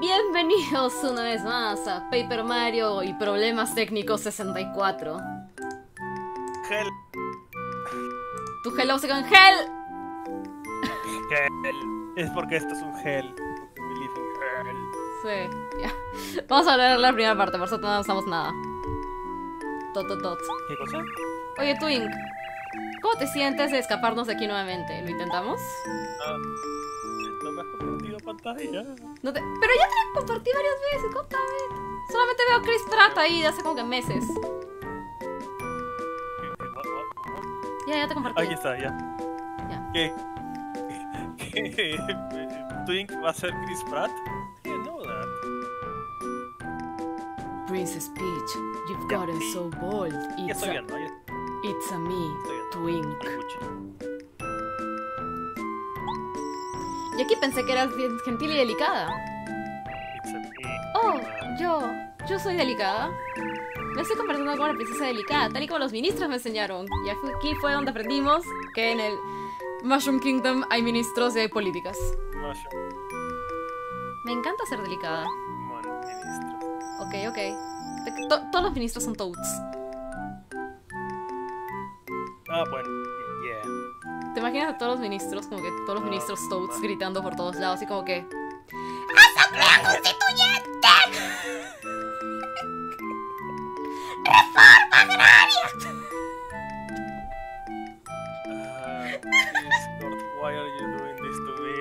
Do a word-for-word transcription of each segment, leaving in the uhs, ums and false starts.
Bienvenidos una vez más a Paper Mario y Problemas Técnicos sesenta y cuatro. Hell. Tu hello se con hell. Hell. Es porque esto es un hell. Porque believe in hell. Sí, ya. Vamos a leer la primera parte, por eso no avanzamos nada. Dot, dot, dot. ¿Qué cosa? Oye, Twink, ¿cómo te sientes de escaparnos de aquí nuevamente? ¿Lo intentamos? Ah, no me has compartido pantalla. No te... Pero ya te la compartí varias veces, contame. Solamente veo a Chris Pratt ahí de hace como que meses. Ya, ya te compartí. Aquí está, ya. Ya. ¿Qué? ¿Qué? ¿Twink va a ser Chris Pratt? I didn't know that. Princess Peach, you've Ya, gotten sí. so bold. Ya It's estoy a, viendo, ya it's a me, estoy viendo. Twink. Escuche. Y aquí pensé que eras bien gentil y delicada. It's a me. Oh, Ah, yo, yo soy delicada. Me estoy convirtiendo como una princesa delicada, tal y como los ministros me enseñaron. Y aquí fue donde aprendimos que en el Mushroom Kingdom hay ministros y hay políticas. Mushroom. Me encanta ser delicada. Mon ministro. Ok, ok. Te- to- todos los ministros son toads. Ah, bueno. Yeah. ¿Te imaginas a todos los ministros, como que todos los No, ministros toads man. gritando por todos lados, así como que... Ah, Discord, why are you doing this to me?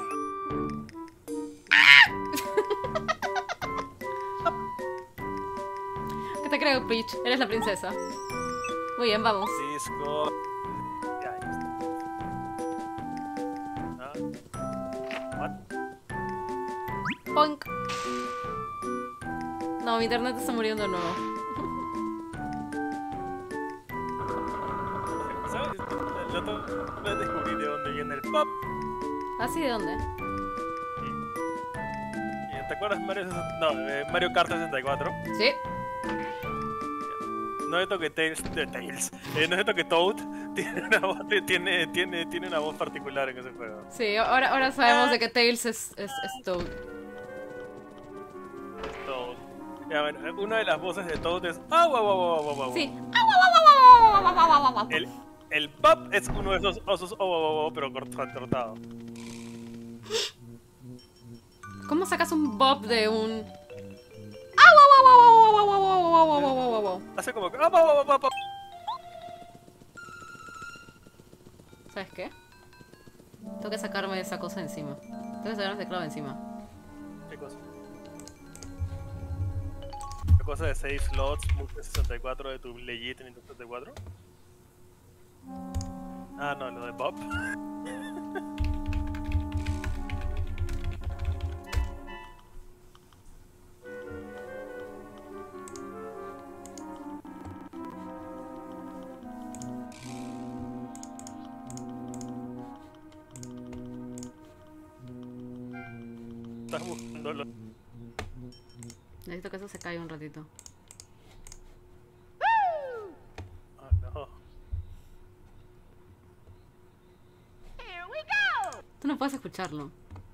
¿Qué te creo, Peach? Eres la princesa. Muy bien, vamos. Discord. Ya, ya está. Ah. What? Punk. No, mi internet está muriendo de nuevo. ¿Sabes? El otro vez descubrí de dónde viene el pop. ¿Así de dónde? ¿Te acuerdas Mario sesenta? No, eh, Mario Kart sesenta y cuatro? Sí. No es esto que Tails, de Tails. Eh, no es esto que Toad tiene una voz, tiene, tiene, tiene una voz particular en ese juego. Sí, ahora, ahora sabemos de que Tails es, es, es Toad. Toad. Ya, bueno, una de las voces de Toad es ah, guau, guau, guau, guau, guau. Sí. El, el pop es uno de esos osos oh, oh, oh, oh, pero cort- cortado. ¿Cómo sacas un bob de un... Hace como que ah, guau, guau, guau, guau. ¿Sabes qué? Tengo que sacarme esa cosa encima. Tengo que sacarme ese teclado encima. ¿Qué cosa? ¿Qué cosa de save slots Multi sesenta y cuatro de tu legit Nintendo sesenta y cuatro? Ah, no, lo de Bob. Estás buscándolo. Necesito que eso se caiga un ratito. Ah, no. Tú no puedes escucharlo.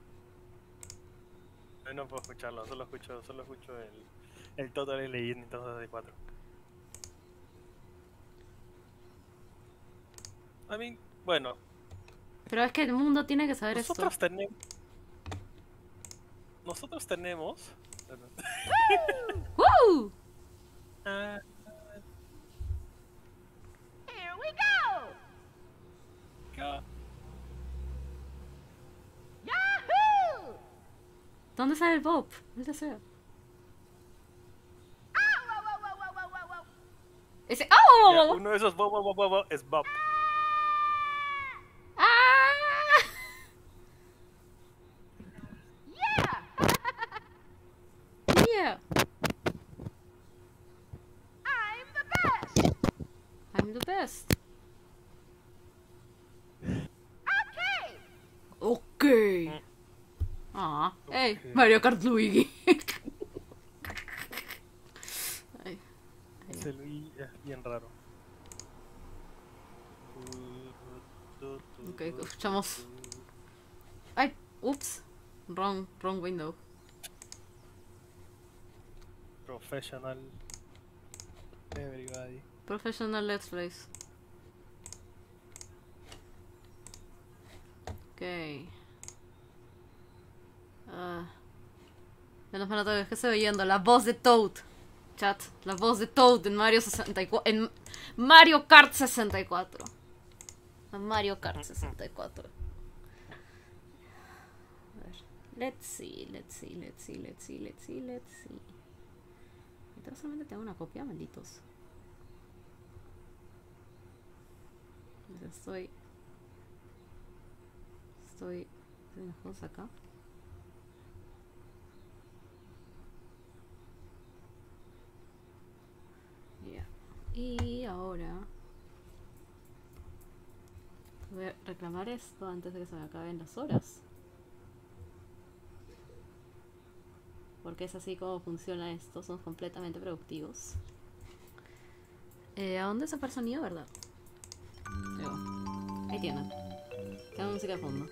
Yo no puedo escucharlo, solo escucho, solo escucho el, el Total Legit Nintendo sesenta y cuatro. I mean, bueno, Pero es que el mundo tiene que saber esto. nosotros tenemos... Nosotros tenemos... ¡Woo! Ah, acá. ¿Dónde sale el bob? No sé. Ese... Ya, ¡Oh! uno de esos Bob, Bob, Bob, Bob es Bob. ¡Ah! Yeah. I'm the best. Ok. Ah, hey, Ok. Mario Kart Luigi. Ay, Ese Luigi es bien raro. ok, escuchamos. Ay, ups. Wrong, wrong window. Professional. Everybody. Professional Let's Plays. Ok. Ah. Menos mal otra vez que estoy oyendo la voz de Toad. Chat, la voz de Toad en Mario sesenta y cuatro. En Mario Kart sesenta y cuatro. En Mario Kart sesenta y cuatro. A ver. Let's see, let's see, let's see, let's see, let's see, let's see. Entonces solamente tengo una copia, malditos. Estoy. Estoy. Estoy en los juegos acá. Yeah. Y ahora voy a reclamar esto antes de que se me acaben las horas. Porque es así como funciona esto. Somos completamente productivos. Eh, ¿A dónde se fue el sonido, verdad? Llegó. Ahí tienen. Tengo música de fondo.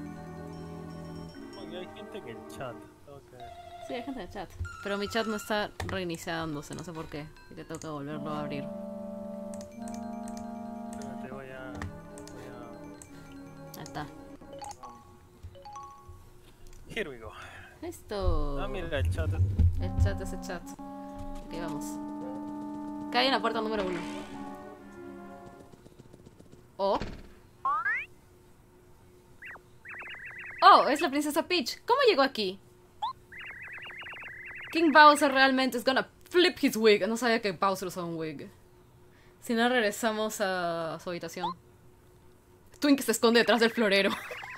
Oye, hay gente en el chat. Tengo que... Sí, hay gente en el chat. Pero mi chat no está reiniciándose, no sé por qué. Así que tengo que volverlo a abrir. Espérate, voy a... Voy a... Ahí está. Here we go. Listo. Ah, mira, el chat. El chat es el chat. Ok, vamos. Cae en la puerta número uno. Oh. Oh, es la princesa Peach. ¿Cómo llegó aquí? King Bowser realmente es gonna flip his wig. No sabía que Bowser usaba un wig. Si no, regresamos a su habitación. Twink se esconde detrás del florero.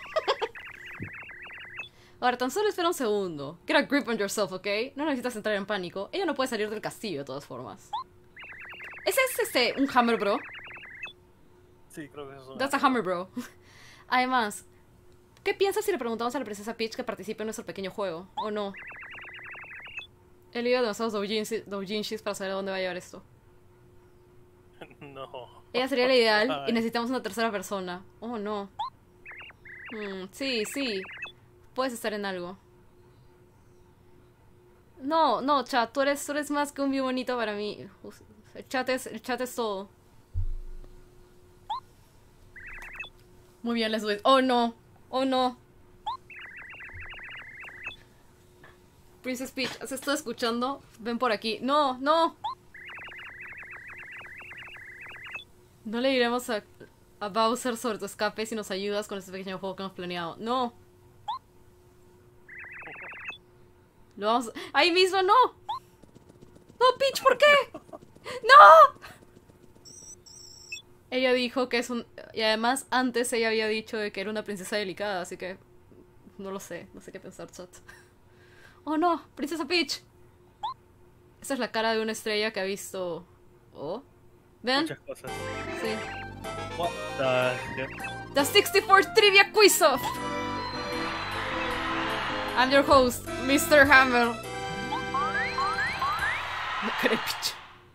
Ahora, tan solo espera un segundo. Get a grip on yourself, ¿ok? No necesitas entrar en pánico. Ella no puede salir del castillo de todas formas. ¿Ese es este, un Hammer Bro? Sí, creo que eso es. That's a Hammer Bro. Además, ¿qué piensas si le preguntamos a la princesa Peach que participe en nuestro pequeño juego? ¿O no? He leído demasiados doujinshis, doujinshis para saber a dónde va a llevar esto. No. Ella sería la ideal Ay. y necesitamos una tercera persona. Oh, no. Mm, sí, sí. Puedes estar en algo. No, no, chat, tú eres, tú eres más que un bien bonito para mí. El chat es, el chat es todo. Muy bien, les doy. Oh, no. Oh, no. Princess Peach, ¿has estado escuchando? Ven por aquí. No, no. No le diremos a, a Bowser sobre tu escape si nos ayudas con este pequeño juego que hemos planeado. No. Lo vamos a... ¡Ahí mismo, no! ¡No, Peach, ¿por qué? ¡No! Ella dijo que es un... Y además, antes ella había dicho de que era una princesa delicada, así que... No lo sé, no sé qué pensar, chat. ¡Oh, no! ¡Princesa Peach! Esa es la cara de una estrella que ha visto... ¿Oh? ¿Ven? Muchas cosas. Sí. What the... The sixty-fourth Trivia Quiz Off! I'm your host, mister Hammer. No creo, Peach.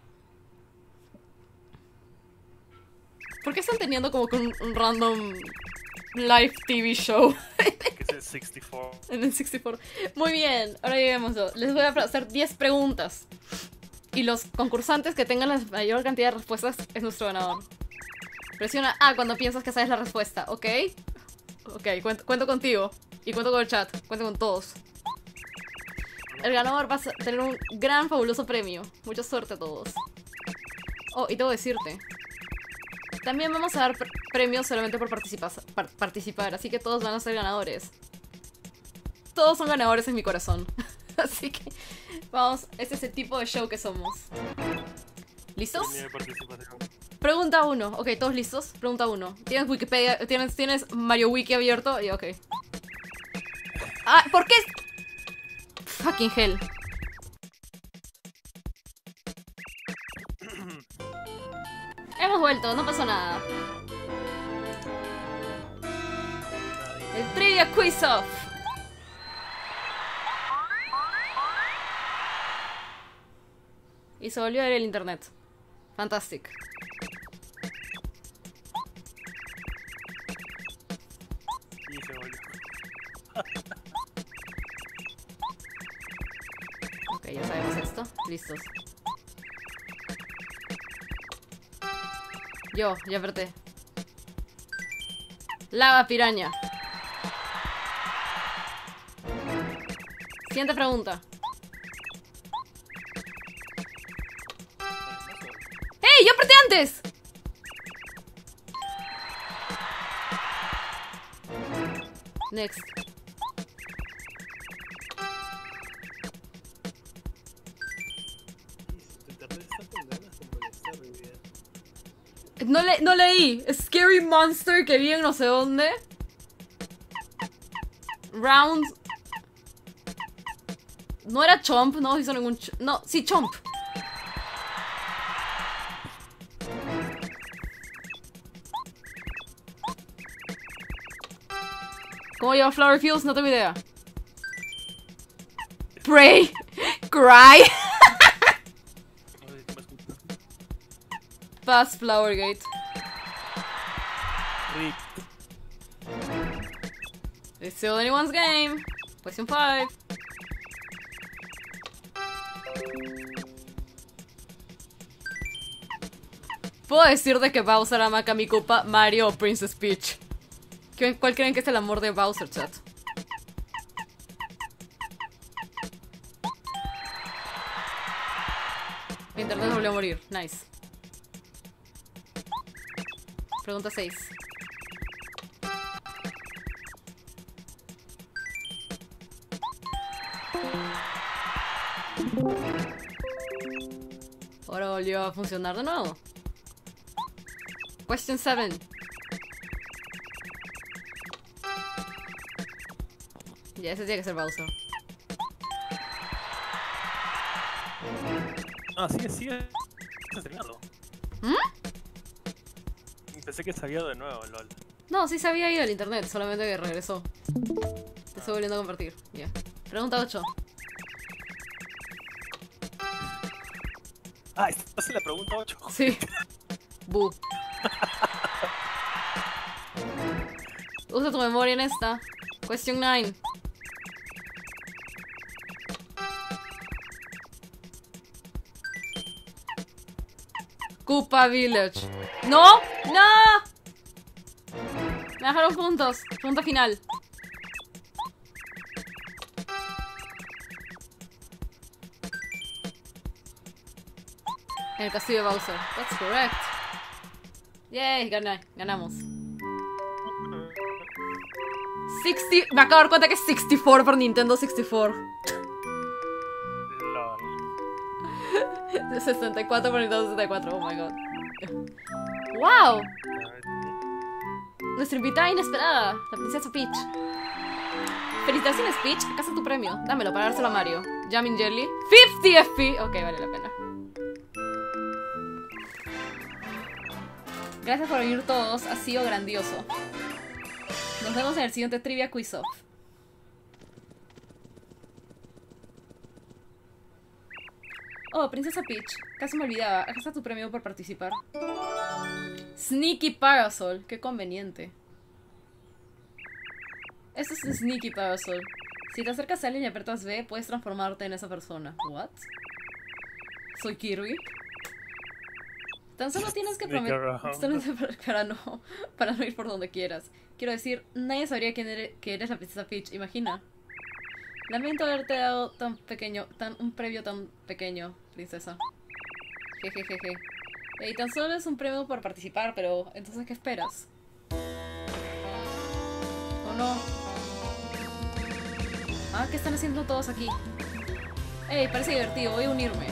¿Por qué están teniendo como que un, un random live T V show ¿Qué es el sesenta y cuatro? en el sesenta y cuatro? Muy bien, ahora lleguémoslo. Les voy a hacer diez preguntas. Y los concursantes que tengan la mayor cantidad de respuestas es nuestro ganador. Presiona A cuando piensas que sabes la respuesta, ¿ok? Ok, cuento, cuento contigo. Y cuento con el chat, cuento con todos. El ganador va a tener un gran, fabuloso premio. Mucha suerte a todos. Oh, y debo decirte, también vamos a dar pr premios solamente por participa par participar, así que todos van a ser ganadores. Todos son ganadores en mi corazón. Así que, vamos, este es el tipo de show que somos. ¿Listos? Premio de participación. Pregunta uno. Ok, ¿todos listos? Pregunta uno. ¿Tienes Wikipedia? ¿Tienes, tienes Mario Wiki abierto? Y ok. Ah, ¿por qué? Fucking hell. Hemos vuelto, no pasó nada. El Trivia Quiz Off. Y se volvió a ver el internet. Fantastic. Y se volvió. Ok, ya sabemos esto. Listos. Yo, ya apreté. Lava piraña. Siguiente pregunta. ¡Ey! ¡Yo apreté antes! Next. No, le no leí. Scary Monster que vi en no sé dónde. Round. No era Chomp, no hizo ningún. Ch no, sí, Chomp. ¿Cómo lleva Flower Fields? No tengo idea. Pray. Cry. Pass Flowergate. Rick. It's still anyone's game. Question five. Puedo decir de que Bowser ama a Kammy Koopa, Mario o Princess Peach. ¿Cuál creen que es el amor de Bowser, chat? Mi internet volvió a morir. Nice. Pregunta seis. Ahora volvió a funcionar de nuevo. Question seven. Ya, ese tiene que ser Bowser. Ah, sigue, sigue. Está terminado. ¿Mm? Pensé que se había ido de nuevo, lol. No, sí se había ido al internet, solamente que regresó. Te estoy volviendo a compartir. Ya. Yeah. Pregunta ocho. Ah, ¿estás en la pregunta ocho? Sí. Bu. Usa tu memoria en esta. Question nine. Koopa Village. ¡No! ¡No! Me dejaron puntos. Punto final. En el castillo de Bowser. That's correct. Yay, gané. Ganamos. sesenta. Me acabo de dar cuenta que es sesenta y cuatro por Nintendo sesenta y cuatro. Lol. sesenta y cuatro por Nintendo sesenta y cuatro. Oh my god. ¡Wow! Nuestra invitada inesperada, la princesa Peach. Felicitaciones, Peach. Acá está tu premio. Dámelo para dárselo a Mario. Jamming Jelly. cincuenta F P. Ok, vale la pena. Gracias por venir todos. Ha sido grandioso. Nos vemos en el siguiente Trivia Quiz Off. Oh, Princesa Peach. Casi me olvidaba. Acá está tu premio por participar. Sneaky Parasol. Qué conveniente. Esto es un Sneaky Parasol. Si te acercas a alguien y apretas B, puedes transformarte en esa persona. ¿What? ¿Soy Kirby? Tan solo tienes que prometer para no, para no ir por donde quieras. Quiero decir, nadie sabría quién eres, que eres la princesa Peach, imagina. Lamento haberte dado tan pequeño, tan un premio tan pequeño, princesa. Jejejeje. Y tan solo es un premio por participar, pero entonces ¿qué esperas? ¿O no? Ah, ¿qué están haciendo todos aquí? Ey, parece divertido, voy a unirme.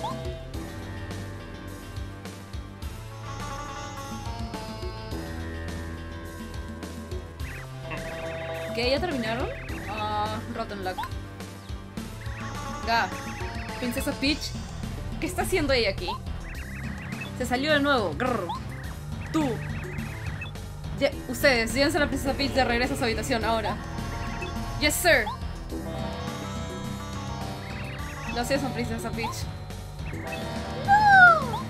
¿Qué? ¿Ya terminaron? Ah, uh, Rotten Luck. Ga, Princesa Peach, ¿qué está haciendo ella aquí? Se salió de nuevo. Grrr. Tú. Ye ustedes, llévense a la Princesa Peach de regreso a su habitación ahora. Yes, sir. Lo siento, Princesa Peach. No.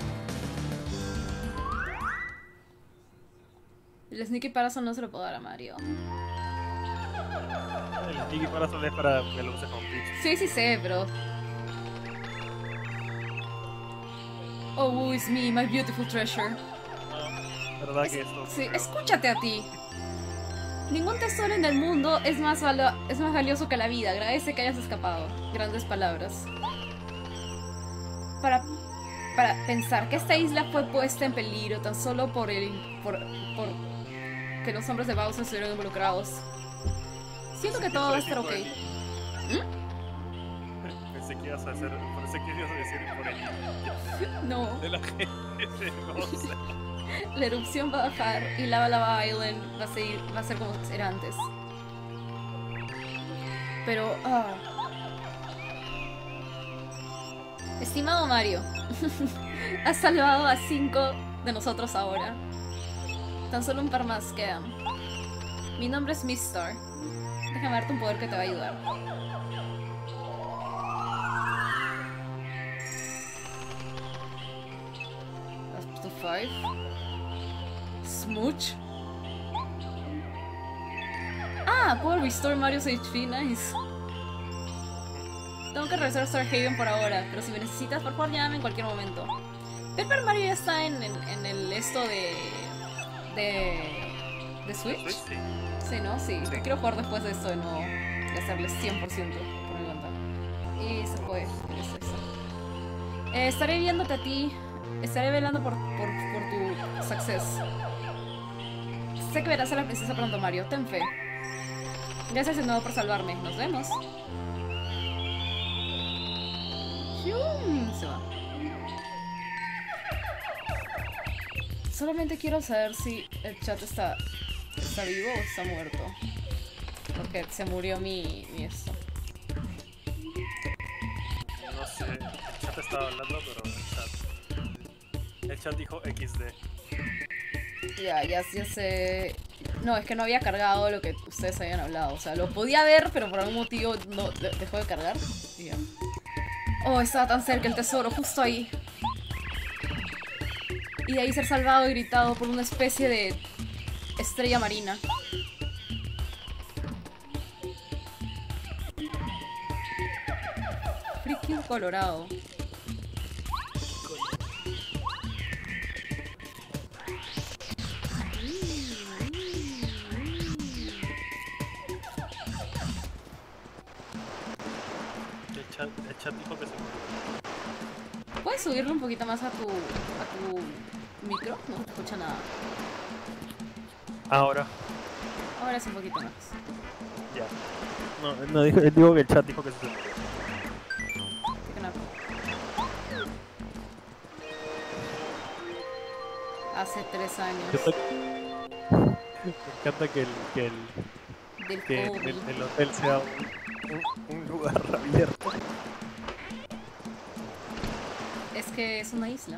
El Sneaky Parasol no se lo puedo dar a Mario. El Sneaky Parasol es para que lo uses con Peach. Sí, sí sé, pero... Oh, woe is me, my beautiful treasure. Ah, ¿verdad que esto? Sí, escúchate a ti. Ningún tesoro en el mundo es más, valo es más valioso que la vida. Agradece que hayas escapado. Grandes palabras. Para, para pensar que esta isla fue puesta en peligro tan solo por el... por, por que los hombres de Bowser estuvieron involucrados. Siento que todo va a estar ok. ¿Mm? Pensé que ibas a hacer... Pensé que ibas a decir por el... No. De la gente de Bowser. La erupción va a bajar y Lava Lava Island va a, seguir, va a ser como era antes. Pero... ah. Estimado Mario, has salvado a cinco de nosotros ahora. Tan solo un par más quedan. Mi nombre es Mistar. Déjame darte un poder que te va a ayudar. Up to five. Smooch. Ah, puedo restore Mario's H P, nice. Tengo que regresar a Starhaven por ahora, pero si me necesitas, por favor, llámame en cualquier momento. Paper Mario ya está en, en, en el esto de... de... ¿de Switch? Sí. Sí, ¿no? Sí. Sí. Quiero jugar después de esto de nuevo. Y hacerle cien por ciento por mi cuenta. Y se fue. Eso, eso. Eh, estaré viéndote a ti. Estaré velando por, por, por tu success. Sé que verás a la princesa pronto, Mario. Ten fe. Gracias de nuevo por salvarme. Nos vemos. ¡Yum! Se va. Solamente quiero saber si el chat está, está vivo o está muerto. Porque se murió mi, mi esto. No sé, el chat estaba hablando, pero el chat... El chat dijo equis de. Ya, ya, ya sé. No, es que no había cargado lo que ustedes habían hablado. O sea, lo podía ver, pero por algún motivo no de- dejó de cargar. Y ya. Oh, estaba tan cerca el tesoro, justo ahí. Y de ahí ser salvado y gritado por una especie de estrella marina. Freaking Colorado. El chat, el chat dijo que se murió. ¿Puedes subirle un poquito más a tu, a tu micro? No se te escucha nada. Ahora. Ahora es un poquito más. Ya. No, no dijo, él dijo que el chat dijo que se murió. Qué canaco. Hace tres años. Me encanta que el, que el, Del que COVID. el, el hotel sea un, un, un lugar abierto. Es que es una isla.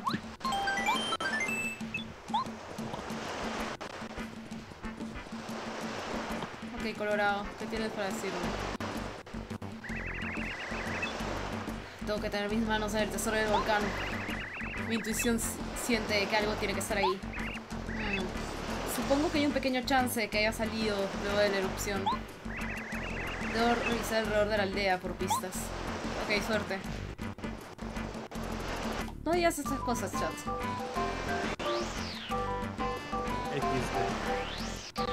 Ok, Colorado, ¿qué tienes para decirme? Tengo que tener mis manos en el tesoro del volcán. Mi intuición s- siente que algo tiene que estar ahí. Hmm. Supongo que hay un pequeño chance de que haya salido luego de la erupción. Debo revisar alrededor de la aldea por pistas. Ok, suerte. No digas estas cosas, chat. equis de.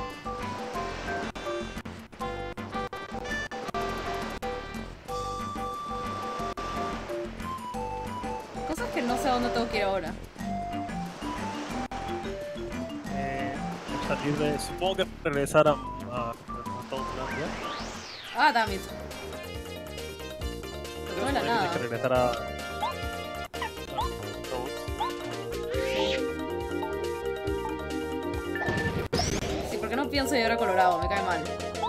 Cosas que no sé a dónde tengo que ir ahora. Eh, salir de. Supongo que regresar a. a, a Toadlandia. Ah, damn it. No de la Tienes nada. que regresar a. a Toad. Sí, porque no pienso llegar a Colorado, me cae mal.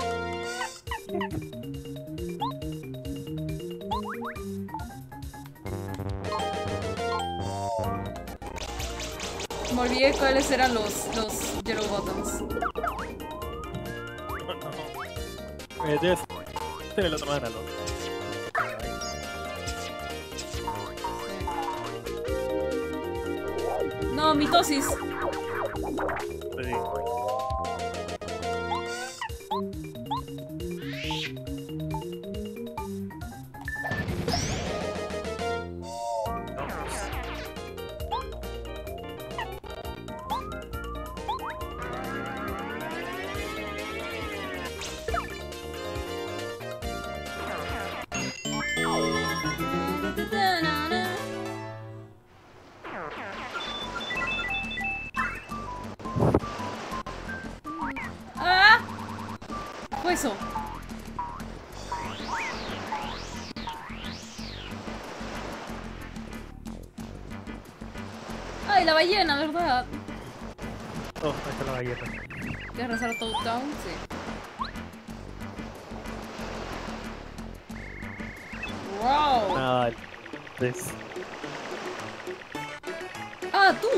Me olvidé cuáles eran los, los Yellow Buttons. Eh, debes ser el otro mana, ¿no? No, mitosis. Te digo. Vamos. eso? Ay, la ballena, ¿verdad? Oh, ahí está la ballena. ¿Quieres rezar Toad Town? Sí. Wow. Ah, tres. Ah, tú.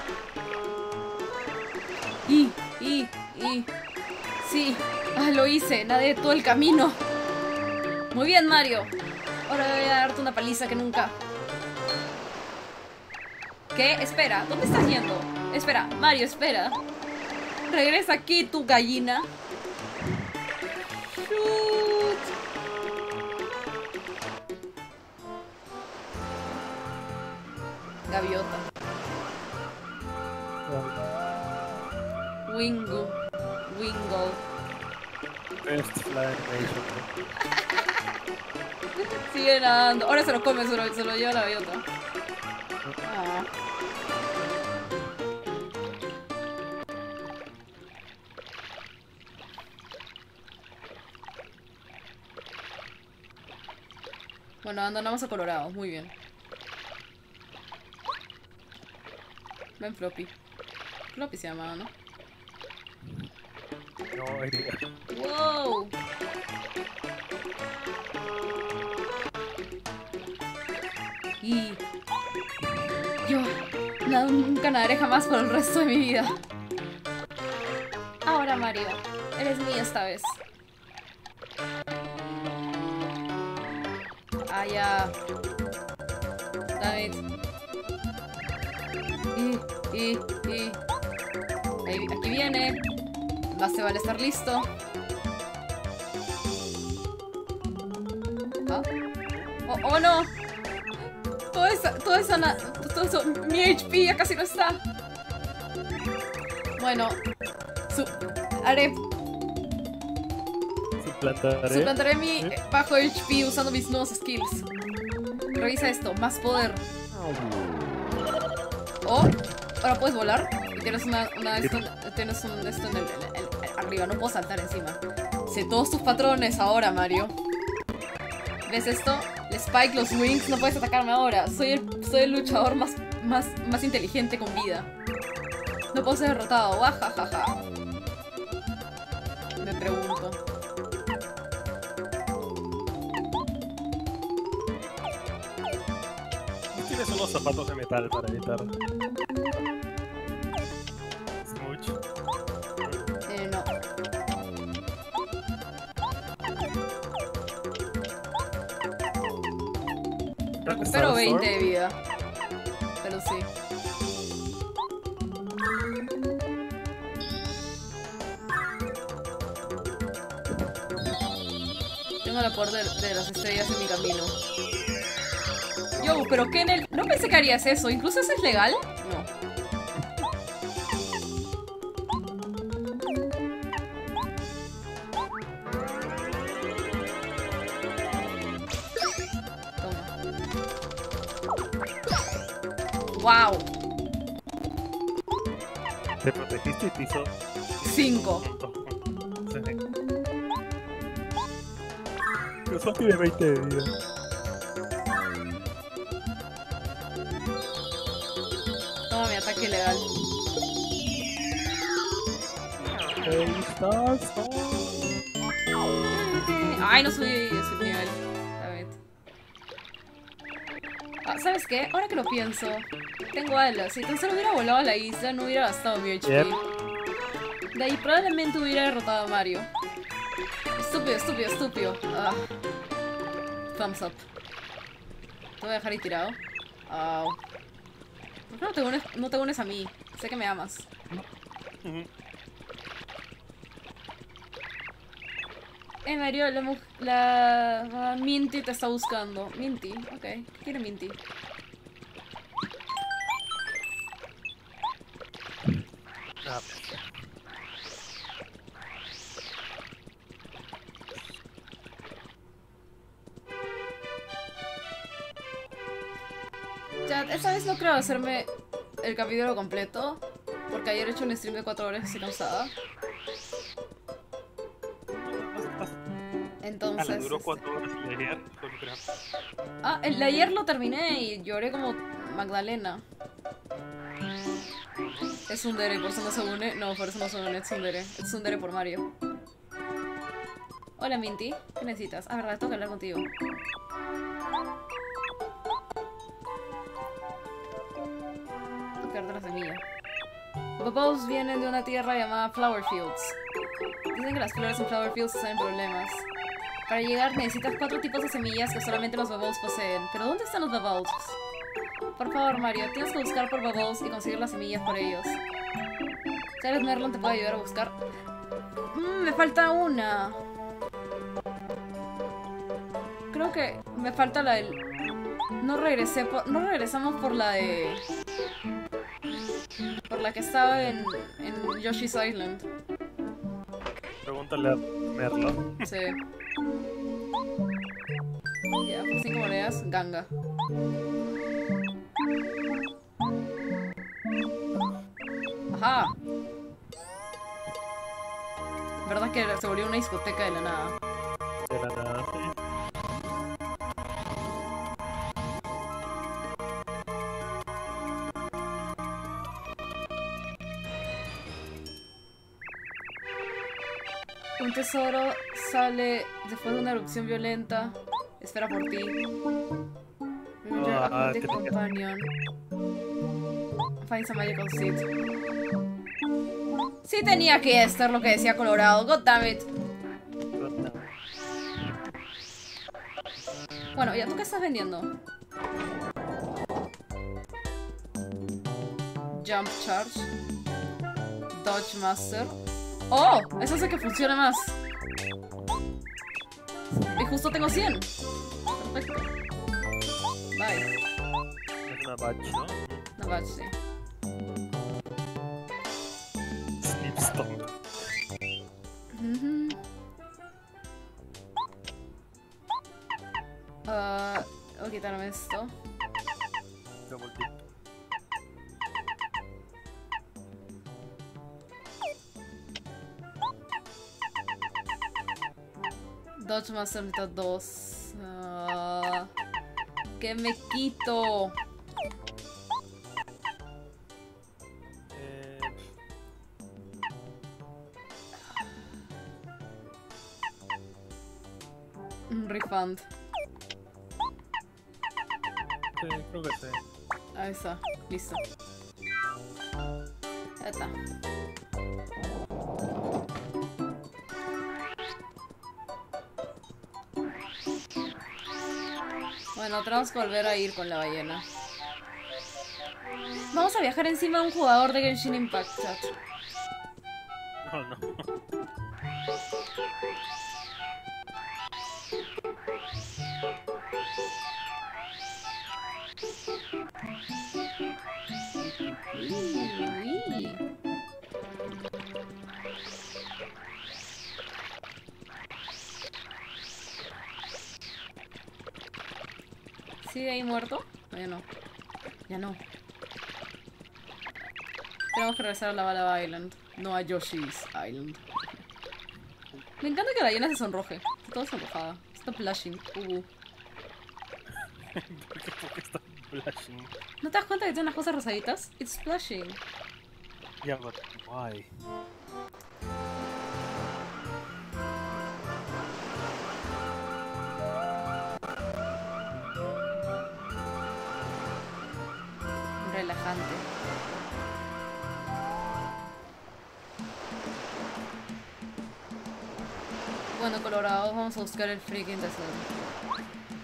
Y, y, y. Sí. Ah, lo hice. Nadé todo el camino. Muy bien, Mario. Ahora voy a darte una paliza que nunca. ¿Qué? Espera. ¿Dónde estás yendo? Espera. Mario, espera. Regresa aquí, tu gallina. Shoot. Gaviota. Wingu. Wingle. Best fly animation. Sigue nadando. Ahora se lo come, se lo, se lo lleva la gaviota. Ah. Bueno, andamos a Colorado, muy bien. Ven Floppy. Floppy se llamaba, ¿no? No, iría. ¡Wow! Y... yo no, nunca nadaré jamás por el resto de mi vida. Ahora, Mario, eres mío esta vez. Ah, ya. David. Y, y, y. Ahí, aquí viene. Más se vale estar listo. ¿Ah? Oh, oh no. Toda esa, toda esa, na todo eso, mi H P ya casi no está. Bueno, su haré, Suplantaré. suplantaré mi ¿Eh? bajo H P usando mis nuevos skills. Revisa esto, más poder. Oh, ahora puedes volar y tienes una, una esto, tienes un esto en el, el, el, el- arriba, no puedo saltar encima. Sé todos tus patrones ahora, Mario. ¿Ves esto? El Spike, los Wings, no puedes atacarme ahora. Soy el, soy el luchador más, más, más inteligente con vida. No puedo ser derrotado. Guajajaja. Me pregunto. Tienes unos zapatos de metal para evitar. Smooch. Eh, no. Recupero veinte de vida. Pero sí. Tengo la poder de, de las estrellas en mi camino. Yo, pero ¿qué en el...? No pensé que harías eso. ¿Incluso eso es legal? No. Toma. ¡Wow! Te protegiste y te hizo. Cinco. Sí. Pero solo tiene veinte de vida. Toma mi ataque legal. Ahí estás. Ay, no subí ese nivel. David. Ah, ¿sabes qué? Ahora que lo pienso, tengo alas. Si tan solo hubiera volado a la isla, no hubiera gastado mi H P. Yep. De ahí probablemente hubiera derrotado a Mario. Estúpido, estúpido, estúpido. Ah. Thumbs up. Te voy a dejar ahí tirado. Au. ¿Por qué no te, unes, no te unes a mí? Sé que me amas. Ujú. Eh, Mario, la, mu- la, la Minty te está buscando. Minty, ok. ¿Qué quiere Minty? Ah, Chat, esta vez no creo hacerme el capítulo completo. Porque ayer he hecho un stream de cuatro horas y estoy cansada. la Entonces, duró este- cuatro horas y ayer. Holy crap. Ah, el de ayer lo terminé y lloré como Magdalena. Es Tsundere, por eso no se une. No, por eso no se une, es Tsundere. Es Tsundere por Mario. Hola Minty, ¿qué necesitas? Ah, verdad, tengo que hablar contigo. Tocarte la semilla. Bubbles vienen de una tierra llamada Flower Fields. Dicen que las flores en Flower Fields están en problemas. Para llegar necesitas cuatro tipos de semillas que solamente los Bubbles poseen. ¿Pero dónde están los Bubbles? Por favor, Mario, tienes que buscar por Bubbles y conseguir las semillas por ellos. Tal vez Merlon te pueda ayudar a buscar. Mm, me falta una. Creo que me falta la del... No regresé por... No regresamos por la de... Por la que estaba en, en Yoshi's Island. Pregúntale a Merlo. Sí. Ya, por cinco monedas, ganga. Ajá. ¿Verdad que se volvió una discoteca de la nada? De la nada, sí. Un tesoro sale después de una erupción violenta. Espera por ti. Remember Ah, Aquatic tenía- Companion. Finds a magical seed. Sí tenía que estar lo que decía Colorado. God damn it. Bueno, ya, ¿tú qué estás vendiendo? Jump Charge. Dodge Master. ¡Oh! Eso hace que funcione más. Y justo tengo cien. Perfecto. Bye. Es una batch, ¿no? No batch, sí. Snipstone. Ujú. Ah, voy a quitarme esto. Double dip. Dodge Master mitad dos. Ah, ¿qué me quito? Eh, Un refund. sí, creo que sí. Ahí está. Listo. Ya está. Bueno, tenemos que volver a ir con la ballena. Vamos a viajar encima de un jugador de Genshin Impact, chat. No, no. Uy. ¿Sigue ahí muerto? No, ya no. Ya no. Tenemos que regresar a la Balaba Island, no a Yoshi's Island. Me encanta que la llena se sonroje. Está toda sonrojada. Está blushing. Uh. ¿Por qué, por qué está flashing? ¿No te das cuenta que tiene unas cosas rosaditas? It's blushing. Yeah, but why? Relajante. Bueno, Colorado, vamos a buscar el freaking tesoro.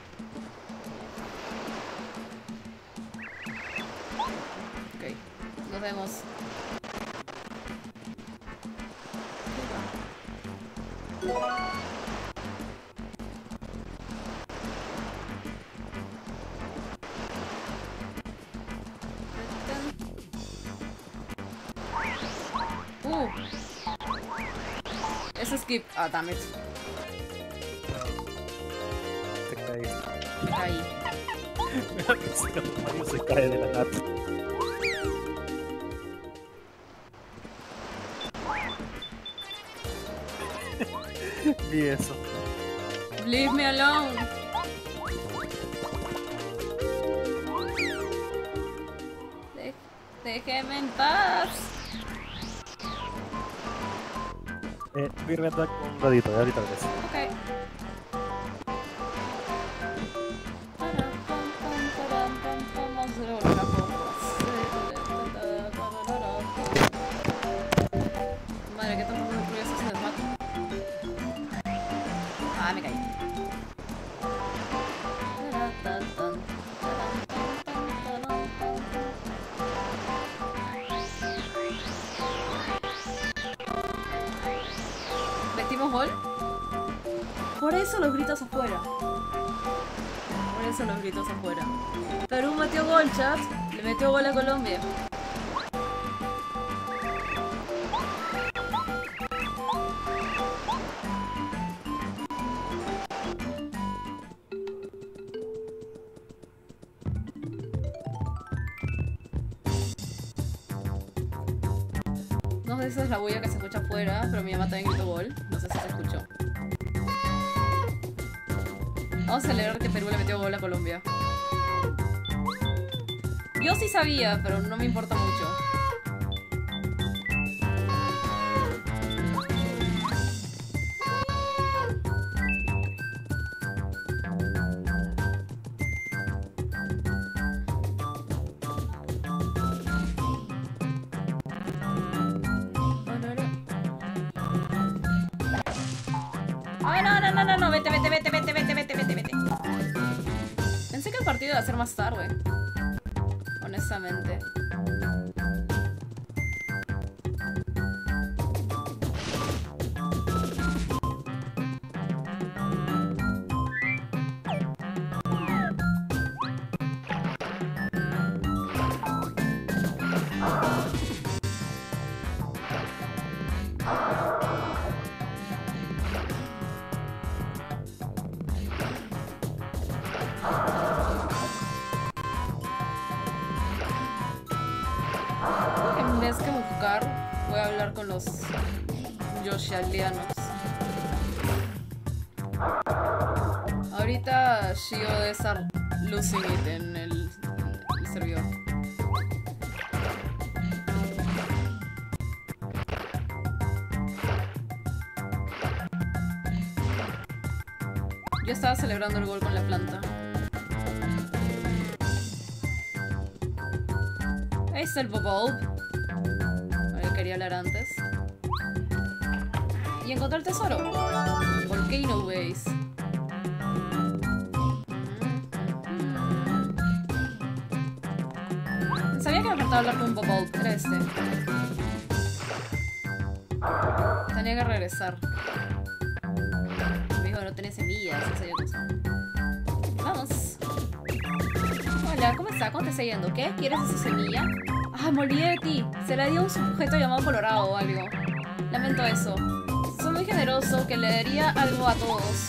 Ok, nos vemos. Uh. Es skip. Ah, damn it. Te caíste. Ahí. Mario se cae de la nata. Vi eso. Leave me alone. De déjeme en paz. Eh, voy a ir viendo un ratito, ya ahorita regreso. Ok. Vamos a volver a madre, ¿qué tan ruido es ese desmato? Ah, me caí. ¿Metimos gol? Por eso los gritos afuera. Por eso los gritos afuera. Perú metió gol, chat. Le metió gol a Colombia. No sé si es la bulla que se escucha afuera, pero mi mamá también gritó gol. No sé si se escuchó. Vamos a celebrar que Perú le metió gol a Colombia. Yo sí sabía, pero no me importa mucho. Ay, no, no, no, no, no, vete, vete, vete, vete, vete, vete, vete, vete. Pensé que el partido iba a ser más tarde. Honestamente. En vez que buscar, voy a hablar con los Yoshalianos. Ahorita Shio debe estar losing it en el, el servidor. Yo estaba celebrando el gol con la planta. Ahí está el Bulb. Yo quería hablar antes. Y encontré el tesoro. Volcano Base. Sabía que me faltaba hablar con un Bulb. Era este. Tenía que regresar. Me dijo que no tenía semillas. Esa cosa. Vamos. Hola, ¿cómo está? ¿Cómo te está yendo? ¿Qué? ¿Quieres esa semilla? Ah, me olvidé de ti. Se la dio a un sujeto llamado Colorado o algo. Lamento eso. Soy muy generoso que le daría algo a todos.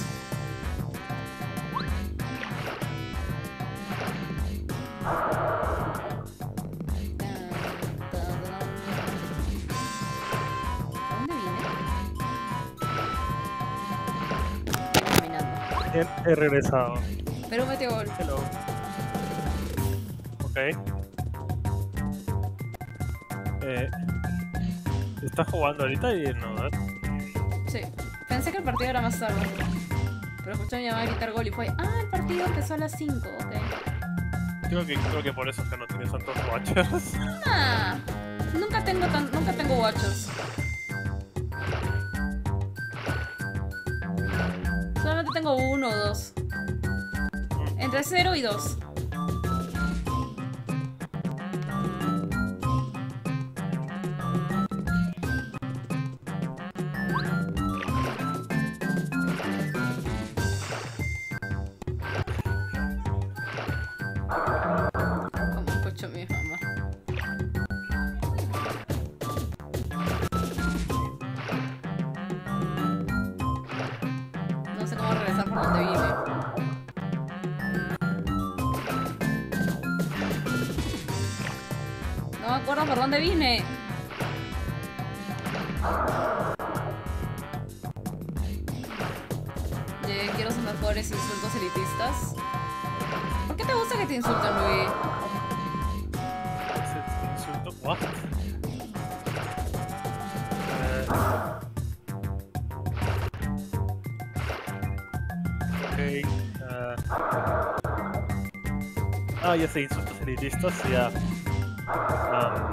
¿Dónde vine? Estoy caminando. He, he regresado. Pero metió gol. Hello. Ok. Eh, ¿Estás jugando ahorita y no? ¿Verdad? Sí. Pensé que el partido era más tarde. Pero escuché a mi mamá gritar gol y fue, ah, el partido empezó a las cinco, ok. Creo que, creo que por eso es que no tienes tantos watchers. Ah, nunca tengo tan, nunca tengo watchers. Solamente tengo uno o dos. Entre cero y dos. Como escucho mi mamá. No sé cómo regresar por donde vive. No me acuerdo por dónde vine. Eh, quiero Santa mejores insultos elitistas. ¿Por qué te gusta que te insulten, Luis? Ese insulto. What? Eh, ok. eh, Ah, ya sé, insultos elitistas, ya. Um,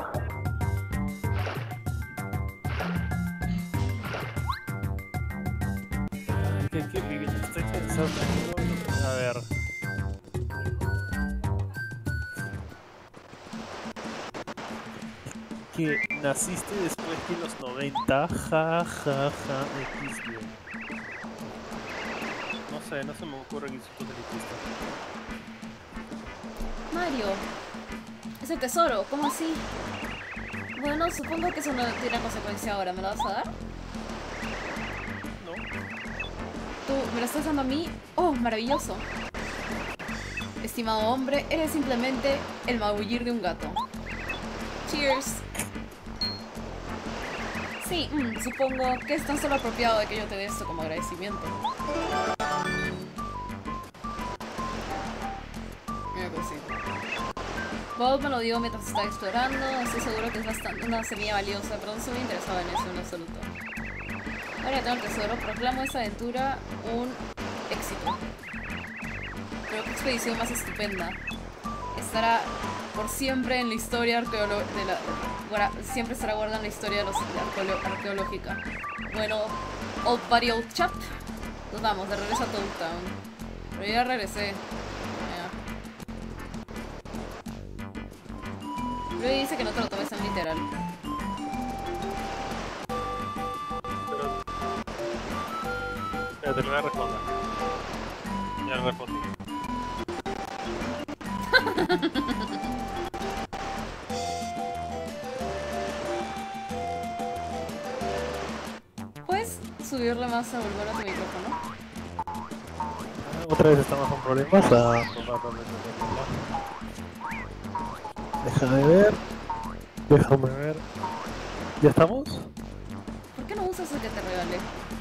¿Qué, qué, qué, estoy pensando? A ver. Que naciste después de los noventa, ja, ja, ja, X D. No sé, no se me ocurren insultos elitistas. Mario. Es el tesoro, ¿cómo así? Bueno, supongo que eso no tiene consecuencia ahora. ¿Me lo vas a dar? No. ¿Tú me lo estás dando a mí? ¡Oh, maravilloso! Estimado hombre, eres simplemente el magullir de un gato. Cheers. Sí, mm, supongo que es tan solo apropiado de que yo te dé esto como agradecimiento. Mira que sí. Bob me lo dio mientras estaba explorando. Estoy seguro que es bastante una semilla valiosa, pero no estoy interesado en eso en absoluto. Ahora que tengo el tesoro, proclamo esta aventura un éxito. Pero qué expedición más estupenda. Estará por siempre en la historia arqueológica de la... Guarda, siempre estará guardada en la historia de los, de la arqueológica. Bueno, old buddy old chap. Nos vamos, de regreso a Toad Town. Pero ya regresé. Luego dice que no te lo tomes tan literal. Pero... Espérate, le voy a responder. Ya le respondí. ¿Puedes subirle más a volver a tu micrófono? Otra vez estamos con problemas. Ah, déjame ver. Déjame ver. ¿Ya estamos? ¿Por qué no usas el que te regalé?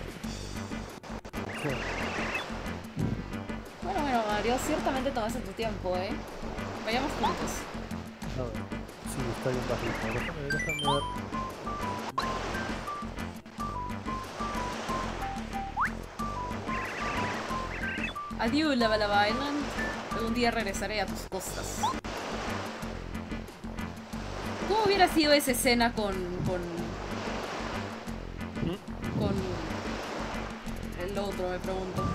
Sí. Bueno, bueno, Mario, ciertamente tomaste tu tiempo, ¿eh? Vayamos juntos. A ver. Sí, está bien bajito. Déjame ver, déjame ver. Adiós, Lava Lava Island. Algún día regresaré a tus costas. ¿Cómo hubiera sido esa escena con... con... con... el otro, me pregunto?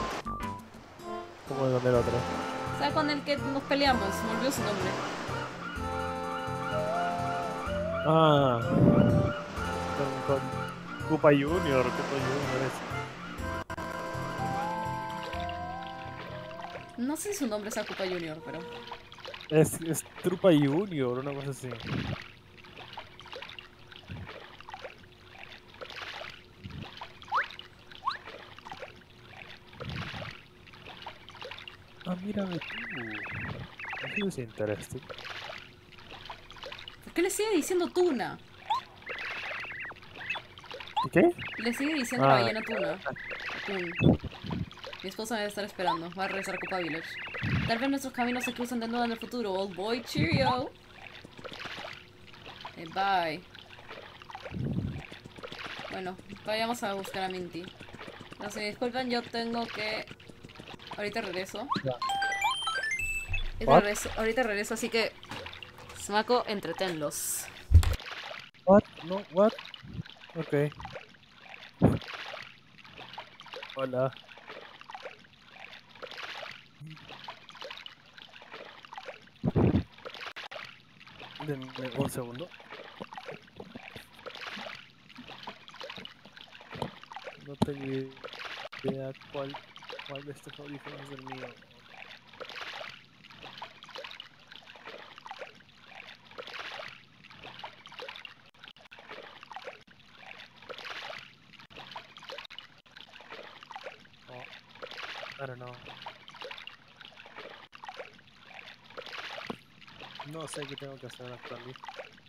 ¿Cómo de el otro? O sea, con el que nos peleamos, me olvidó su nombre. Ah. Con, con Koopa Junior, Koopa Junior es. No sé si su nombre es Koopa Junior, pero... Es, es Trupa Junior, una cosa así. Ah, mírame tú. Eso es interesante. ¿Por qué le sigue diciendo tuna? ¿Y qué? Le sigue diciendo Ah. la ballena tuna. Atún. Mi esposa me debe estar esperando. Va a regresar a Koopa Village. Tal vez nuestros caminos se cruzan de nuevo en el futuro. Old boy, cheerio. Eh, bye. Bueno, vayamos a buscar a Minty. No se me disculpen, yo tengo que... Ahorita regreso. Ya. Ahorita What? regreso, ahorita regreso, así que... Smako, entretenlos. What? No, what? Ok. Hola. Denme un segundo. No tengo idea cuál, cuál de estos audífonos es el mío. Oh, I don't know. No sé qué tengo que hacer actualmente.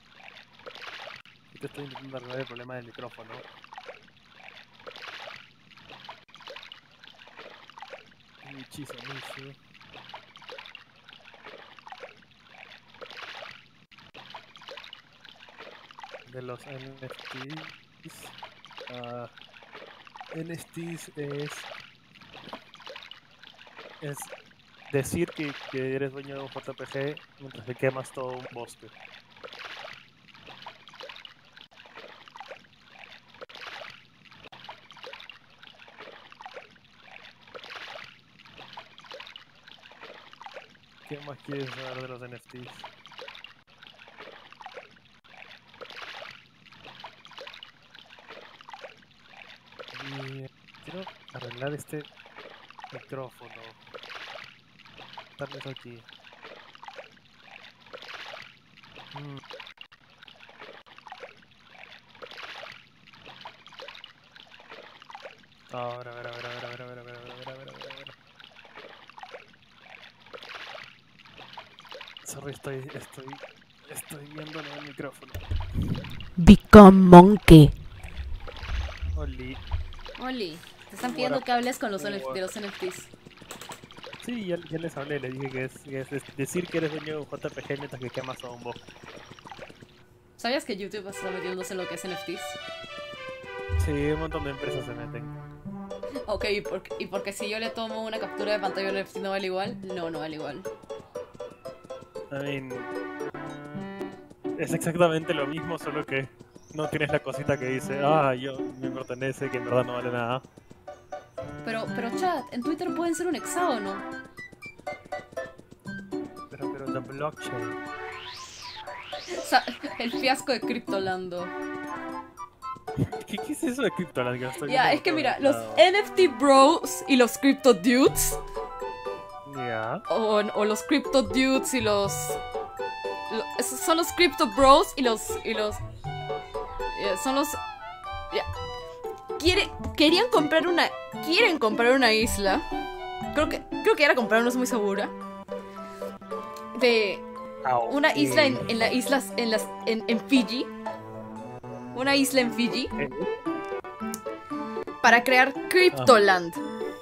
Te estoy intentando arreglar el problema del micrófono. Chisanishu. De los N F Ts. Uh, N F Ts es. Es decir que, que eres dueño de un J P G mientras que quemas todo un bosque. ¿Qué más quieres saber de los N F Ts? Y quiero arreglar este micrófono. Tal vez aquí. Mm. Ahora, a ver, a ver, a ver, a ver, a ver, a ver, a ver, a ver, a ver, a ver, a ver. Sorry, estoy, estoy, estoy viéndolo en el micrófono. Become monkey. Oli. Oli, te están pidiendo que hables con los N F de los N F Ts. Sí, ya, ya les hablé, les dije que es, que es decir que eres dueño de un J P G mientras que quemas a un bosque. ¿Sabías que YouTube está metiéndose en lo que es N F Ts? Sí, un montón de empresas se meten. Ok, ¿y por, y porque si yo le tomo una captura de pantalla a un N F T no vale igual? No, no vale igual. I mean, es exactamente lo mismo, solo que no tienes la cosita que dice, ah, yo me pertenece, que en verdad no vale nada. Pero, pero chat, en Twitter pueden ser un hexágono. Pero, pero, the blockchain. O sea, el fiasco de Cryptolando. ¿Qué, ¿Qué es eso de Cryptoland? Que no estoy Ya, viendo es que por mira, todos los lados? N F T bros y los crypto dudes, Ya. o, o los crypto dudes y los, lo- esos son los crypto bros y los y los eh, son los ya. Quiere, querían comprar una quieren comprar una isla. Creo que creo que era comprar, no estoy muy segura. De Ah, una isla en, ok. en las islas en las en, en Fiji. Una isla en Fiji Eh, para crear Cryptoland.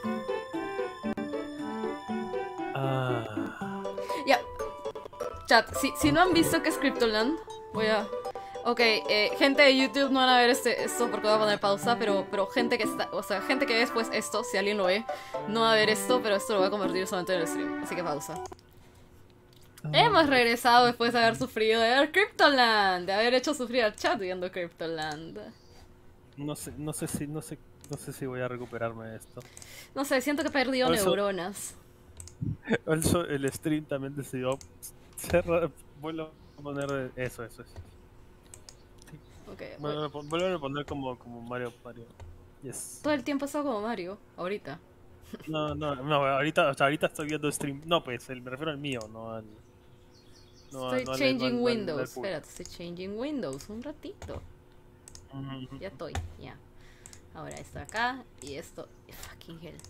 Ah. Ya. Chat, si, si no han visto que es Cryptoland, voy a... Ok, eh, gente de YouTube no van a ver este, esto porque voy a poner pausa, pero, pero gente que está... O sea, gente que ve después esto, si alguien lo ve, no va a ver esto, pero esto lo voy a convertir solamente en el stream. Así que pausa. Hemos regresado después de haber sufrido de ver Cryptoland, de haber hecho sufrir al chat viendo Cryptoland. No sé, no sé si, no sé, no sé si voy a recuperarme de esto. No sé, siento que he perdido Also- neuronas. Also, el stream también decidió cerrar. Vuelvo a poner eso, eso, eso. Ok, Vuelvo a, pon- vuelvo a poner como, como Mario, Mario. Yes. todo el tiempo he estado como Mario, ahorita. No, no, no, ahorita, o sea, ahorita estoy viendo stream. No, pues, el, me refiero al mío, no al. No, Estoy no al- changing no al- no al- no al Windows. público. Espérate, estoy changing Windows un ratito. Ujú, ujú. Ya estoy, ya. Ahora esto acá y esto. Fucking hell.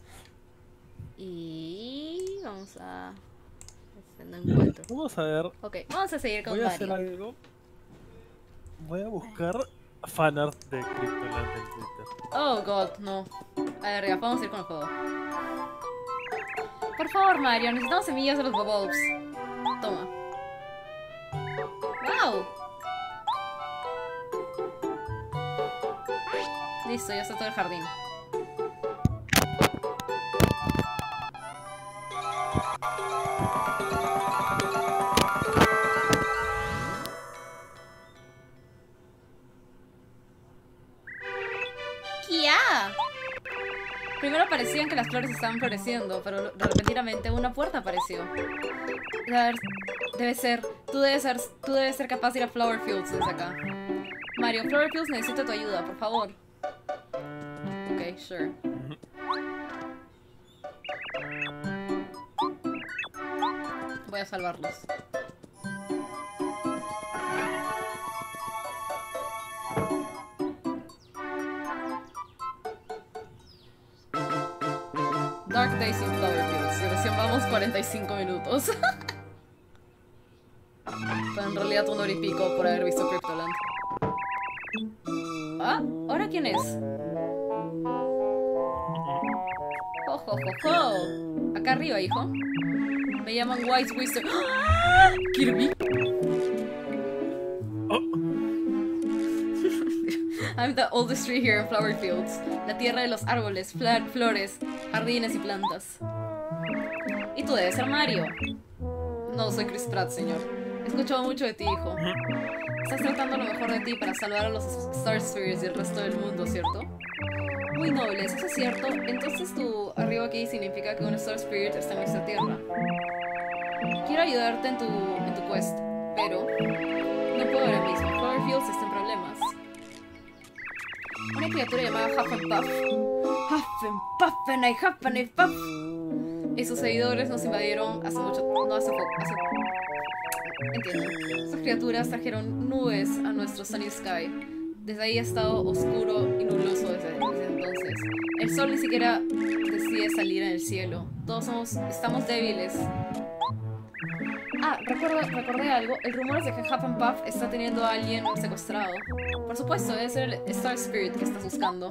Y vamos a. Este, no encuentro. Vamos a ver. Ok, vamos a seguir con Voy a hacer Mario. algo. Voy a buscar fanart de Cryptoland en Twitter. Oh god, no. A ver, ya, vamos a ir con el juego. Por favor, Mario, necesitamos semillas de los bobobs. Toma. ¡Wow! Listo, ya está todo el jardín. ¡Kia! Primero parecían que las flores estaban floreciendo, pero repentinamente una puerta apareció. A ver, debe ser, tú debes ser, tú debes ser capaz de ir a Flower Fields desde acá. Mario, Flower Fields necesita tu ayuda, por favor. Ok, sure. Voy a salvarlos. Dark Days in Flower Fields. Y recién vamos cuarenta y cinco minutos. Pero en realidad una hora y pico por haber visto Cryptoland. Ah, ¿ahora quién es? ¡Ojo, ojo, ojo! Acá arriba, hijo. Me llaman Wise Wizard. ¡Ah! ¿Kirby? Oh. I'm the oldest tree here in Flower Fields. La tierra de los árboles, fla- flores, jardines y plantas. Y tú debes ser Mario. No, soy Chris Pratt, señor. He escuchado mucho de ti, hijo. Estás tratando lo mejor de ti para salvar a los Star Spirits y el resto del mundo, ¿cierto? Muy noble, ¿eso es cierto? Entonces tu arriba aquí significa que un Star Spirit está en nuestra tierra. Quiero ayudarte en tu, en tu quest, pero no puedo ahora mismo. Flower Fields está en problemas. Una criatura llamada Huff and Puff. Huff and Puff and I Huff and I Puff. Y sus seguidores nos invadieron hace mucho... No hace poco... Hace... Entiendo. Estas criaturas trajeron nubes a nuestro Sunny Sky. Desde ahí ha estado oscuro y nubloso desde, desde entonces. El sol ni siquiera decide salir en el cielo. Todos somos... Estamos débiles. Ah, recuerdo, recordé algo. El rumor es de que Huff and Puff está teniendo a alguien secuestrado. Por supuesto, debe ser el Star Spirit que estás buscando.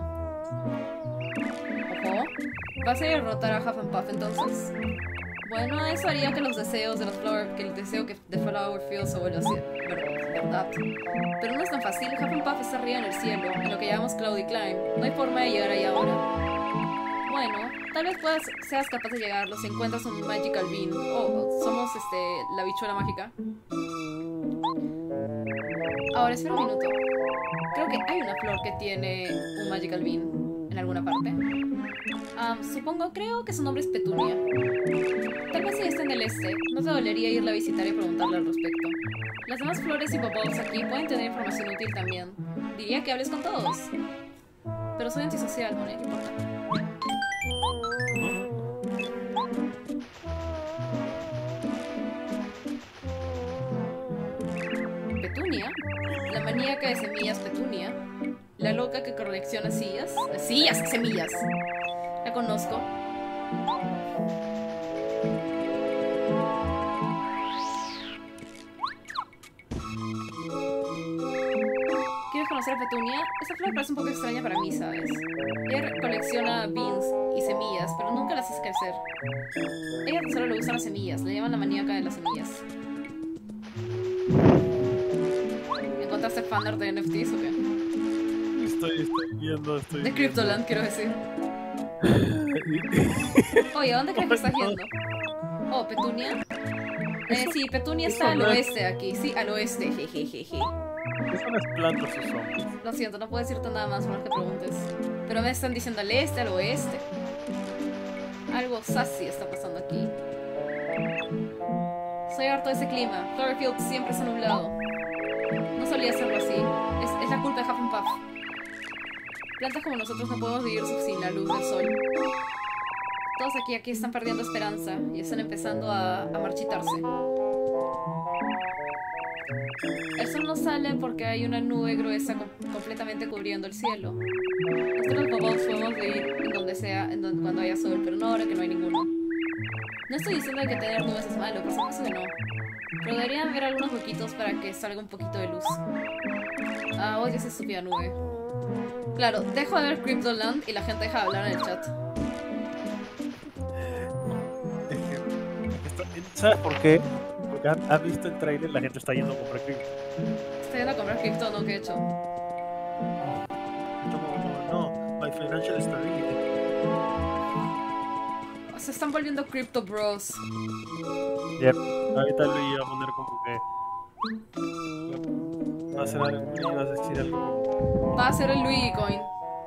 Ojo. ¿Vas a ir a derrotar a Huff and Puff entonces? Bueno, eso haría que los deseos de los Flower... Que el deseo que de Flower Fields se vuelva así, verdad. Pero no es tan fácil. Huff and Puff está arriba en el cielo, en lo que llamamos Cloudy Climb. No hay forma de llegar ahí ahora. Bueno, tal vez puedas, seas capaz de llegarlo si encuentras un Magical Bean. Oh, somos este, la bichuela mágica. Ahora, espera un minuto. Creo que hay una flor que tiene un Magical Bean en alguna parte. Um, supongo, creo que su nombre es Petunia. Tal vez ella está en el este. No te dolería irla a visitar y preguntarle al respecto. Las demás flores y bubbles aquí pueden tener información útil también. Diría que hables con todos. Pero soy antisocial, bueno, ¿qué importa? Petunia, la maníaca de semillas Petunia, la loca que colecciona sillas, sillas, semillas. La conozco. ¿Quieres conocer a Petunia? Esa flor parece un poco extraña para mí, ¿sabes? Ella colecciona beans y semillas, pero nunca las hace crecer. Ella solo le gustan las semillas, le llaman la maníaca de las semillas. ¿Encontraste fanart de N F Ts o qué? Estoy, estoy viendo, estoy De viendo. Cryptoland, quiero decir. Oye, ¿a dónde crees que estás yendo? Oh, Petunia. Eh, sí, Petunia está al oeste aquí. Sí, al oeste, jejejeje. Eso no es plantas o zombies. Lo siento, no puedo decirte nada más por lo que preguntes. Pero me están diciendo al este, al oeste. Algo sassy está pasando aquí. Soy harto de ese clima. Flowerfield siempre está nublado. No solía serlo así. Es, es la culpa de Huff and Puff. Plantas como nosotros no podemos vivir sin la luz del sol. Todos aquí, aquí están perdiendo esperanza y están empezando a, a marchitarse. El sol no sale porque hay una nube gruesa com completamente cubriendo el cielo. Nosotros los bobos podemos vivir en donde sea, en donde, cuando haya sol, pero no ahora que no hay ninguno. No estoy diciendo que tener nubes es malo, por supuesto que no. Pero deberían haber algunos huequitos para que salga un poquito de luz. Ah, oye esa estúpida nube. Claro, dejo de ver Cryptoland y la gente deja de hablar en el chat. Es que, esto- ¿sabes por qué? Porque han, han visto el trailer, la gente está yendo a comprar Crypto. Estoy yendo a comprar Crypto, ¿no? ¿Qué he hecho? Esto como, como, no, my financial stability. Se están volviendo Crypto Bros. Yep, ahorita lo iba a poner como que... Va a ser algo, iba a decir algo como... Va a ser el Luigi Coin.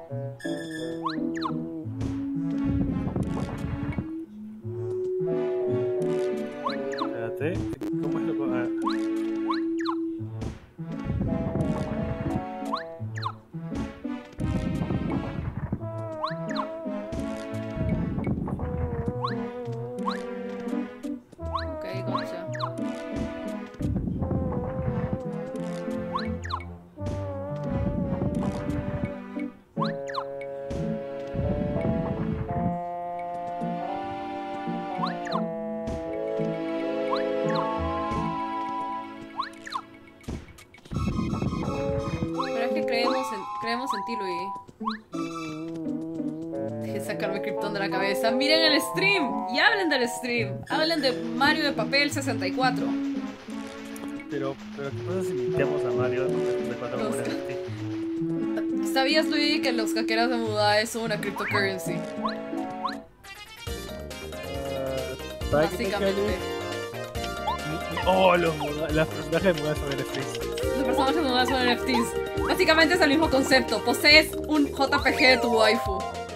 Espérate, ¿cómo es lo que...? Ah. Ok, gotcha. Pero es que creemos en, creemos en ti, Luigi. Esa sacarme Krypton de la cabeza. Miren el stream y hablen del stream. Hablen de Mario de papel sesenta y cuatro. Pero, pero ¿qué pasa si limpiamos a Mario de cuatro como un N F T? ¿Sabías, Luigi, que los caqueras de Mudai son una cryptocurrency? Uh, Básicamente. Oh, los, muda- los personajes de Muda son N F Ts. Los personajes de Mudai son N F Ts. Básicamente es el mismo concepto. Posees un J P G de tu waifu.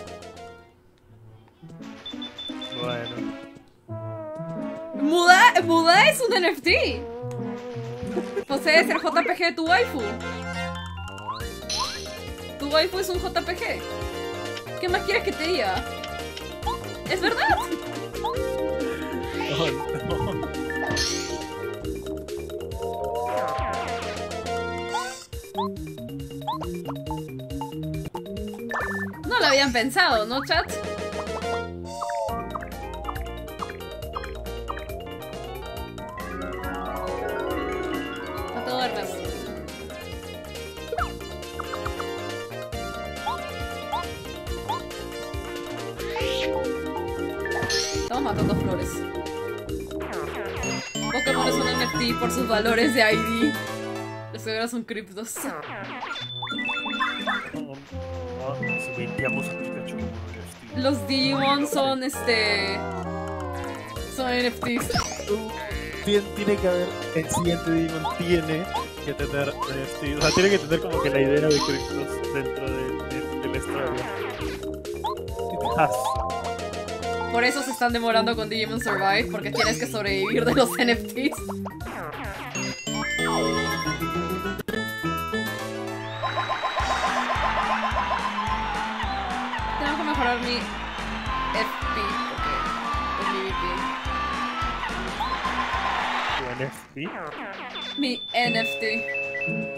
Bueno. Muda, Muda es un N F T. Posees el J P G de tu waifu. Tu waifu es un J P G. ¿Qué más quieres que te diga? ¿Es verdad? Oh, no. No lo habían pensado, ¿no, chat? No te duermas. Estamos matando flores. Pokémon es un N F T por sus valores de I D. Los que ahora son criptos. No, no, si limpiamos a Pikachu como un N F T. Los Digimon son este. Son N F Ts. Tien- Tiene que haber, el siguiente Digimon tiene que tener N F T. O sea, tiene que tener como que la idea de criptos dentro de, de, de la historia. It has to. Por eso se están demorando con Digimon Survive, porque tienes que sobrevivir de los N F Ts. Tengo que mejorar mi F P, porque es mi V ¿Tu N F T? P. Mi N F T.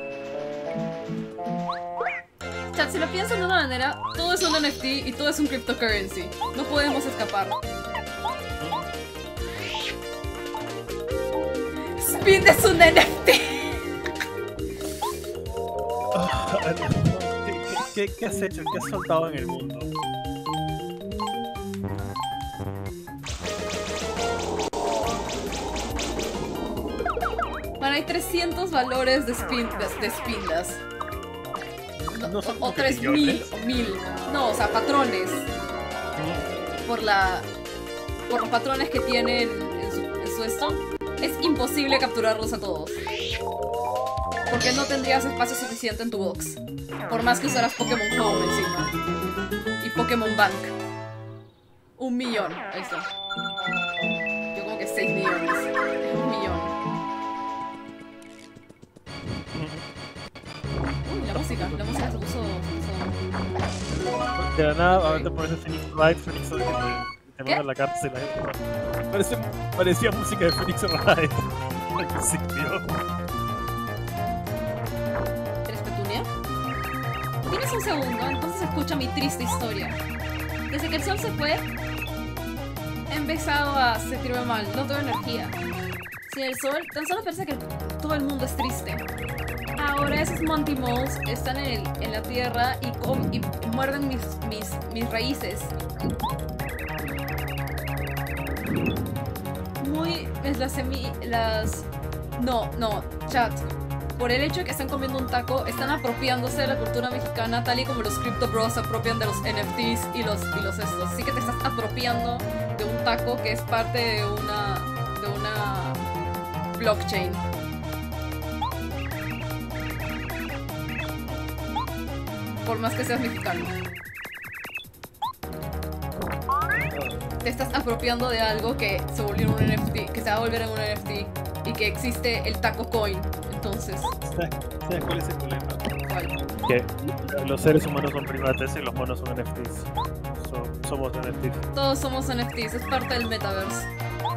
Chat, si lo piensan de una manera, todo es un N F T y todo es un cryptocurrency. No podemos escapar. Spin es un N F T. Ah, no. ¿Qué, qué, qué, ¿Qué has hecho? ¿Qué has soltado en el mundo? Bueno, hay trescientos valores de spin, de, de spindas. No, No son o como que tres mil millones. o mil. No, o sea, patrones. Por la. Por los patrones que tienen en su, en su esto. Es imposible capturarlos a todos. Porque no tendrías espacio suficiente en tu box. Por más que usaras Pokémon Home encima. Y Pokémon Bank. Un millón. Ahí está. Yo como que seis millones. Es un millón. Uy, la música. La música se puso. Se puso... De la nada, ahora te pones el Phoenix Wright, Phoenix Wright, y te, te ¿Qué? manda a la cárcel. Parece, parecía música de Phoenix Wright al principio. ¿Eres Petunia? Tienes un segundo, entonces escucha mi triste historia. Desde que el sol se fue, he empezado a sentirme mal, no tengo energía. Sin el sol, tan solo parece que todo el mundo es triste. Ahora esos Monty Moles están en, el- en la tierra y, com- y muerden mis, mis, mis raíces. Muy... es las semi... las... No, no, chat. Por el hecho de que están comiendo un taco, están apropiándose de la cultura mexicana tal y como los Crypto Bros se apropian de los N F Ts y los, y los estos. Así que te estás apropiando de un taco que es parte de una... de una... blockchain. Por más que seas mexicano. Te estás apropiando de algo que se volvió un N F T, que se va a volver en un N F T y que existe el taco coin. Entonces, ¿Sabes, ¿Sabes cuál es el problema? ¿cuál? Que los seres humanos son primates y los monos son N F Ts. So- somos N F Ts. Todos somos N F Ts, es parte del metaverse.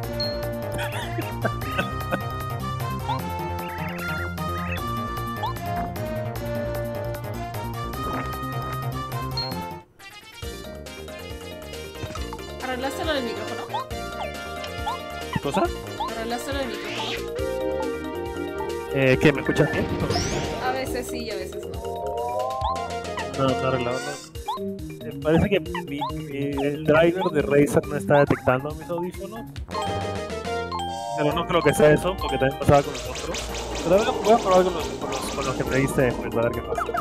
¿Arreglaste lo del micrófono? ¿Qué cosa? ¿Arreglaste lo del micrófono? Eh, ¿Qué? ¿Me escuchas bien? A veces sí y a veces no. No, no arreglado. No. Me parece que mi, mi- el driver de Razer no está detectando mis audífonos. Pero no creo que sea eso, porque también pasaba con los otros. Pero voy a, voy a probar con los, con los, con los que me diste después, a ver qué pasa.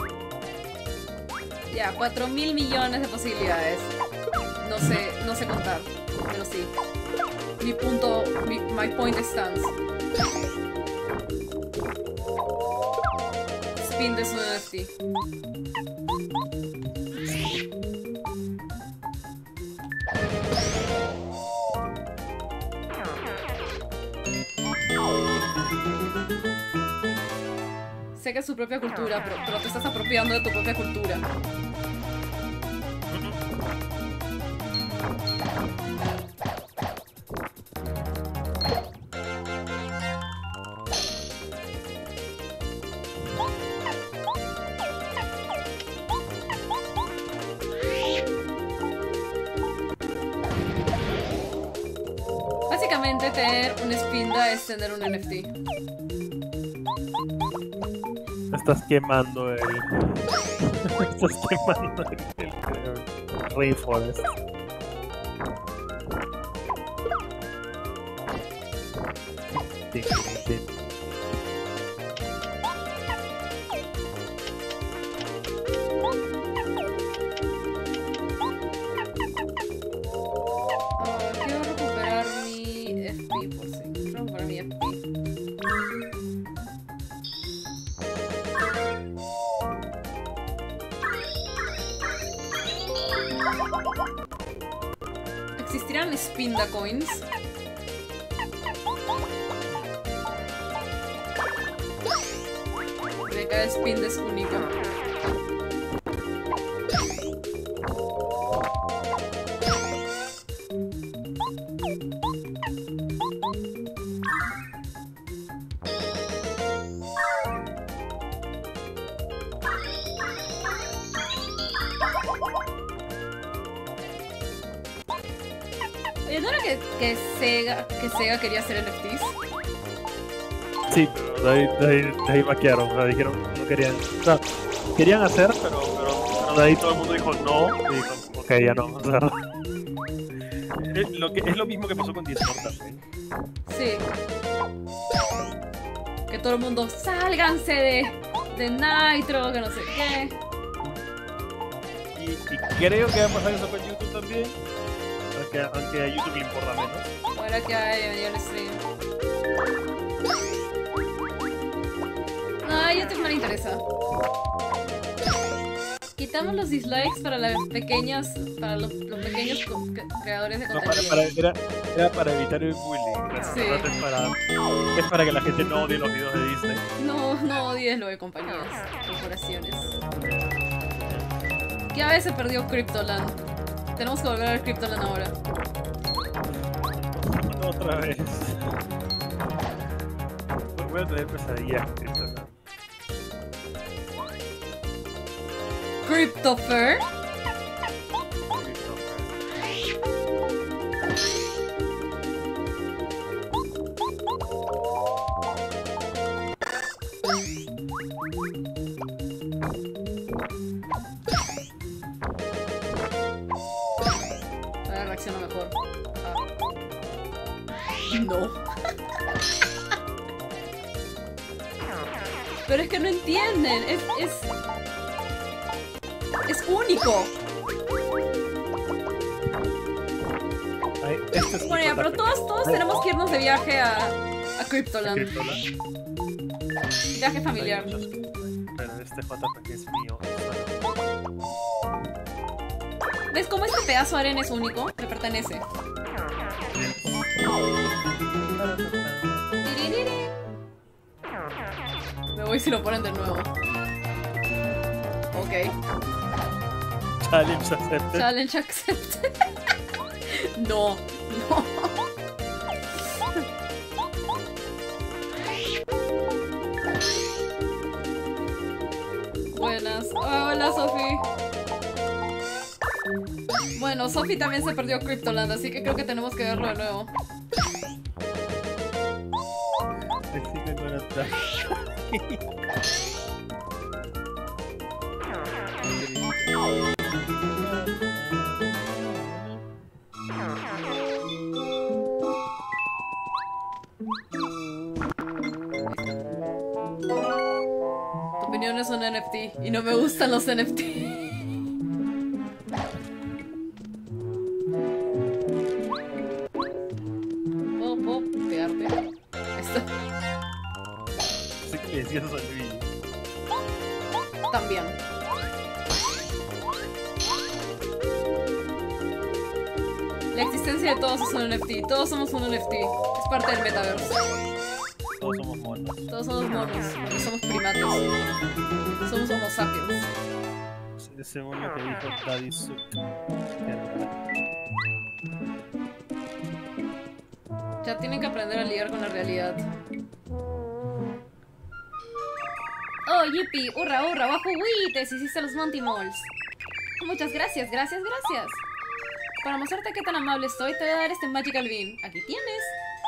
Ya, cuatro mil millones de posibilidades. No sé, no sé contar, pero sí. Mi punto, mi, my point stands. Spin de su N F T. Sé que es su propia cultura, pero, pero te estás apropiando de tu propia cultura. Básicamente tener un Spinda es tener un N F T. Estás quemando el. Estás quemando el, el, el Rainforest. Sí, sí. Oh, quiero recuperar mi F P por si. Quiero recuperar mi F P. ¿Existirán Spinda Coins? Porque cada Spinda es único. Oye, ¿no era que, que, Sega, que Sega quería hacer N F Ts? Sí, pero de ahí, de ahí, de ahí maquiaron, o sea, dijeron que no querían. O sea, querían hacer, pero, pero, pero de ahí todo el mundo dijo no, y dijo, ok, ya no. O sea, Es lo, que, es lo mismo que pasó con Discord también. Sí. Que todo el mundo, sálganse de, de Nitro, que no sé qué. Y, y creo que va a pasar eso con YouTube también. Aunque, aunque a YouTube le importa menos. Ahora que hay venía el stream. No, a YouTube no le interesa. Quitamos los dislikes para las pequeñas, para los, los pequeños co- creadores de no, para, contenido. para, era, era para evitar el bullying. Sí. No es, para, es para que la gente no odie los videos de Disney. No, no odies lo de compañías, corporaciones. ¿Qué a veces perdió Cryptoland? Tenemos que volver a ver Cryptoland ahora. Otra vez. Voy a tener pesadillas con esto, ¿no? Cryptofer. Ahora reacciono mejor. Ah. No. Pero es que no entienden. Es, es, es único. Ay, este es Bueno, ya, pero todos, todos tenemos que irnos de viaje a, a Cryptoland. Cryptoland. Viaje familiar. Pero este J P G es mío. ¿Ves cómo este pedazo de arena es único? Me pertenece. Me voy si lo ponen de nuevo. Ok. Challenge accepted. Challenge accepted. No, no. Buenas. Oh, hola, Sophie. Bueno, Sophie también se perdió Cryptoland, así que creo que tenemos que verlo de nuevo. Me siguen con atrás. no es un N F T y no me gustan los N F T. ¿Puedo, puedo pegarte? Esto. Sí que le decías eso a Luigi. También. La existencia de todos es un N F T. Todos somos un N F T. Es parte del metaverso. Todos somos monos. Todos somos monos. Porque somos primates. Somos homo sapiens. Según lo que dijo Daddy Suk. Ya tienen que aprender a lidiar con la realidad. Oh, yippee, hurra, hurra, bajo Wites, hiciste los Monty Malls. Muchas gracias, gracias, gracias. Para mostrarte qué tan amable estoy, te voy a dar este Magical Bean. Aquí tienes.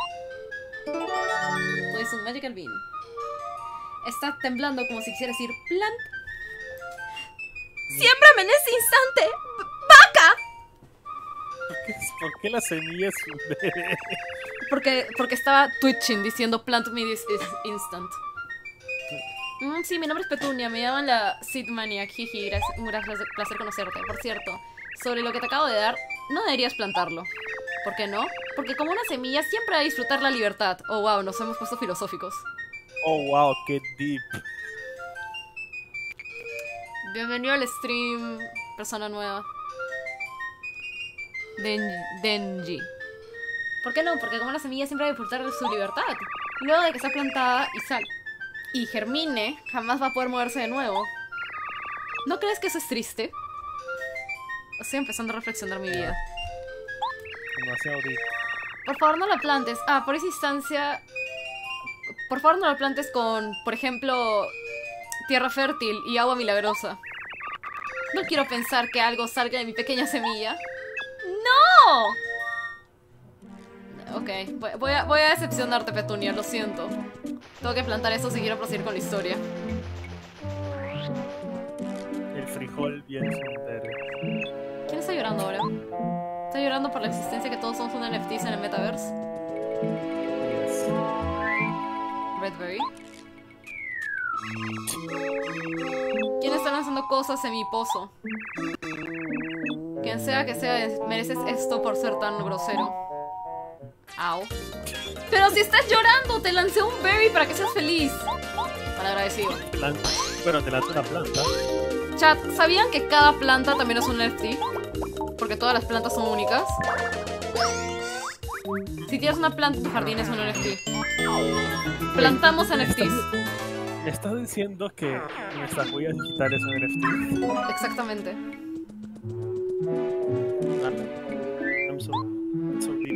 Pues un Magical Bean. Está temblando como si quisiera decir plant. ¡Siémbrame en este instante! ¡Vaca! ¿Por qué, ¿Por qué la semilla es un bebé? Porque, porque estaba twitching diciendo plant me this is instant. Mm, sí, mi nombre es Petunia, me llaman la Seed Maniac, jiji, gracias, un gran placer conocerte. Por cierto, sobre lo que te acabo de dar, no deberías plantarlo. ¿Por qué no? Porque como una semilla siempre va a disfrutar la libertad. Oh, wow, nos hemos puesto filosóficos. Oh, wow, qué deep. Bienvenido al stream, persona nueva. Den Denji. ¿Por qué no? Porque como una semilla siempre va a disfrutar de su libertad. Luego de que sea plantada y sal y germine, jamás va a poder moverse de nuevo. ¿No crees que eso es triste? Estoy empezando a reflexionar mi vida. Demasiado deep. Por favor, no la plantes. Ah, por esa instancia... Por favor, no la plantes con, por ejemplo, tierra fértil y agua milagrosa. No quiero pensar que algo salga de mi pequeña semilla. ¡No! Ok, voy, voy, a, voy a decepcionarte, Petunia, lo siento. Tengo que plantar eso si quiero proseguir con la historia. El frijol bien cementerio. ¿Quién está llorando ahora? ¿Está llorando por la existencia que todos somos un N F Ts en el metaverse? Yes. Redberry. ¿Quién está lanzando cosas en mi pozo? Quien sea que sea, mereces esto por ser tan grosero. Au. Pero si estás llorando, te lancé un berry para que seas feliz. Mal agradecido. Plan- Bueno, te lanzo una planta. Chat, ¿sabían que cada planta también es un N F T? Porque todas las plantas son únicas. Si tienes una planta en tu jardín es un N F T. Plantamos N F Ts. ¿Me estás diciendo que nuestras huellas digitales son N F Ts? Exactamente. I'm so, so deep.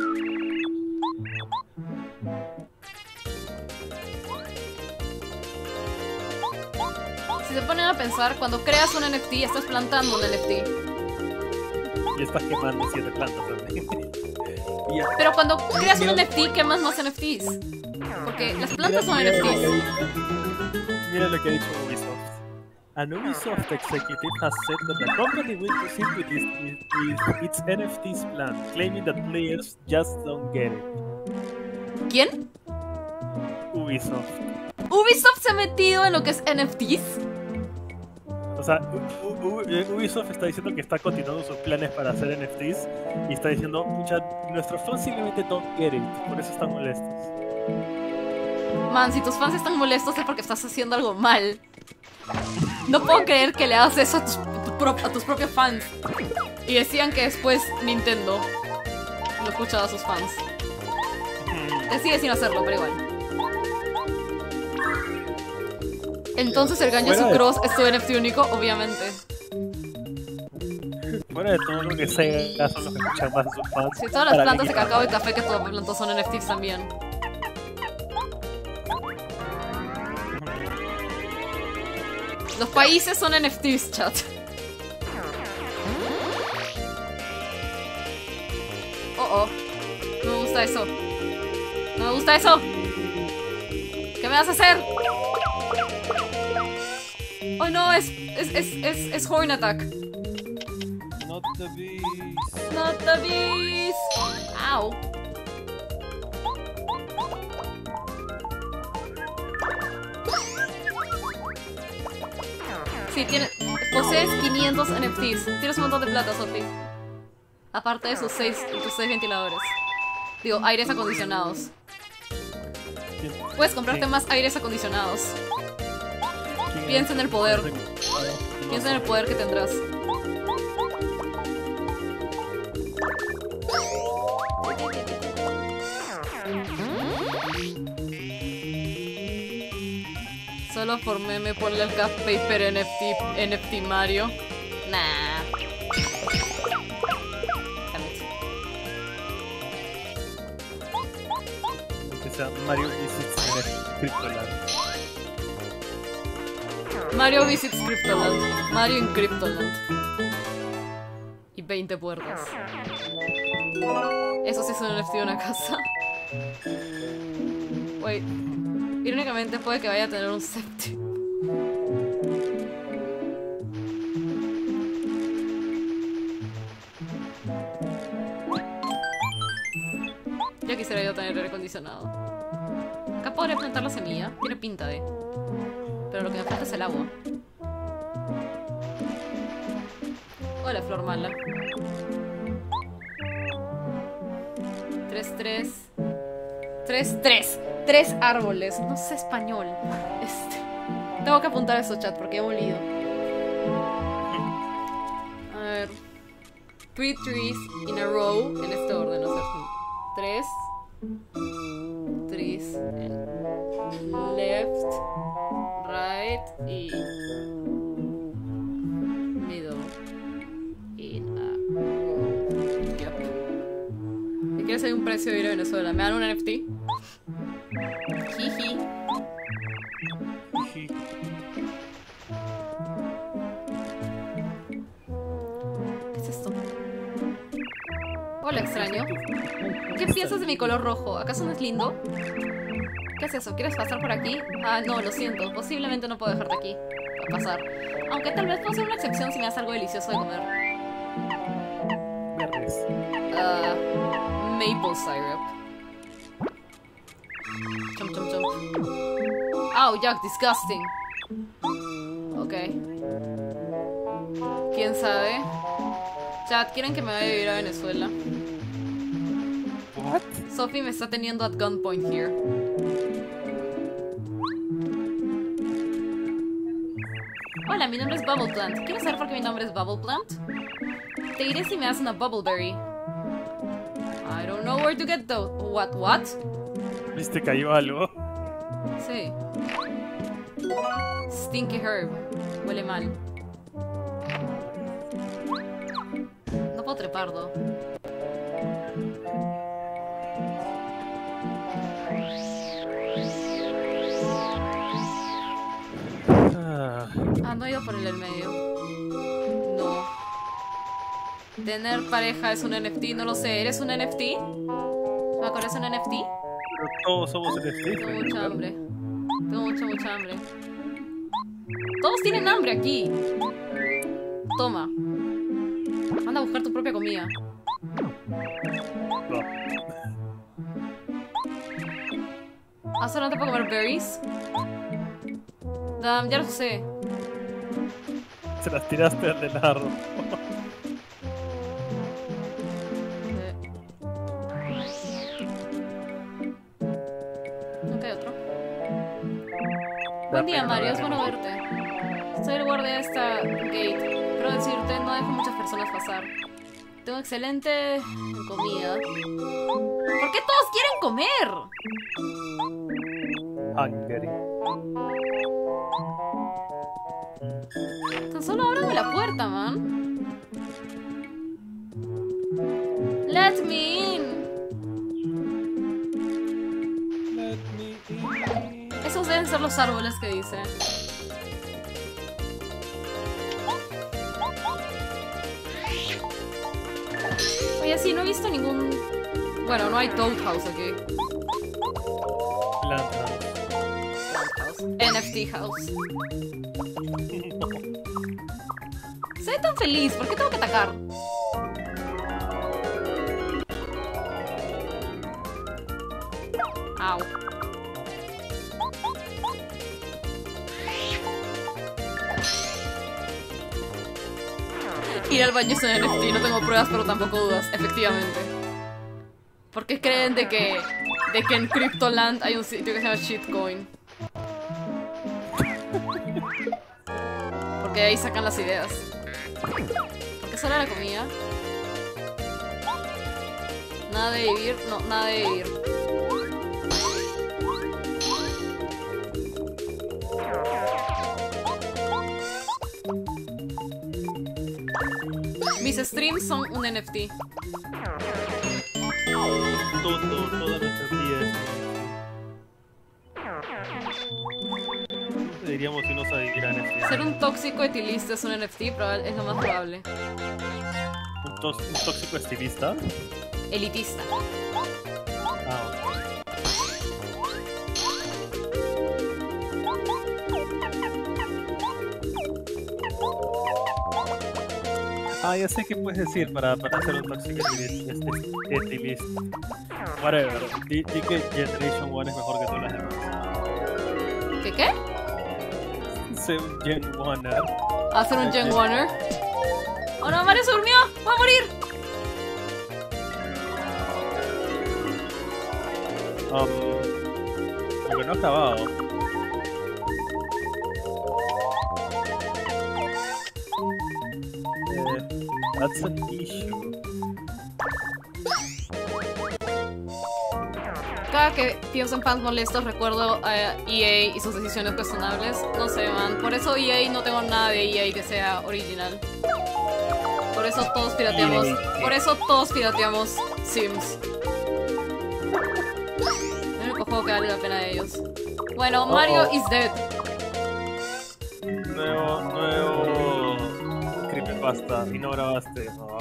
Si se ponen a pensar, cuando creas un N F T, estás plantando un N F T. Y estás quemando siete plantas también. Y ya. Pero cuando creas un N F T, quemas más N F Ts. Porque las plantas son N F Ts. Mira lo que ha dicho Ubisoft. An Ubisoft executive has said that the company will proceed with, its, with its N F Ts plan, claiming that players just don't get it. ¿Quién? Ubisoft. ¿Ubisoft se ha metido en lo que es N F Ts? O sea, U- U- U- Ubisoft está diciendo que está continuando sus planes para hacer N F Ts y está diciendo, pucha, nuestros fans simplemente don't get it, por eso están molestos. Man, si tus fans están molestos es porque estás haciendo algo mal. No puedo creer que le hagas eso a tus, tu pro- a tus propios fans. Y decían que después Nintendo no escuchaba a sus fans. Decide sin hacerlo, pero igual. Entonces el Ganjo Fuera de- Sucrose es tu N F T único, obviamente. Fuera de todo lo que Sega son los que escuchan más a sus fans. Si todas las para plantas mí- de cacao y café que tú plantas son N F Ts también. Los países son N F Ts, chat. Oh, oh. No me gusta eso. No me gusta eso. ¿Qué me vas a hacer? Oh no, es... Es, es, es, es Horn Attack. Not the beast. Not the beast. Ow. Sí, tiene, posees quinientos N F Ts. Tienes un montón de plata, Sophie. Aparte de sus seis, tus seis ventiladores. Digo, aires acondicionados. ¿Quién- Puedes comprarte quién- más aires acondicionados. quién Piensa es? en el poder. No Piensa en el sé. poder que tendrás. Solo por meme ponle el Cat Paper N F T, N F T Mario. Nah. Damn it. Que sea Mario Visits en el Cryptoland. Mario visits Cryptoland. Mario en Cryptoland. Y veinte puertas. Eso sí es un N F T de una casa. Wait. Irónicamente puede que vaya a tener un séptimo. Ya quisiera yo tener aire acondicionado. Acá podría plantar la semilla. Tiene pinta de. Pero lo que me falta es el agua. Hola, flor mala. Tres, tres. Tres, tres. Tres árboles. No sé español. Este. Tengo que apuntar eso, chat, porque he molido. A ver. Three trees in a row. En este orden, o sea, son tres. Trees. En left. Right. Y. Middle. In a row. Yep. Si quieres hay un precio de ir a Venezuela, ¿me dan un N F T? Jiji. Jiji. ¿Qué es esto? Hola, extraño. ¿Qué piensas de mi color rojo? ¿Acaso no es lindo? ¿Qué es eso? ¿Quieres pasar por aquí? Ah, no, lo siento. Posiblemente no puedo dejarte aquí. A pasar. Aunque tal vez puedo hacer una excepción si me das algo delicioso de comer. Verdes. Ah, maple syrup. Chomp, chomp, chomp. Oh, yuck, disgusting. Ok. ¿Quién sabe? Chat, ¿quieren que me vaya a vivir a Venezuela? What? Sophie me está teniendo at gunpoint here. Hola, mi nombre es Bubble Plant. ¿Quieres saber por qué mi nombre es Bubble Plant? Te diré si me das una Bubbleberry. I don't know where to get those. What, what? ¿Viste cayó algo? Sí. Stinky herb. Huele mal. No puedo treparlo. Ah, Ah, no he ido por el del medio. No. Tener pareja es un N F T, no lo sé. ¿Eres un N F T? ¿Me acuerdas un N F T? pero todos somos N F Ts. Tengo ¿no? mucha hambre. Tengo mucha, mucha hambre. Todos tienen hambre aquí. Toma. Anda a buscar tu propia comida. No. ¿Has hablado para comer berries? Damn, ya lo sé. Se las tiraste al de largo. Eh. Nunca hay otro. Buen día, Mario, es bueno verte. Soy el guardia de esta gate. Pero decirte, no dejo muchas personas pasar. Tengo excelente comida. ¿Por qué todos quieren comer? Hungry. Tan solo ábrame la puerta, man. Let me in. Let me in. Esos deben ser los árboles que dice. Oye, sí, no he visto ningún... Bueno, no hay Toad House aquí. Planta. N F T House. Se ve tan feliz, ¿por qué tengo que atacar? Au. Ir al baño es un N F T, no tengo pruebas pero tampoco dudas, efectivamente. ¿Por qué creen de que, de que en Cryptoland hay un sitio que se llama Shitcoin? Porque de ahí sacan las ideas. ¿Por qué sale la comida? Nada de vivir, no, nada de vivir. Mis streams son un N F T. Todo, todo, toda nuestra vida es ¿qué diríamos si no sabían N F T? Ser un tóxico etilista es un N F T, pero es lo más probable. ¿Un, tos- un tóxico estilista? Elitista. Ah, Ah, ya sé qué puedes decir para, para hacer un tóxico etilista. etilista. Whatever. Di, di que Generation one es mejor que todas las demás. ¿Qué qué? Sé un Gen Oner. Hacer un Gen Warner. ¡Oh no, Mario se durmió! ¡Va a morir! Um, porque no ha acabado. Eh, that's an issue. Cada que pienso en fans molestos recuerdo a E A y sus decisiones cuestionables. No sé, man. Por eso E A no tengo nada de E A que sea original. Por eso todos pirateamos. Por eso todos pirateamos Sims. El único juego que vale la pena de ellos. Bueno, Mario Uh-oh. is dead. Nuevo, nuevo creepypasta. Y no grabaste. No.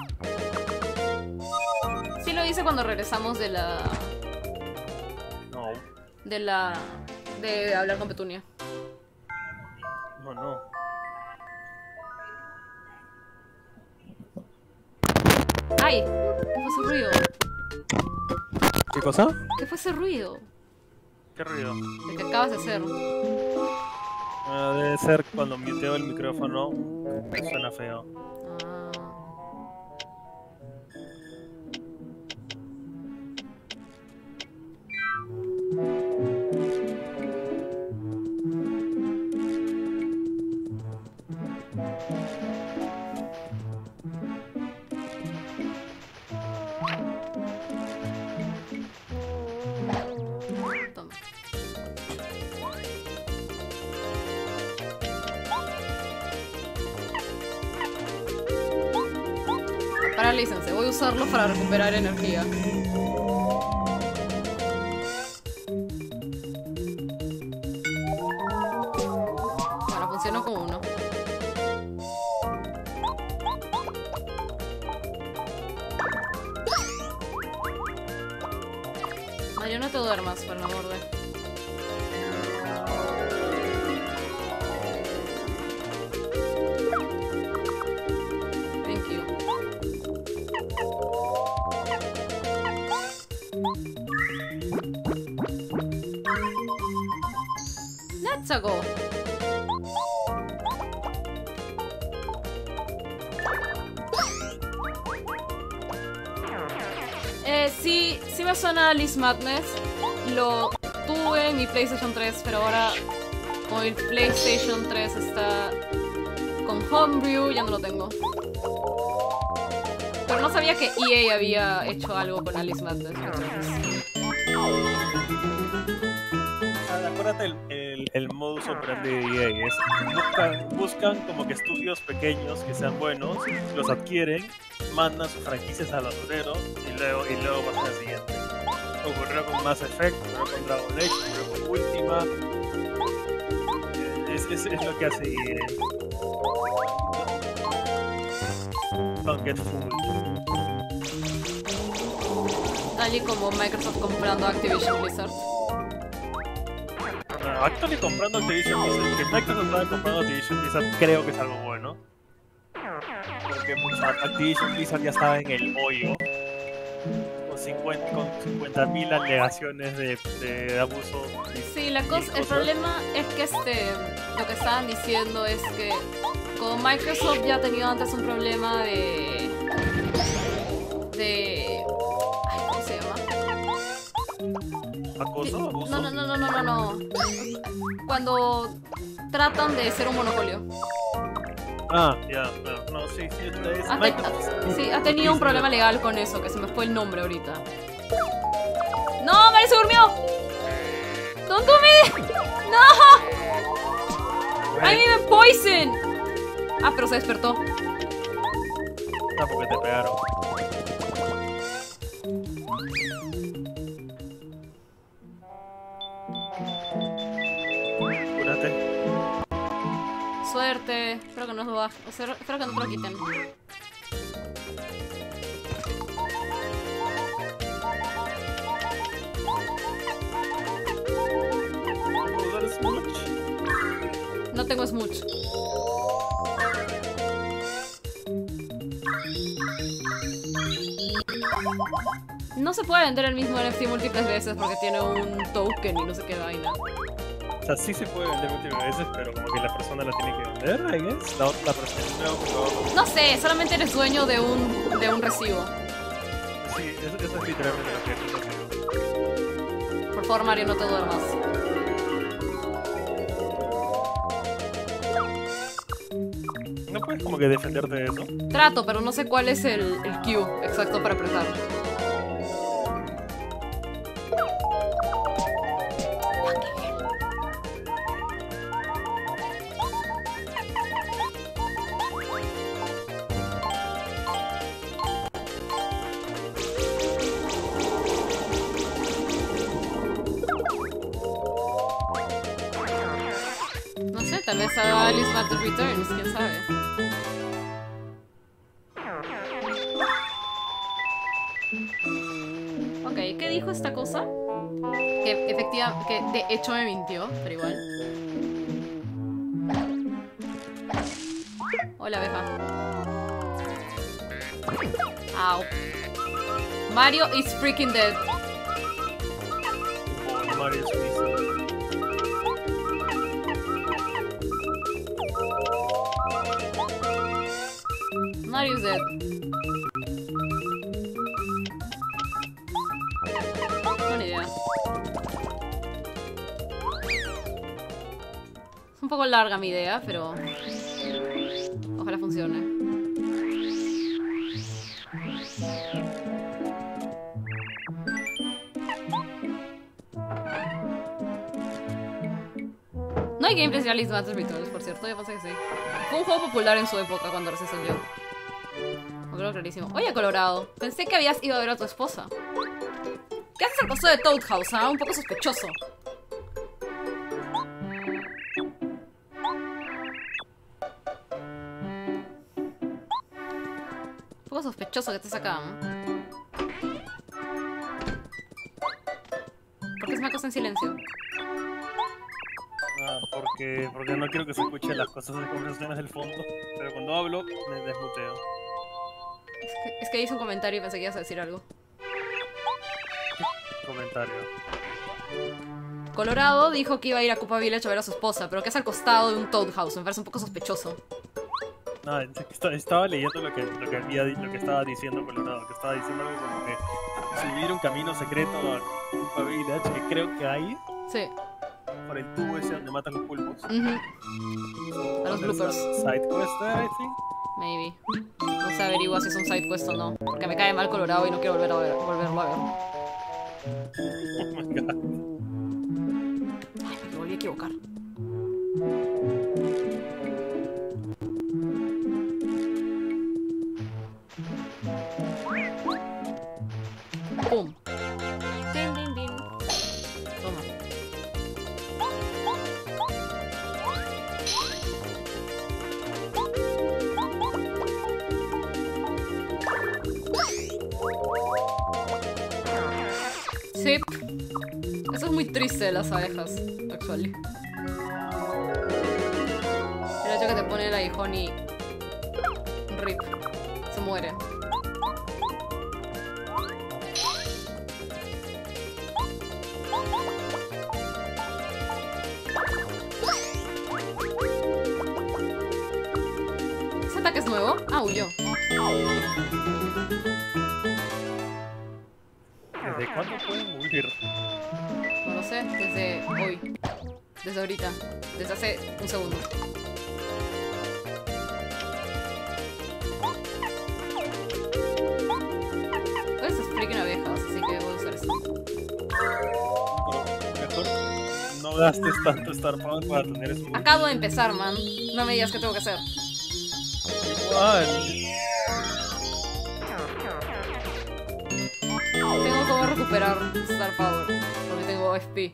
Sí lo hice cuando regresamos de la. No. de la. de hablar con Petunia. No, no. ¡Ay! ¿Qué fue ese ruido? ¿Qué cosa? ¿Qué fue ese ruido? ¿Qué ruido? El que acabas de hacer. Ah, debe ser cuando muteo el micrófono. Suena feo. Ah. Toma. Paralícense, voy a usarlo para recuperar energía. Bueno, funcionó con uno. Mario, no te duermas, por el amor de... Thank you. Let's go. Eh, sí, sí me suena Alice Madness. Lo tuve en mi PlayStation tres, pero ahora como el PlayStation tres está con Homebrew, ya no lo tengo. Pero no sabía que E A había hecho algo con Alice Madness. Entonces. Ah, acuérdate el, el, el modus operandi de E A es buscan, buscan como que estudios pequeños que sean buenos, los adquieren, mandan sus franquicias al basurero y luego, y luego pasan al siguiente. Ocurrió con Mass Effect, ocurrió con Dragon Age, ocurrió con Ultima. Eh, Es, es, es lo que hace E A. Don't get fooled. Tal y como Microsoft comprando Activision Blizzard. Bueno, actually comprando Activision Blizzard, que Microsoft estaba comprando Activision Blizzard, creo que es algo bueno. Porque pues, Activision Blizzard ya estaba en el hoyo. Con cincuenta con cincuenta mil alegaciones de, de abuso. Sí, la cosa, el problema es que este, lo que estaban diciendo es que Con Microsoft ya ha tenido antes un problema de... de... Ay, ¿cómo se llama? ¿Acoso? ¿Abuso? No, no, no, no, no, no, no. Cuando tratan de ser un monopolio. Ah, ya, no, no, sí, sí, es Ha, te- ha- sí, ha tenido un problema legal con eso, que se me fue el nombre ahorita. ¡No, Mari se durmió! ¡Don't do me! ¡No! ¡I'm even poison! Ah, pero se despertó. Ah, porque te pegaron. Cúrate. Suerte. Espero que no lo baje. O sea, espero que no te lo quiten. ¿Puedo dar smooch? No tengo smooch. No se puede vender el mismo N F T múltiples veces porque tiene un token y no sé qué vaina. O sea, sí se puede vender múltiples veces, pero como que la persona la tiene que vender, I guess. La, la persona, no, no. No sé, solamente eres dueño de un, de un recibo. Sí, eso, eso es literalmente lo que es. Lo que Por favor, Mario, no te duermas. es. No puedes como que defenderte de eso. Trato, pero no sé cuál es el, el cue exacto para apretar. No sé, tal vez haga Alice Matter Returns, quién sabe. Ok, ¿qué dijo esta cosa? Que efectivamente, que de hecho me mintió, pero igual. Hola, abeja. Au. Mario is freaking dead. Como Mario Smith. Mario's dead. Buena idea. Es un poco larga mi idea, pero ojalá funcione. No hay gameplays de Alice Matters Returns, por cierto, yo pensé que sí. Fue un juego popular en su época cuando recién salió. Lo creo clarísimo. Oye, Colorado, pensé que habías ido a ver a tu esposa. ¿Qué haces al costo de Toad House, ah? Un poco sospechoso. Un poco sospechoso que estés acá, ¿no? ¿Por qué se me acosta en silencio? Ah, porque, porque no quiero que se escuchen las cosas de conversaciones del fondo. Pero cuando hablo, me desmuteo. Es que, es que hice un comentario y pensé que ibas a decir algo. Comentario. Colorado dijo que iba a ir a Koopa Village a ver a su esposa, pero que es al costado de un Toad House. Me parece un poco sospechoso. No, es que esta- estaba leyendo lo que, lo que había di- lo que estaba diciendo Colorado, que estaba diciendo algo como que subir un camino secreto a Koopa Village, que creo que hay Sí. por el tubo ese donde matan los pulpos. Ujú. A los bloopers. Side quest there, I think. Maybe. No se averigua si es un side quest o no. Porque me cae mal Colorado y no quiero volver a ver, volverlo a ver. Oh my god. Ay, me volví a equivocar. Pum. Din, din, din. Toma. Sí. Eso es muy triste de las abejas, actually. El hecho que te pone el aguijón y... Rip. Se muere. ¿Es nuevo? Ah, huyó. ¿Desde cuándo pueden huir? No lo sé, desde hoy. Desde ahorita. Desde hace un segundo. Todas esas freaking abejas, así que voy a usar esto. Mejor no gastes tanto Star Power para tener eso. Acabo de empezar, man. No me digas qué tengo que hacer. Igual. Tengo como recuperar Star Power, porque tengo F P.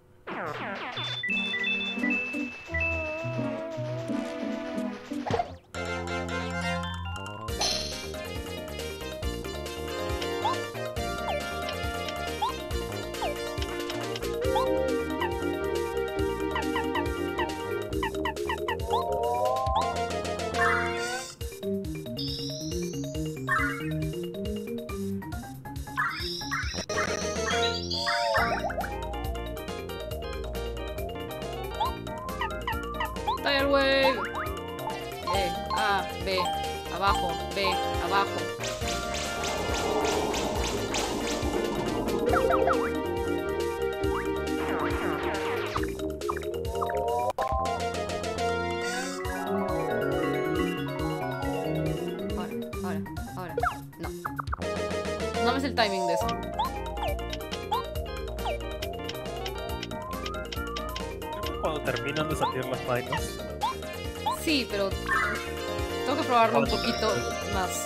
Tire Wave. B, A, B, abajo, B, abajo. Ahora, ahora, ahora. No. No me es el timing de eso. Cuando terminan de salir las vainas. Sí, pero tengo que probarlo un poquito más.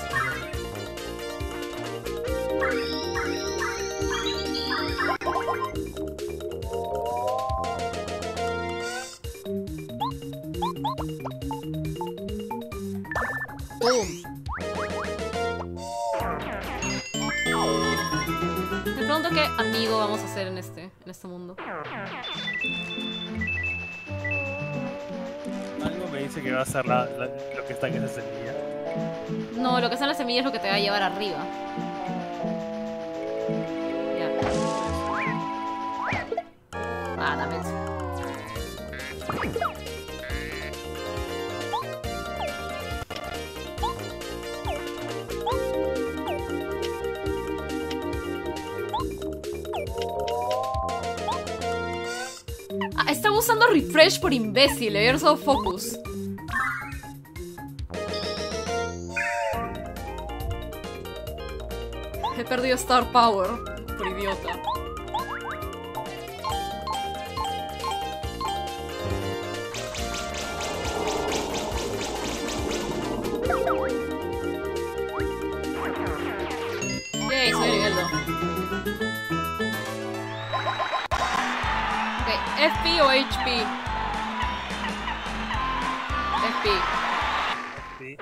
¡Boom! Me pregunto qué amigo vamos a hacer en este, en este mundo. Algo me dice que va a ser la, la- lo que está en esa semilla. No, lo que son las semillas es lo que te va a llevar arriba. Ya. Ah, dame eso. Ah, estaba usando refresh por imbécil, había usado focus. He perdido Star Power por idiota. Yay, soy nivel dos. Ok, F P o H P. F P. Sí.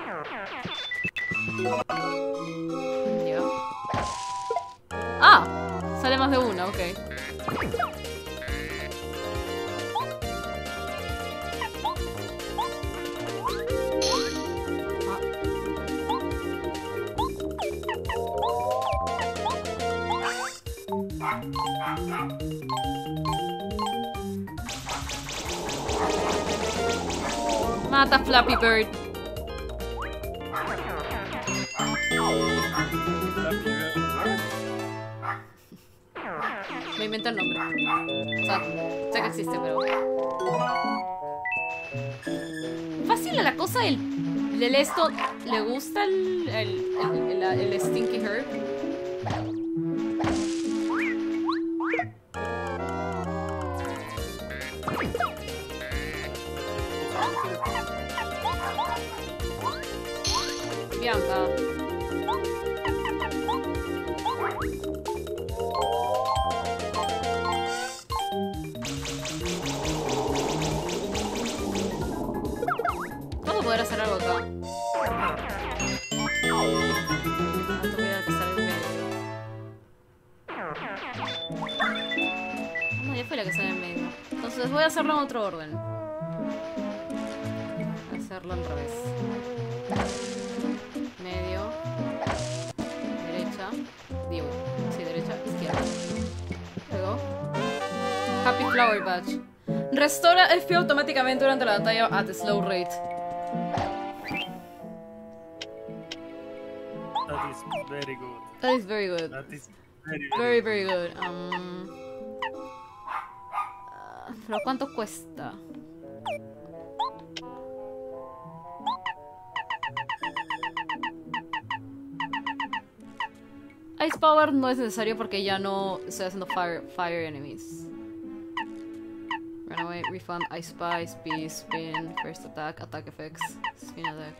Ya. Ah, sale más de una, ok. Ah, mata Flappy Bird. Me invento el nombre. O sea, sé que existe, pero... Fácil a la cosa del... del esto... ¿Le gusta el... el... el, el, el Stinky Herb? Bianca. Vamos a poder hacer algo acá. Ah, tengo que ir a que sale en medio. No, ya fue la que sale en medio. Entonces voy a hacerlo en otro orden. Voy a hacerlo al revés. Medio. Derecha. Digo, sí, derecha, izquierda. Luego. Happy Flower Badge. Restaura F P automáticamente durante la batalla at slow rate. is very good. That is very good. That is very, Very, very very good. Um, ah, pero ¿cuánto cuesta? Ice Power no es necesario porque ya no estoy haciendo Fire, fire Enemies. Runaway, Refund, Ice Spy, Speed, Spin, First Attack, Attack Effects, Spin Attack.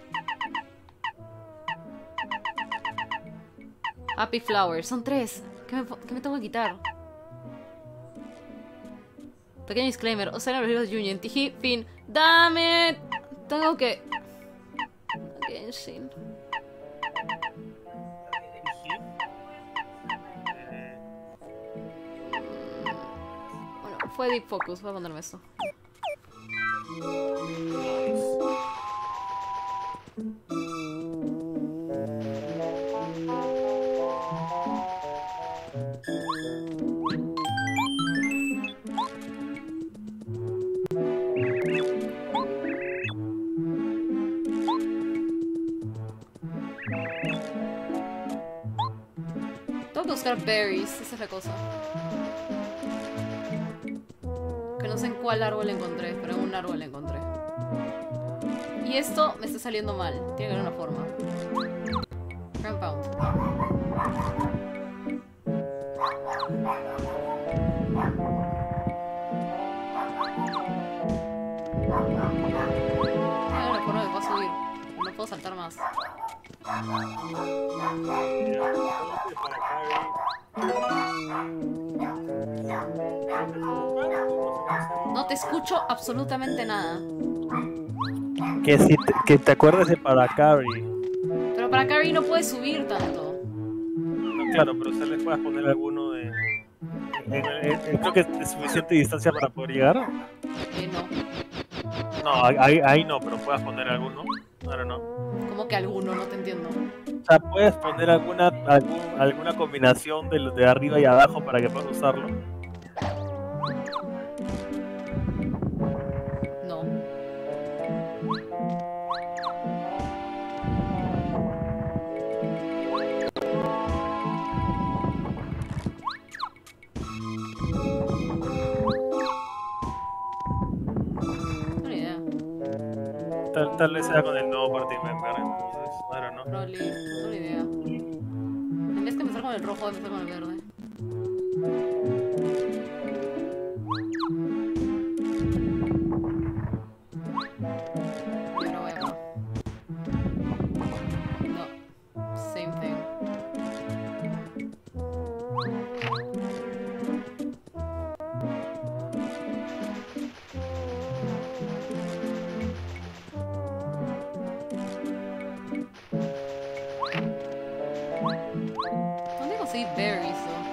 Happy Flower, son tres. ¿Qué me, qué me tengo que quitar? Pequeño disclaimer, o sea, los libros de Union, Tiji, fin. ¡Dame! It. Tengo que... Genshin. Bueno, fue Deep Focus, voy a ponerme esto. Tengo que buscar berries, esa es la cosa. Que no sé en cuál árbol encontré, pero en un árbol encontré. Y esto me está saliendo mal. Tiene que haber una forma. Ground Pound. Tiene que haber una forma de que pueda subir. No puedo saltar más. No te escucho absolutamente nada. Que si te, que te acuerdes de para Carry. Pero para Carrie no puedes subir tanto. No, claro, pero se le puedes poner alguno de. En, en- en- creo que es suficiente distancia para poder llegar. Eh, no. No, ahí, ahí no, pero puedes poner alguno. Ahora no. Como que alguno, no te entiendo. O sea, puedes poner alguna algún, alguna combinación de, los de arriba y abajo para que puedas usarlo. No. No ni idea. Tal, tal vez sea con el nuevo party member, entonces, ahora no. Probably. No ni idea. En vez de empezar con el rojo, empezar con el verde. Y ahora voy acá. No. Same thing. ¿Dónde conseguí berries, though?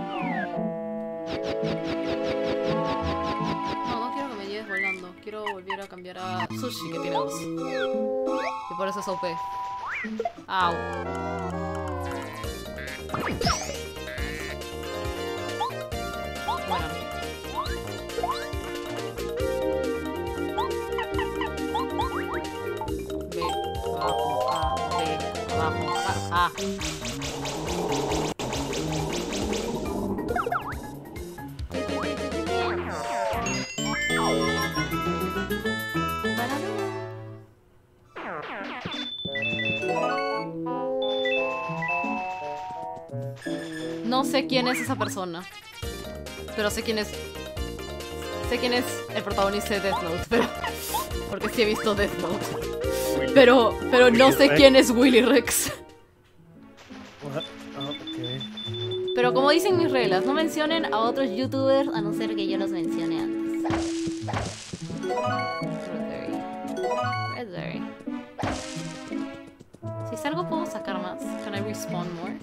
No, no quiero que me lleves volando. Quiero volver a cambiar a Sushi, que tiene dos. Y por eso es O P. Au. Bueno. B, abajo, A, B, abajo, A, A. No sé quién es esa persona, pero sé quién es. Sé quién es el protagonista de Death Note, pero porque sí he visto Death Note. Pero, pero no sé quién es Willy Rex. What? Ah, ok. Pero como dicen mis reglas, no mencionen a otros youtubers a no ser que yo los mencione antes. Raspberry. Raspberry. Si salgo puedo sacar más. Can I respawn more?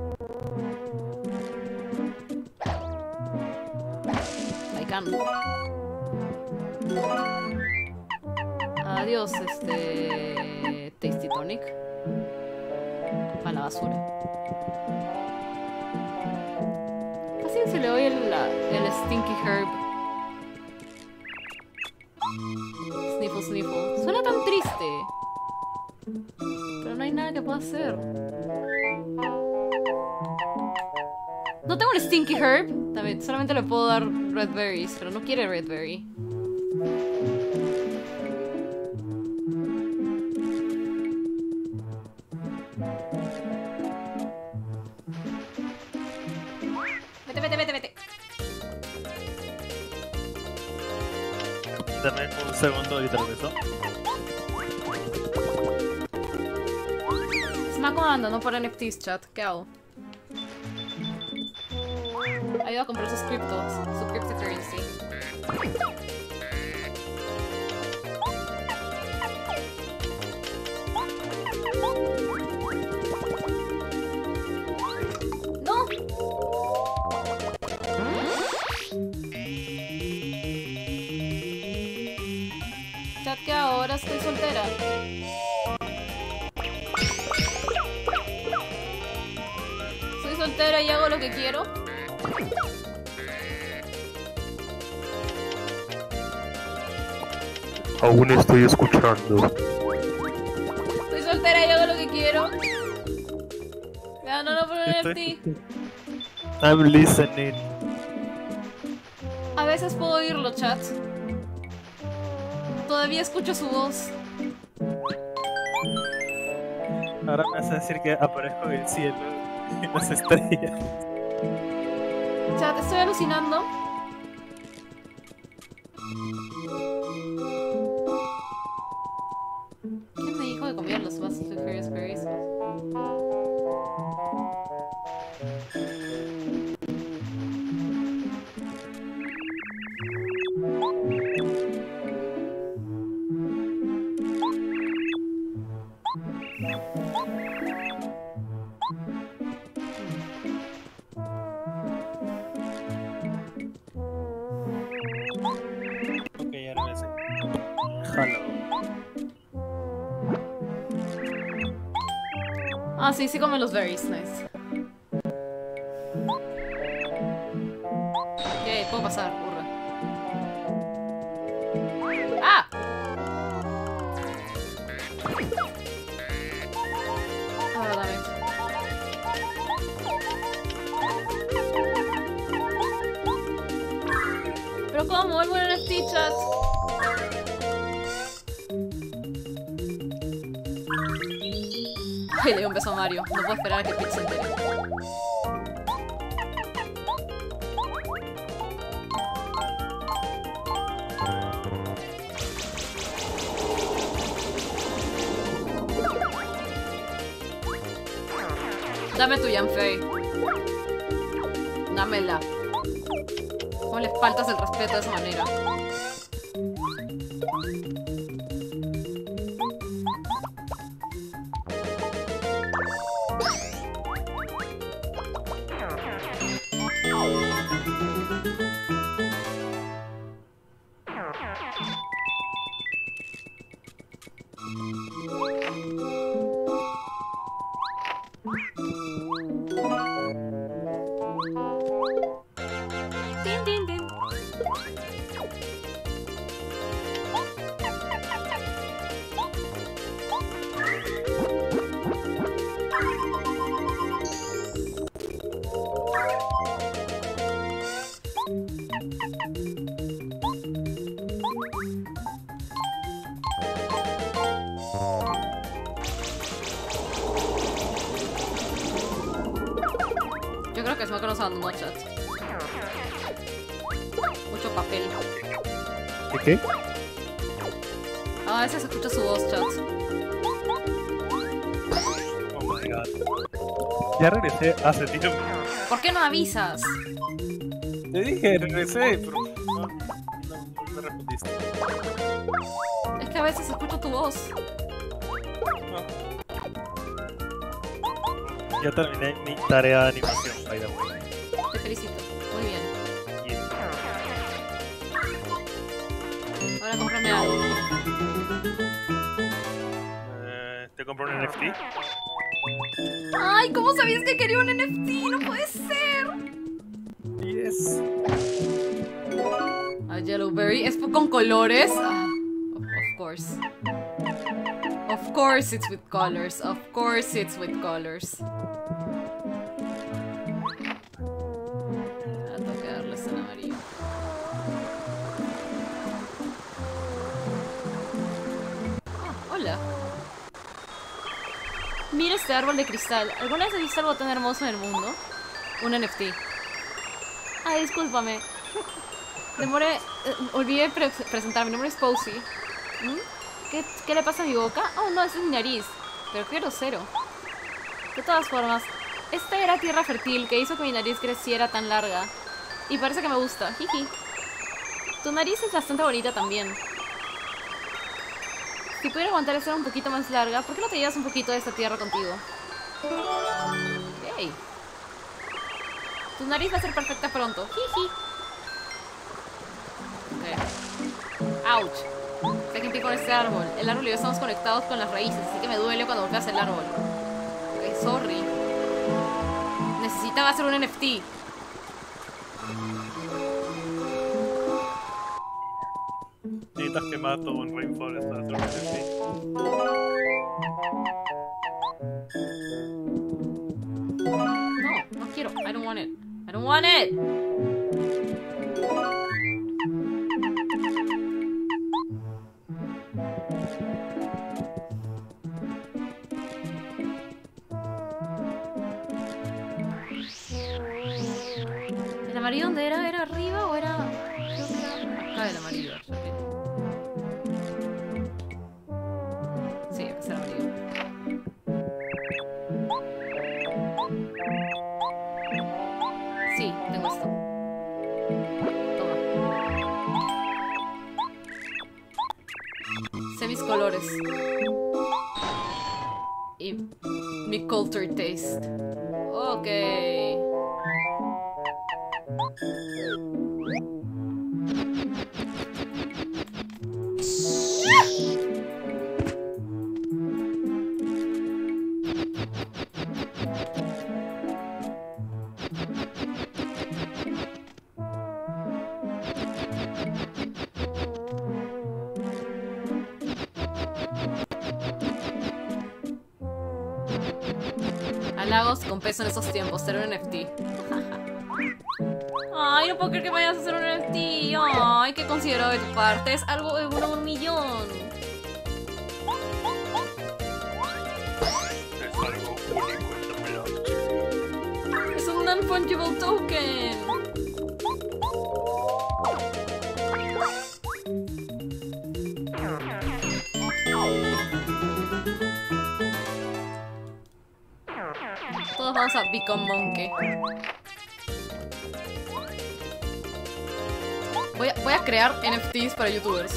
I can. Adiós, este... Tasty Tonic. A la basura. Casi se le oye el, el Stinky Herb. Sniffle, sniffle. Suena tan triste. Pero no hay nada que pueda hacer. tengo un Stinky Herb. También, solamente le puedo dar Red Berries, pero no quiere Red Berry. Vete, vete, vete, vete. Dame un segundo y te regreso. Se me abandonó por N F Ts, chat. ¿Qué hago? Ayuda a comprar sus criptos, su cryptocurrency. ¡No! Chat, que ahora estoy soltera. Soy soltera y hago lo que quiero. Aún estoy escuchando. Soy soltera y hago lo que quiero. Ya, no, no, por un N F T. I'm listening. A veces puedo oírlo, chat. Todavía escucho su voz. Ahora me vas a decir que aparezco en el cielo, en las estrellas. Chat, estoy alucinando. ¿Quién me dijo que comía los Fast and Furious Berries? Ok, ahora me sé. Hello. Ah, sí, sí come los berries, nice. Ok, puedo pasar, burra. ¡Ah! Ah, dame. Pero ¿cómo? Vuelvo en N F T, chat. Ay, le doy un beso a Mario. No puedo esperar a que Peach se entere. Dame tu Yanfei. Dámela. ¿Cómo le faltas el respeto de esa manera? Din, din, din. Yo creo que es más que nos abandonó, chat. Mucho papel. ¿De qué? A veces escucha su voz, chat. Oh my god. Ya regresé hace tiempo. ¿Por qué no avisas? Te dije, regresé, pero no, no, no me respondiste. Es que a veces escucho tu voz. Ya terminé mi tarea de animación, by the way. Te felicito. Muy bien. Y, Ahora cómprame algo. eh, ¿te compro un N F T? Ay, ¿cómo sabías que quería un N F T? No puede ser. Yes. A Yellowberry. ¿Es con colores? Ah, of, of course. Of course it's with colors. Of course it's with colors. Mira este árbol de cristal. ¿Alguna vez has visto algo tan hermoso en el mundo? Un N F T. Ay, discúlpame. Demoré... eh, olvidé pre presentarme. Mi nombre es Posey. ¿Mm? ¿Qué, ¿Qué le pasa a mi boca? Oh, no, esa es mi nariz. Pero qué grosero. De todas formas, esta era tierra fértil que hizo que mi nariz creciera tan larga. Y parece que me gusta. Jiji. Tu nariz es bastante bonita también. Si pudiera aguantar estar un poquito más larga, ¿por qué no te llevas un poquito de esta tierra contigo? Hey. Tu nariz va a ser perfecta pronto. Jiji. Okay. Ouch. Sé que estoy con este árbol. El árbol y yo estamos conectados con las raíces, así que me duele cuando golpeas el árbol. Okay, sorry. Necesitaba hacer un N F T. Necesitas quemar todo un rainforest para hacer un N F T. No, no quiero. I don't want it. I don't want it. ¿El amarillo dónde era? ¿Era arriba o era...? Creo que era acá el amarillo. Sí, acá está el amarillo. Sí, tengo esto. Toma. Sé mis colores. Y mi culture taste. Ok. Halagos con peso en esos tiempos, ser un N F T. Ay, no puedo creer que vayas a hacer un N F T. Ay, qué considerado de tu parte. Es algo de uno a un millón. Es algo único esta pelota. Es un non-fungible token. Todos vamos a Become Monkey. Voy a, voy a crear N F Ts para youtubers.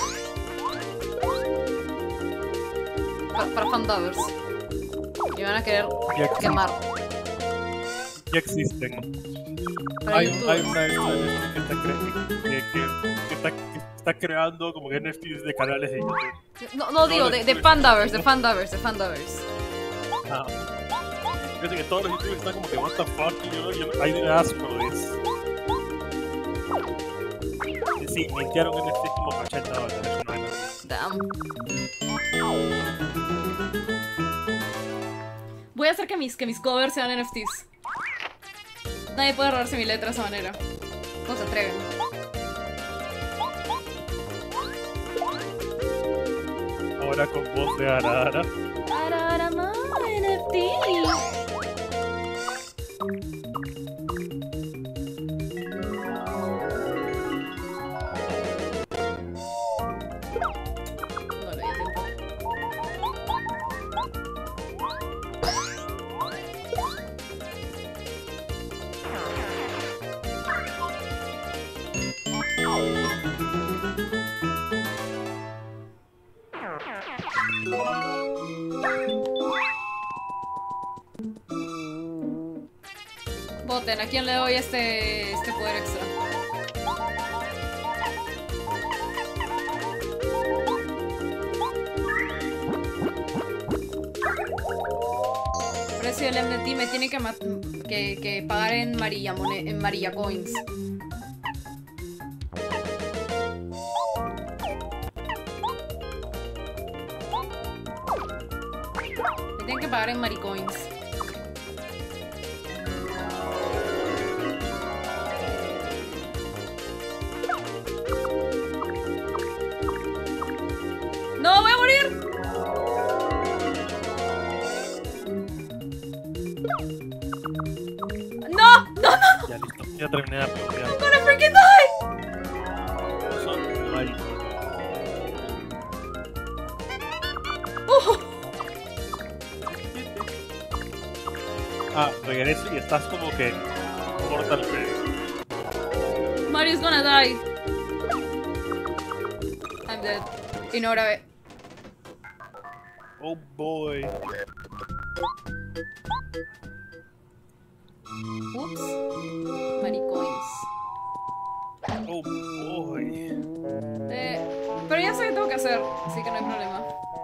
Pa, para fandubers. Y van a querer Ya existe. quemar. Ya existen. Para Hay, youtubers. hay una esta que está, cre que, que, que está, que está creando como que N F Ts de canales de YouTube. No, no digo, de, de fandubers, de fandubers, de fandubers. Ah. Fíjate que todos los youtubers están como que what the fuck, y yo, yo, I didn't ask for this. Y sí, mintearon N F Ts como por ochenta dólares. No hay nada. Damn. Voy a hacer que mis, que mis covers sean N F Ts. Nadie puede robarse mi letra de esa manera. No se atreven. Ahora con voz de Arara. Ararama N F T. No le di tiempo. Voten, ¿a quién le doy este, este poder extra? Precio del N F T me tiene que, que, que pagar en Marilla, en Marilla Coins. Me tienen que pagar en Maricoins. ¡No, voy a morir! ya terminé de preguntar. I'm gonna freaking die! Son Mario. Oh, Ah, regreso y estás como que Mortal Kombat. Mario's gonna die. I'm dead. Y no grabé. Oh boy. Oops. Maricoins. Oh boy. Eh, pero ya sé qué tengo que hacer, así que no hay problema.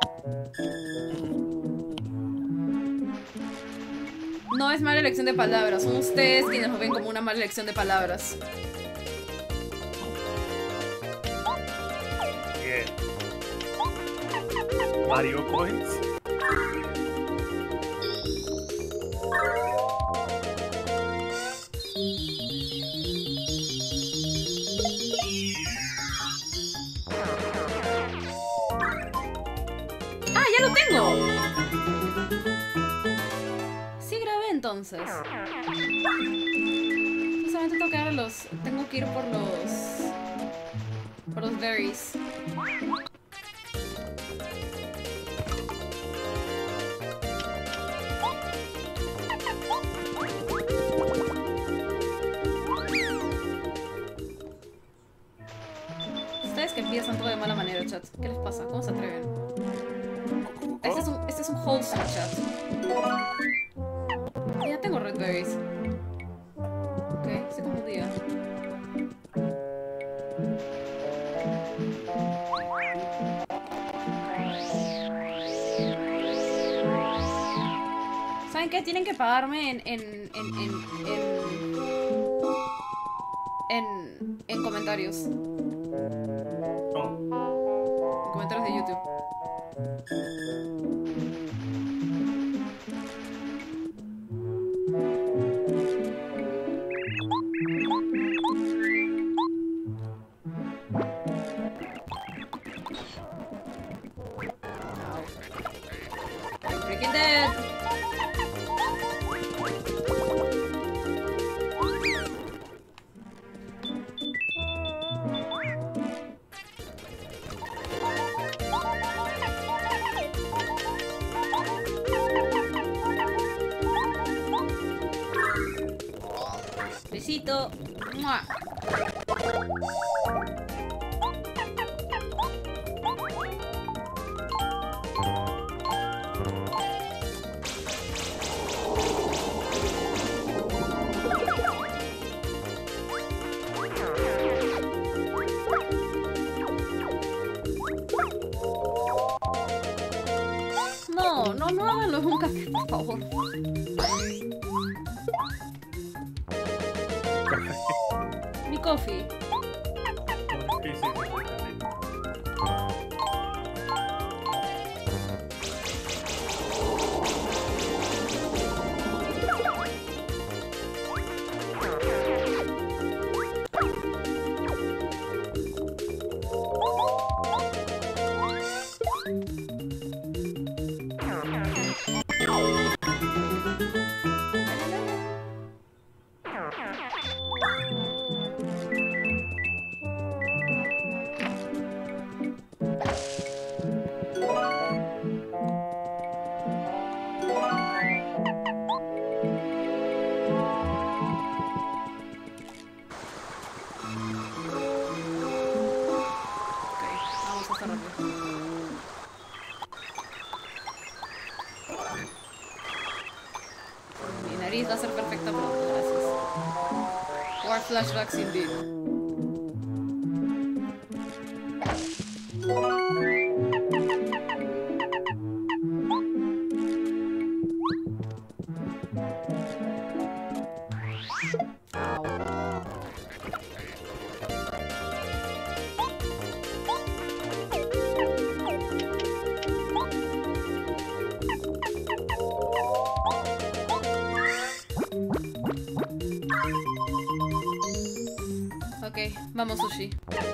No es mala elección de palabras, son ustedes quienes lo ven como una mala elección de palabras. Bien. Mario Coins. ¡Ah, ya lo tengo! Sí grabé entonces. Solamente tengo que dar los... Tengo que ir por los... Por los berries. Ustedes que empiezan todo de mala manera, chat. ¿Qué les pasa? ¿Cómo se atreven? Este es un, este es un wholesome chat. Ya tengo red berries. Ok, se confundía. ¿Saben qué? Tienen que pagarme en... en... en... en... en, en, en comentarios. No. En comentarios de YouTube. I'm freaking dead. Besito. ¡Mua! No, no, no háganlo nunca, por favor. Mi coffee. Sí, sí, sí, sí. Ok, vamos a estar rápido. Mi nariz va a ser perfecta pronto, gracias. War flashbacks indeed. Ok, vamos, Sushi.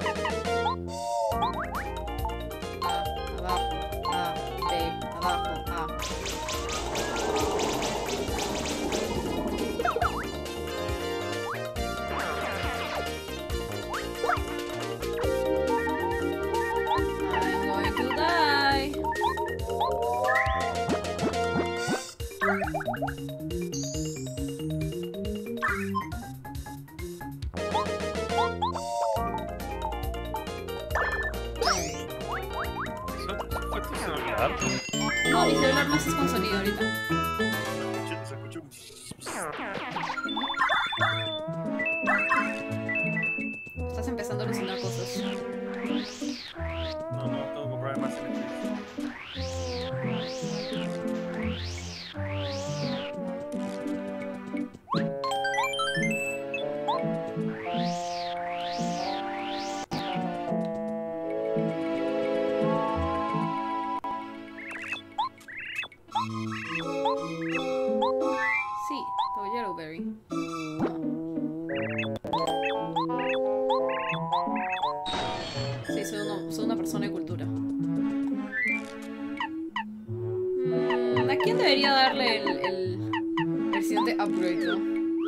A, abajo, A, B, abajo, A. to die. ¿Fue tu celular? No, mi celular no es con sonido ahorita. Se escuchó un... Estás empezando a alucinar cosas. No, no, tengo que comprar más N F Ts. Sí, todo Yellowberry. Sí, soy una, soy una persona de cultura. Mm, ¿a quién debería darle el, el, el siguiente upgrade, no?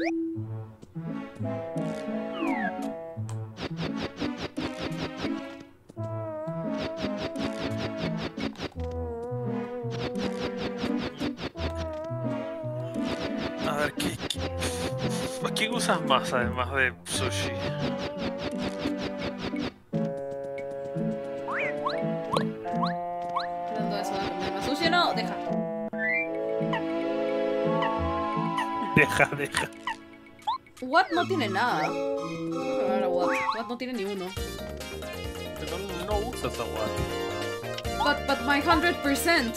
A ver, ¿qué, qué... ¿a quién usas más además de sushi? Dando eso de comer más sushi, no, deja. Deja, deja. What no tiene nada. Tengo que probar a What. What no tiene ni uno. Pero no, no usas a Watt. But, but my one hundred percent.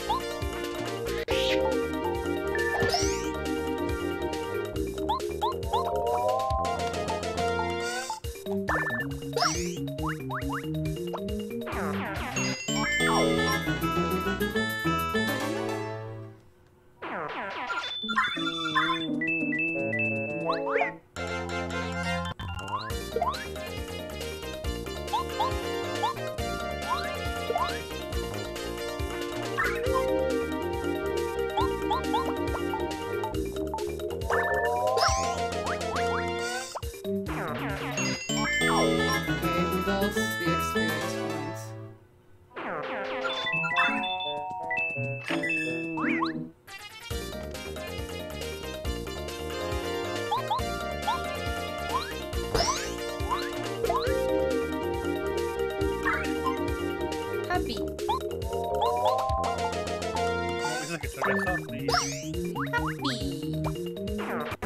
Okay, dos the experience points. Happy. Dices que se deja y... Happy.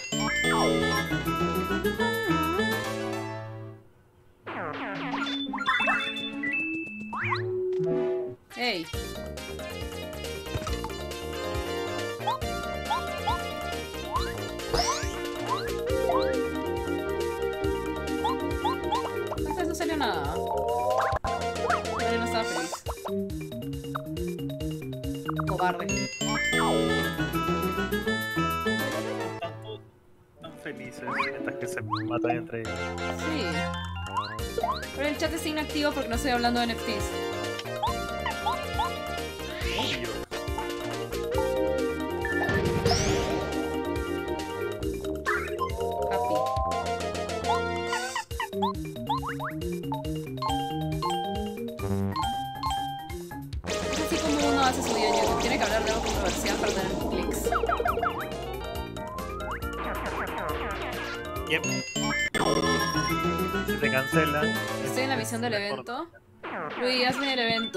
Hey. Antes no salió nada. Pero no estaba feliz. Cobarde. Tan felices mientras que se matan entre ellos. Sí. Pero el chat está inactivo porque no estoy hablando de N F Ts. Obvio. Happy. Es así como uno hace su video en YouTube. Tiene que hablar de algo controversial para tener clics. Yep. Si te cancelan... Estoy en la misión del evento. Luis, hazme el evento.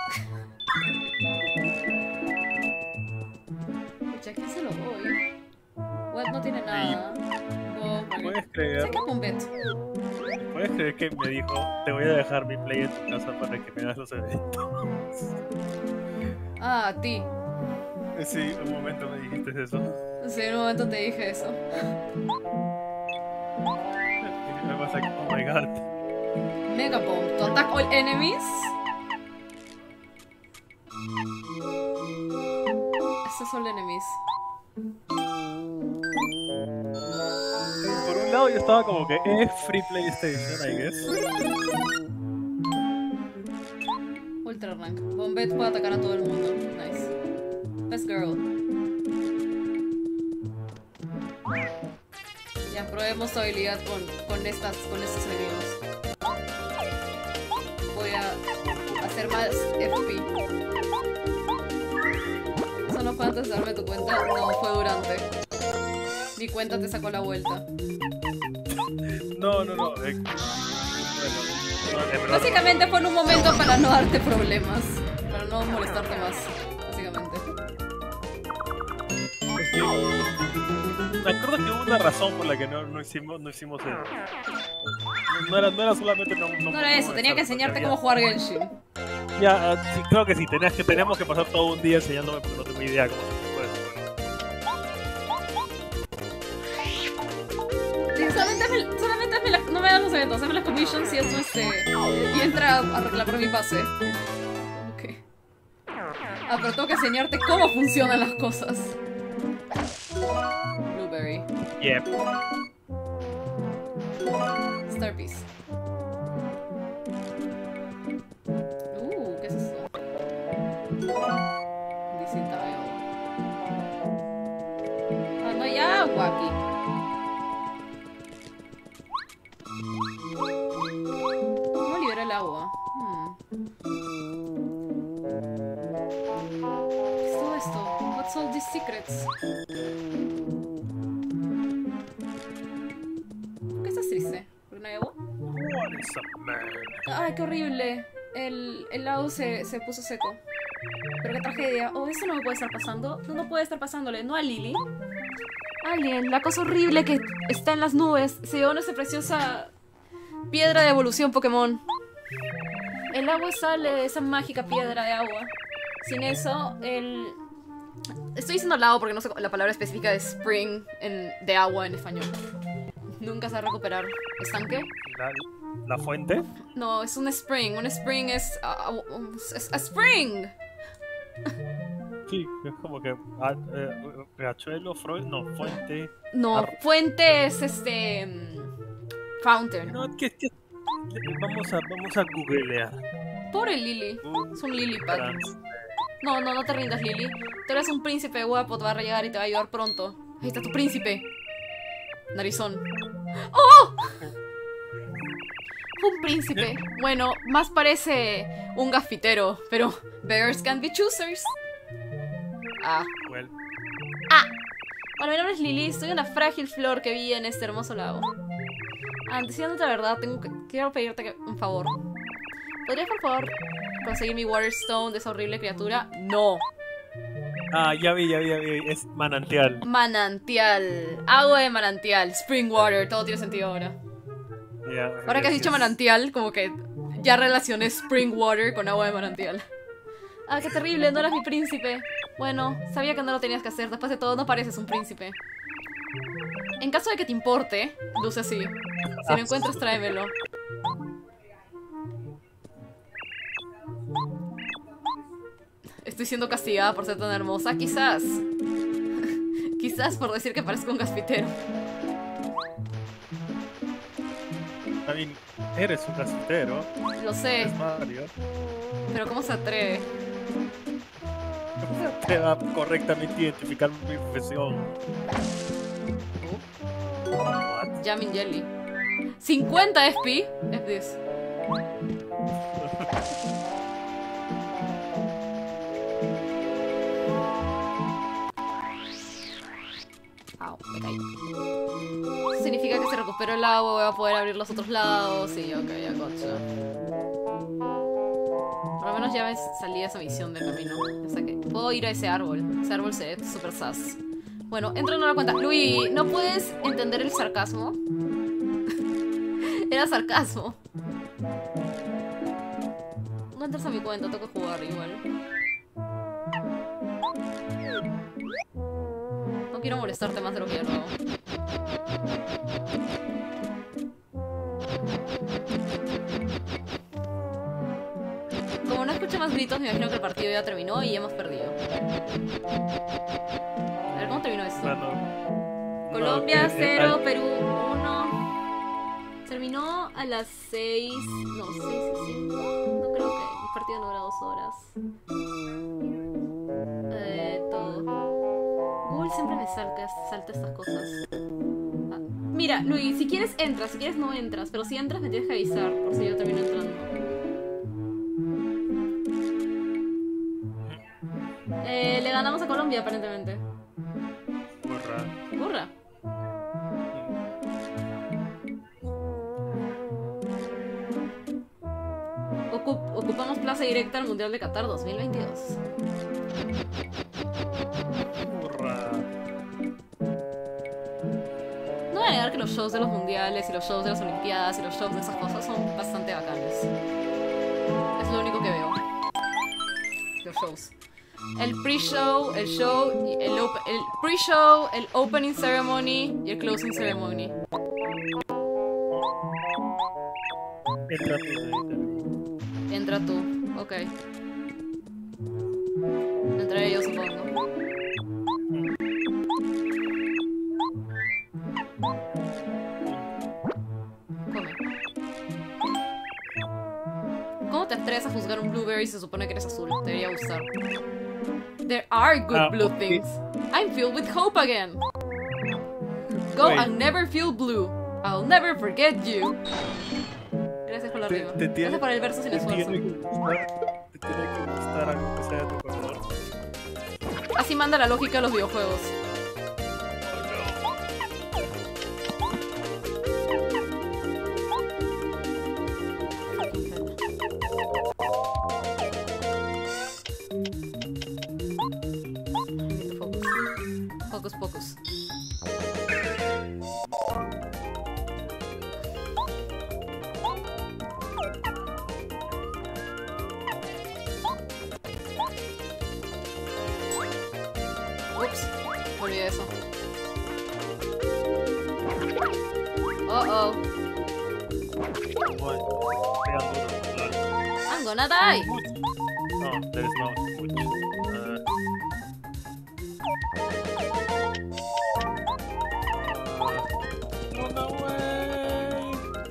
Pucha, ¿quién se lo doy? What no tiene nada. Oh, ¿Puedes creer? sé que Pumbet. ¿Puedes creer que me dijo, te voy a dejar mi play en tu casa para que me hagas los eventos? Ah, a ti. Sí, un momento me dijiste eso. Sí, en un momento te dije eso. Y me pasa que, oh my god. Mega Bomb. To attack all enemies. Estos son enemies. Por un lado yo estaba como que es free PlayStation, I guess. Ultra rank. Bombet puede atacar a todo el mundo. Nice. Best girl. Ya probemos tu habilidad con, con, estas, con estos enemigos. Voy a hacer tener más F P. ¿Eso no fue antes de darme tu cuenta? No, fue durante. Mi cuenta te sacó la vuelta. No, no, no. eh, bueno, no, en verdad Básicamente fue en un momento para no darte problemas. Para no molestarte más. Básicamente. no. Es que- Me acuerdo que hubo una razón por la que no, no hicimos, no hicimos el- no, era, no era solamente no, No era eso, tenía que enseñarte cómo jugar Genshin. Ya, ah, sí, creo que sí, tenías que, teníamos que pasar todo un día enseñándome porque no tengo idea cómo se puede jugar. Sí, solamente hazme, solamente hazme la- no me das los eventos, hazme las commissions y eso este. Y entra a reclamar mi pase. Ok. Ah, pero tengo que enseñarte cómo funcionan las cosas. Blueberry. Yep. Star Piece. Uh, ¿qué es eso? Distinta veo. Ah, no hay agua aquí. ¿Cómo libera el agua? Hmm. ¿Qué es todo esto? What's all these secrets? ¿Por qué estás triste? ¿Por no hay agua? What is up, man? Ay, qué horrible. El, el lago se, se puso seco. Pero qué tragedia. Oh, eso no me puede estar pasando. No, no puede estar pasándole. No a Lily. Alien, la cosa horrible que está en las nubes. Se llevó nuestra preciosa piedra de evolución Pokémon. El agua sale de esa mágica piedra de agua. Sin eso, el... Estoy diciendo lago porque no sé la palabra específica de spring en, de agua en español. Nunca se va a recuperar. ¿Estanque? La, la fuente. No, es un spring. Un spring es... Uh, uh, es a spring. Sí, es como que ah, eh, riachuelo, fro- no, fuente. No, Ar- fuente es este... mm, fountain. No, que, que- vamos a vamos a googlear. Pobre Lily. Es un lily pad. Trans- No, no, no te rindas, Lily. Tú eres un príncipe guapo, te va a llegar y te va a ayudar pronto. Ahí está tu príncipe. Narizón. ¡Oh! Un príncipe. Bueno, más parece un gafitero, pero beggars can be choosers. Ah. well, Bueno, mi nombre es Lily, soy una frágil flor que vive en este hermoso lago. Ah, diciéndote la verdad, tengo que, quiero pedirte que- un favor. ¿Podrías, por favor, conseguir mi Waterstone de esa horrible criatura? No. Ah, ya vi, ya vi, ya vi. Es manantial. Manantial. Agua de manantial. Spring water. Todo tiene sentido ahora. Ya, Ahora que has es- dicho es- manantial, como que ya relacioné spring water con agua de manantial. Ah, qué terrible, no eras mi príncipe. Bueno, sabía que no lo tenías que hacer. Después de todo, no pareces un príncipe. En caso de que te importe, luce así. Si lo encuentras, tráemelo. Estoy siendo castigada por ser tan hermosa. Quizás. Quizás por decir que parezco un gaspitero. I mean, eres un casitero. Lo sé, Es Mario. pero ¿cómo se atreve? ¿Cómo te va a correctamente identificar mi profesión? What? Jamming Jelly. cincuenta F P. F this. Au, me caí. Eso significa que se recuperó el agua, voy a poder abrir los otros lados. Sí, ok, ya gotcha. Por lo menos ya me salí de esa misión del camino. O sea que puedo ir a ese árbol. Ese árbol se ve super sas. Bueno, entro en una cuenta. Luis, ¿no puedes entender el sarcasmo? Era sarcasmo. No entras a mi cuenta, tengo que jugar igual. No quiero molestarte más de lo que ya lo hago. Como no escucho más gritos, me imagino que el partido ya terminó y hemos perdido. A ver, ¿cómo terminó esto? Bueno, Colombia no, que- cero, eh, Perú uno. Terminó a las seis. No, seis y cinco. No creo que el partido no dura dos horas. Eh, todo. Google siempre me salta, salta estas cosas. Ah, mira, Luis, si quieres entras, si quieres no entras. Pero si entras me tienes que avisar por si yo termino entrando. Colombia, aparentemente. Burra. Burra. Ocup- ocupamos plaza directa al Mundial de Qatar dos mil veintidós. Burra. No voy a negar que los shows de los mundiales y los shows de las olimpiadas y los shows de esas cosas son bastante bacanes. Es lo único que veo. Los shows. El pre-show, el show, el, op- el pre-show, el opening ceremony y el closing ceremony. Entra tú, Edita. Entra tú, ok. Entraré yo, supongo. Come. ¿Cómo te atreves a juzgar un blueberry si se supone que eres azul? Te debería gustar. There are good Ah, blue ok. things. I'm filled with hope again. Go Wait. and never feel blue. I'll never forget you. Gracias por la Te, arriba. te tiene, Gracias por el verso sin te esfuerzo. tiene que gustar, te tiene que gustar algo que sea de tu color. Así manda la lógica de los videojuegos. Focus, focus. Ups, me olvidé de eso. Oh oh, Bueno, pegan duro. Lol. I'm gonna die. No, there is no much. Uh, uh, run away.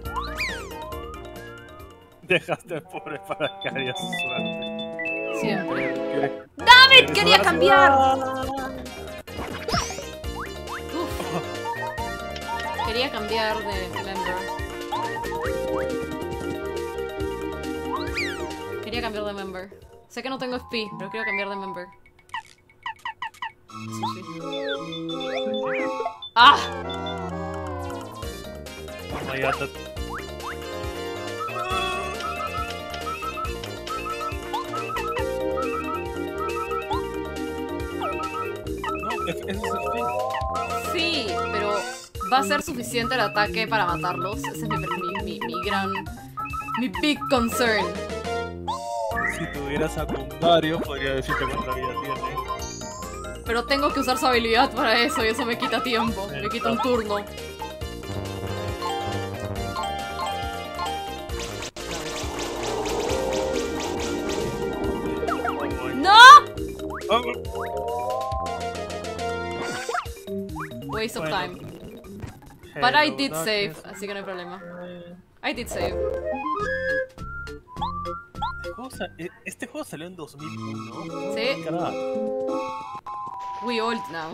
Dejaste al pobre para que haría su suerte. Siempre. ¿Quieres- ¡David! quieres ¡Quería jugar? cambiar! Uf. Quería cambiar de member. Quería cambiar de member. Sé que no tengo F P, pero quiero cambiar de member. Sushi. ¡Ah! Oh my god, that... No, es, es, es, Sí, pero ¿va a ser suficiente el ataque para matarlos? Ese es mi, mi, mi, mi gran... Mi big concern. si tuviera secundario, podría decirte cuánta vida tiene. Pero tengo que usar su habilidad para eso y eso me quita tiempo. Me quita un turno. Oh, boy. ¡No! Oh, Waste of Bueno. time. But I hello, did save, darkness. así que no hay problema. I did save. Este juego, sa- eh, este juego salió en dos mil uno. Sí. Carajo. We old now.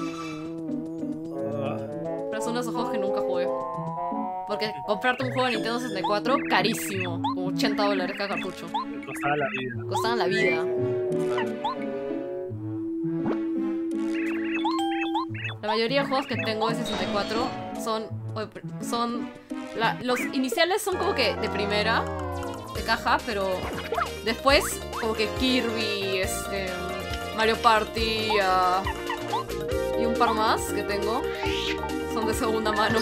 Ah, Pero son los juegos que nunca jugué. Porque comprarte un juego de Nintendo sesenta y cuatro, carísimo. Como ochenta dólares cada cartucho. me costaba la vida. Costaban la vida. La mayoría de juegos que tengo de sesenta y cuatro son... son la- los iniciales son como que de primera, de caja, pero después como que Kirby, este, Mario Party ah, y un par más que tengo son de segunda mano.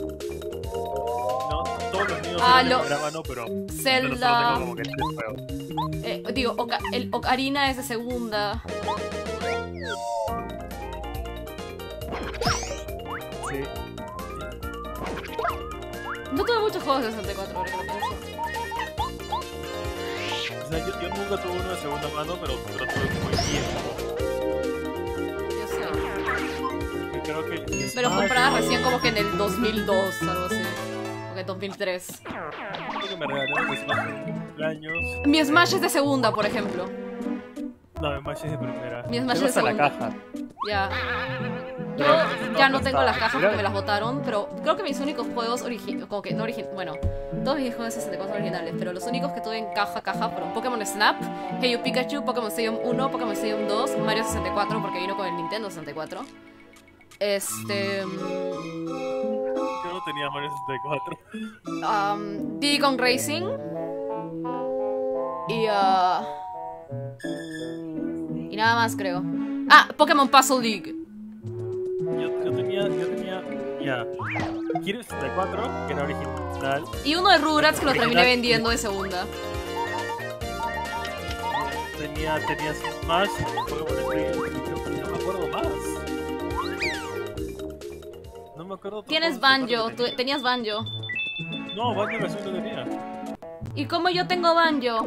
No, todos los míos Ah, eran de lo- primera mano, pero pero solo Zelda, tengo como que tres juegos. eh, digo, Oca- el Ocarina es de segunda. Sí. No tuve muchos juegos de sesenta y cuatro, ahora que lo pienso. O sea, yo, yo nunca tuve uno de segunda mano, pero, pero tuve muy bien. Yo sé. Yo creo que el Pero Smash, comprada ¿no? recién como que en el dos mil dos, algo así. Ok, dos mil tres. Creo que me regalaron el Smash en mi cumpleaños. Mi Smash es de segunda, por ejemplo. No, el Smash es de primera. Mi Smash Tengo es de hasta la segunda. caja. Ya. Pero Yo ya no tengo está. las cajas Mira. porque me las botaron, pero creo que mis únicos juegos originales, como que no originales, bueno, todos mis juegos de sesenta y cuatro son originales, pero los únicos que tuve en caja, caja fueron Pokémon Snap, Hey You Pikachu, Pokémon Stadium uno, Pokémon Stadium dos, Mario sesenta y cuatro porque vino con el Nintendo sesenta y cuatro. Este... mm, Yo no tenía Mario sesenta y cuatro. um, Diddy Kong Racing y... Uh, y nada más creo. Ah, Pokémon Puzzle League. Yo, yo tenía, yo tenía, ya, Kirby sesenta y cuatro, que era original. Y uno de Rugrats que lo terminé Original. vendiendo de segunda. Tenía, tenía Smash, Pokémon Stadium, creo que no me acuerdo más. No me acuerdo. otro Tienes juego Banjo, que tú- tenía. tenías Banjo. No, Banjo casi no tenía. ¿Y cómo yo tengo Banjo?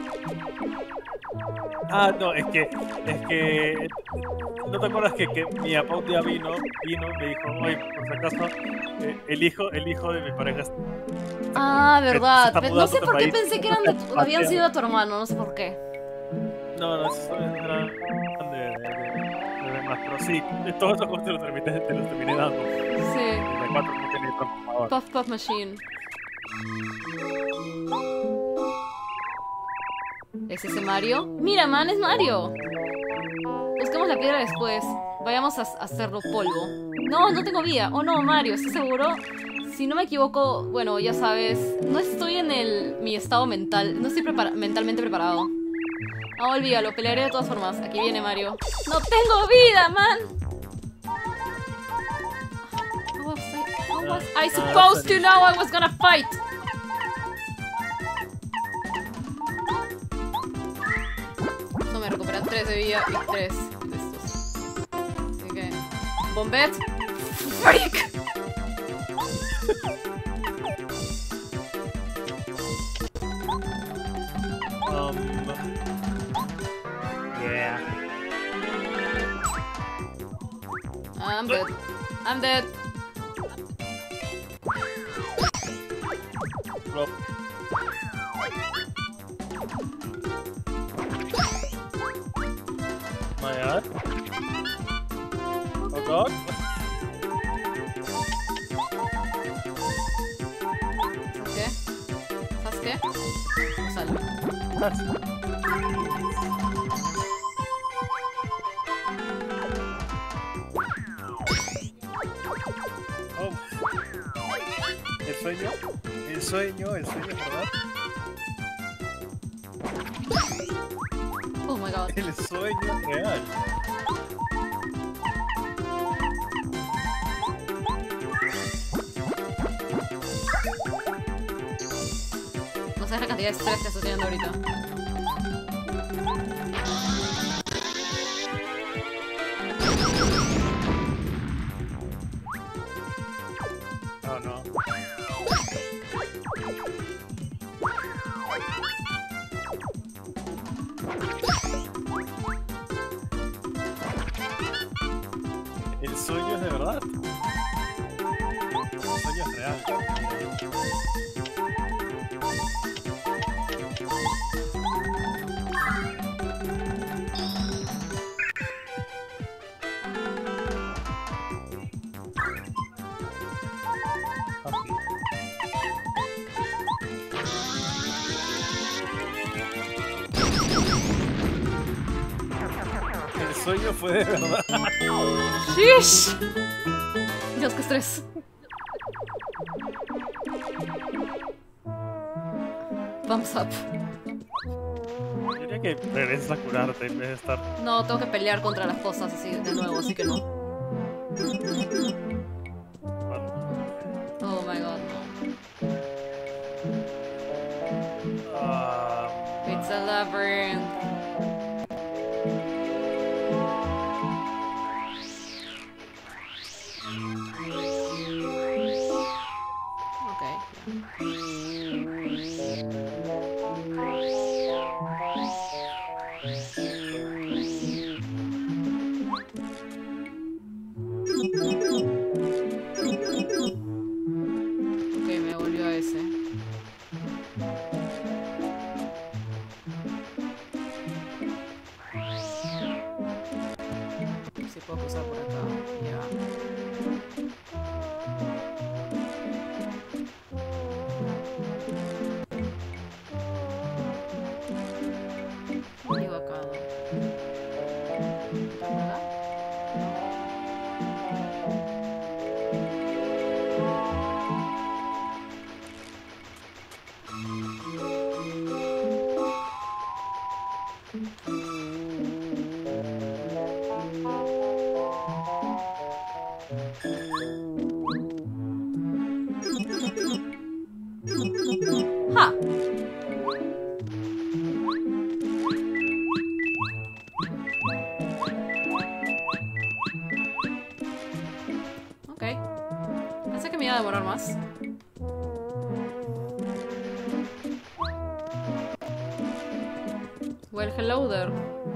Ah, no, es que, es que, ¿no te acuerdas que, que mi papá un día vino, vino y me dijo, oye, por si acaso, eh, el hijo, el hijo de mi pareja está- Ah, se verdad. está Pe- No mudando sé a otro por qué país. pensé que eran de tu- habían sido de tu hermano, no sé por qué. No, no, esos eran de, de, de, de demás, pero sí, de todos esos juegos te los terminé, te los terminé dando. Sí. De cuatro no tenía transformador. Puff Puff Machine. ¿Es ese Mario? Mira, man, es Mario. Busquemos la piedra después. Vayamos a, a hacerlo polvo. No, no tengo vía. Oh no, Mario, ¿estás seguro? Si no me equivoco, bueno, ya sabes, no estoy en el mi estado mental. No estoy prepara- mentalmente preparado. Ah, olvídalo, pelearé de todas formas. Aquí viene Mario. ¡No tengo vida, man! How was I, how was I supposed to know I was gonna fight? No me recupera tres de vida y tres de estos. Así que... Bombet. ¡Freak! Um, yeah. I'm dead. I'm dead. Rob. My god. Oh god. ¿Sabes qué? ¿Sabes qué? No salgo. Oh. El sueño. El sueño, el sueño, ¿verdad? Oh my god. El sueño real. No sabes la cantidad de estrés que estoy teniendo ahorita. Oh no. El sueño es de verdad. El sueño es real. El sueño fue de verdad. ¡Shish! Dios, qué estrés. Thumbs up. Yo diría que regresas a curarte en vez de estar. No, tengo que pelear contra las cosas así de nuevo, así que no. Bueno, Oh my god, no. ah, It's a labyrinth. Ok. Ok, me volvió a ese. Si puedo cruzar por acá. Ya. a demorar más. Well, hello there.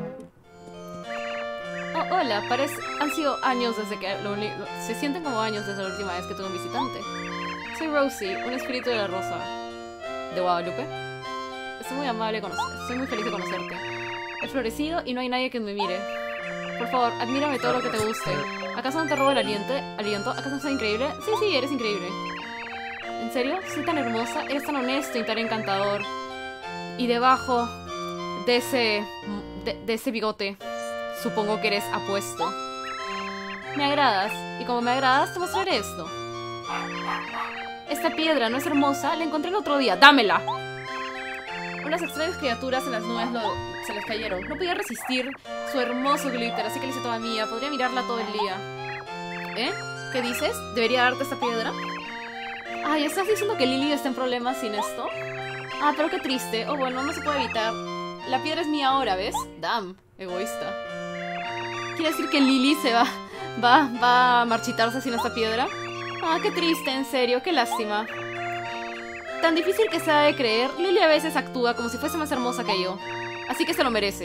Oh, hola, parece... Han sido años desde que... Lo uni- Se sienten como años desde la última vez que tuve un visitante. Soy Rosie, un espíritu de la rosa. ¿De Guadalupe? Estoy muy amable conocer. Estoy muy feliz de conocerte. He florecido y no hay nadie que me mire. Por favor, admírame todo lo que te guste. ¿Acaso no te robo el aliento? ¿Aliento? ¿Acaso no soy increíble? Sí, sí, eres increíble. ¿En serio? Soy tan hermosa, eres tan honesto y tan encantador. Y debajo de ese... de, de ese bigote, supongo que eres apuesto. Me agradas, y como me agradas, te mostraré esto. Esta piedra no es hermosa, la encontré el otro día. ¡Dámela! Unas extrañas criaturas en las nubes lo, se les cayeron. No podía resistir su hermoso glitter, así que le hice toda mía. Podría mirarla todo el día. ¿Eh? ¿Qué dices? ¿Debería darte esta piedra? Ay, ¿estás diciendo que Lily está en problemas sin esto? Ah, pero qué triste. Oh, bueno, no se puede evitar. La piedra es mía ahora, ¿ves? Damn, egoísta. ¿Quiere decir que Lily se va, va, va a marchitarse sin esta piedra? Ah, qué triste, en serio, qué lástima. Tan difícil que sea de creer, Lily a veces actúa como si fuese más hermosa que yo. Así que se lo merece.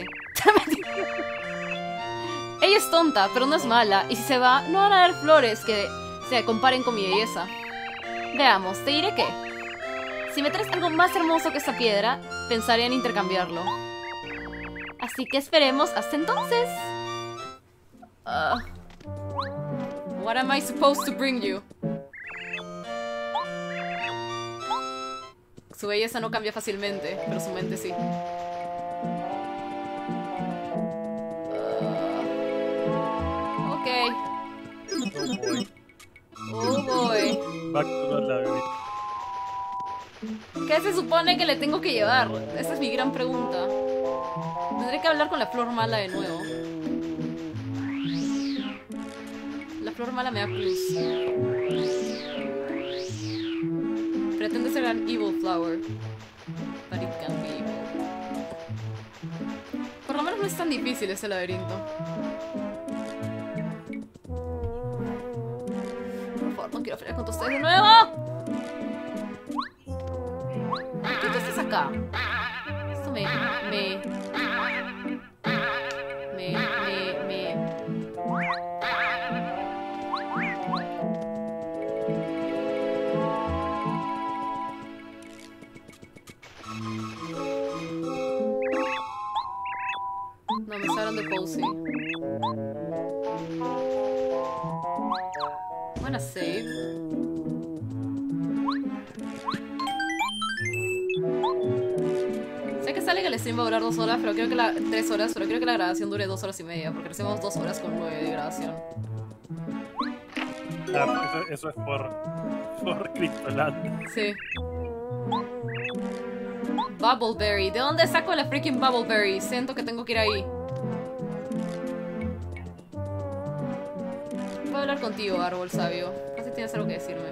Ella es tonta, pero no es mala. Y si se va, no van a haber flores que se comparen con mi belleza. Veamos, te diré que... Si me traes algo más hermoso que esta piedra, pensaré en intercambiarlo. Así que esperemos hasta entonces. Uh, what am I supposed to bring you? Su belleza no cambia fácilmente, pero su mente sí. Uh, ok. Oh boy. Oh boy. Back to the labyrinth. ¿Qué se supone que le tengo que llevar? Esa es mi gran pregunta. Tendré que hablar con la flor mala de nuevo. La flor mala me da plus. Pretende ser an evil flower. But it can be evil. Por lo menos no es tan difícil ese laberinto. Por favor, no quiero pelear contra ustedes de nuevo. ¿Por qué tú estás acá? Esto me... me... Me... me... me... No, me sacaron de Posey. Buena save. Sé que sale que el stream va a durar dos horas, pero creo que la... tres horas, pero creo que la grabación dure dos horas y media, porque hacemos dos horas con nueve de grabación. Ah, eso, eso es por... por Cryptoland. Sí. Bubbleberry. ¿De dónde saco la freaking Bubbleberry? Siento que tengo que ir ahí. Puedo hablar contigo, árbol sabio. No sé si tienes algo que decirme.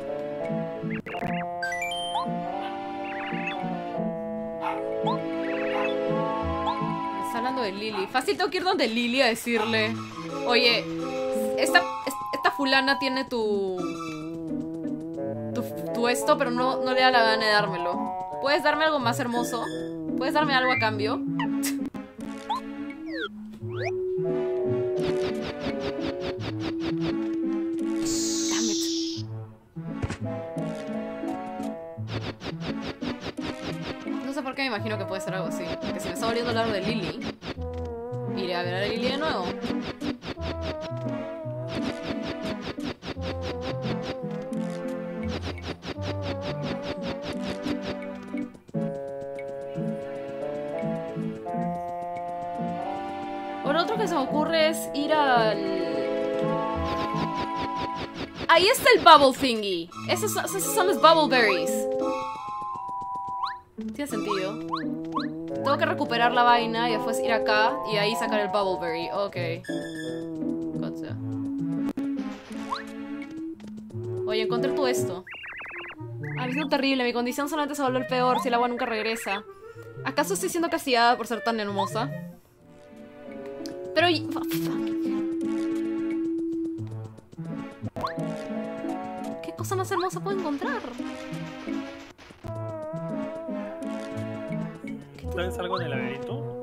Me está hablando de Lily. Fácil tengo que ir donde Lily a decirle: oye, esta, esta fulana tiene tu... tu, tu esto, pero no, no le da la gana de dármelo. ¿Puedes darme algo más hermoso? ¿Puedes darme algo a cambio? Damn it. No sé por qué me imagino que puede ser algo así. Que si me está volviendo a hablar de Lily, iré a ver a Lily de nuevo. Lo otro que se me ocurre es ir al... Ahí está el Bubble Thingy. Esos, esos son los Bubbleberries. Tiene sentido. Tengo que recuperar la vaina y después ir acá y ahí sacar el Bubbleberry. Ok. Gotcha. Oye, encontré todo esto. Ah, me siento terrible. Mi condición solamente se va a volver peor si el agua nunca regresa. ¿Acaso estoy siendo castigada por ser tan hermosa? Pero... ¿Qué cosa más hermosa puedo encontrar? ¿Sabes algo del laberinto?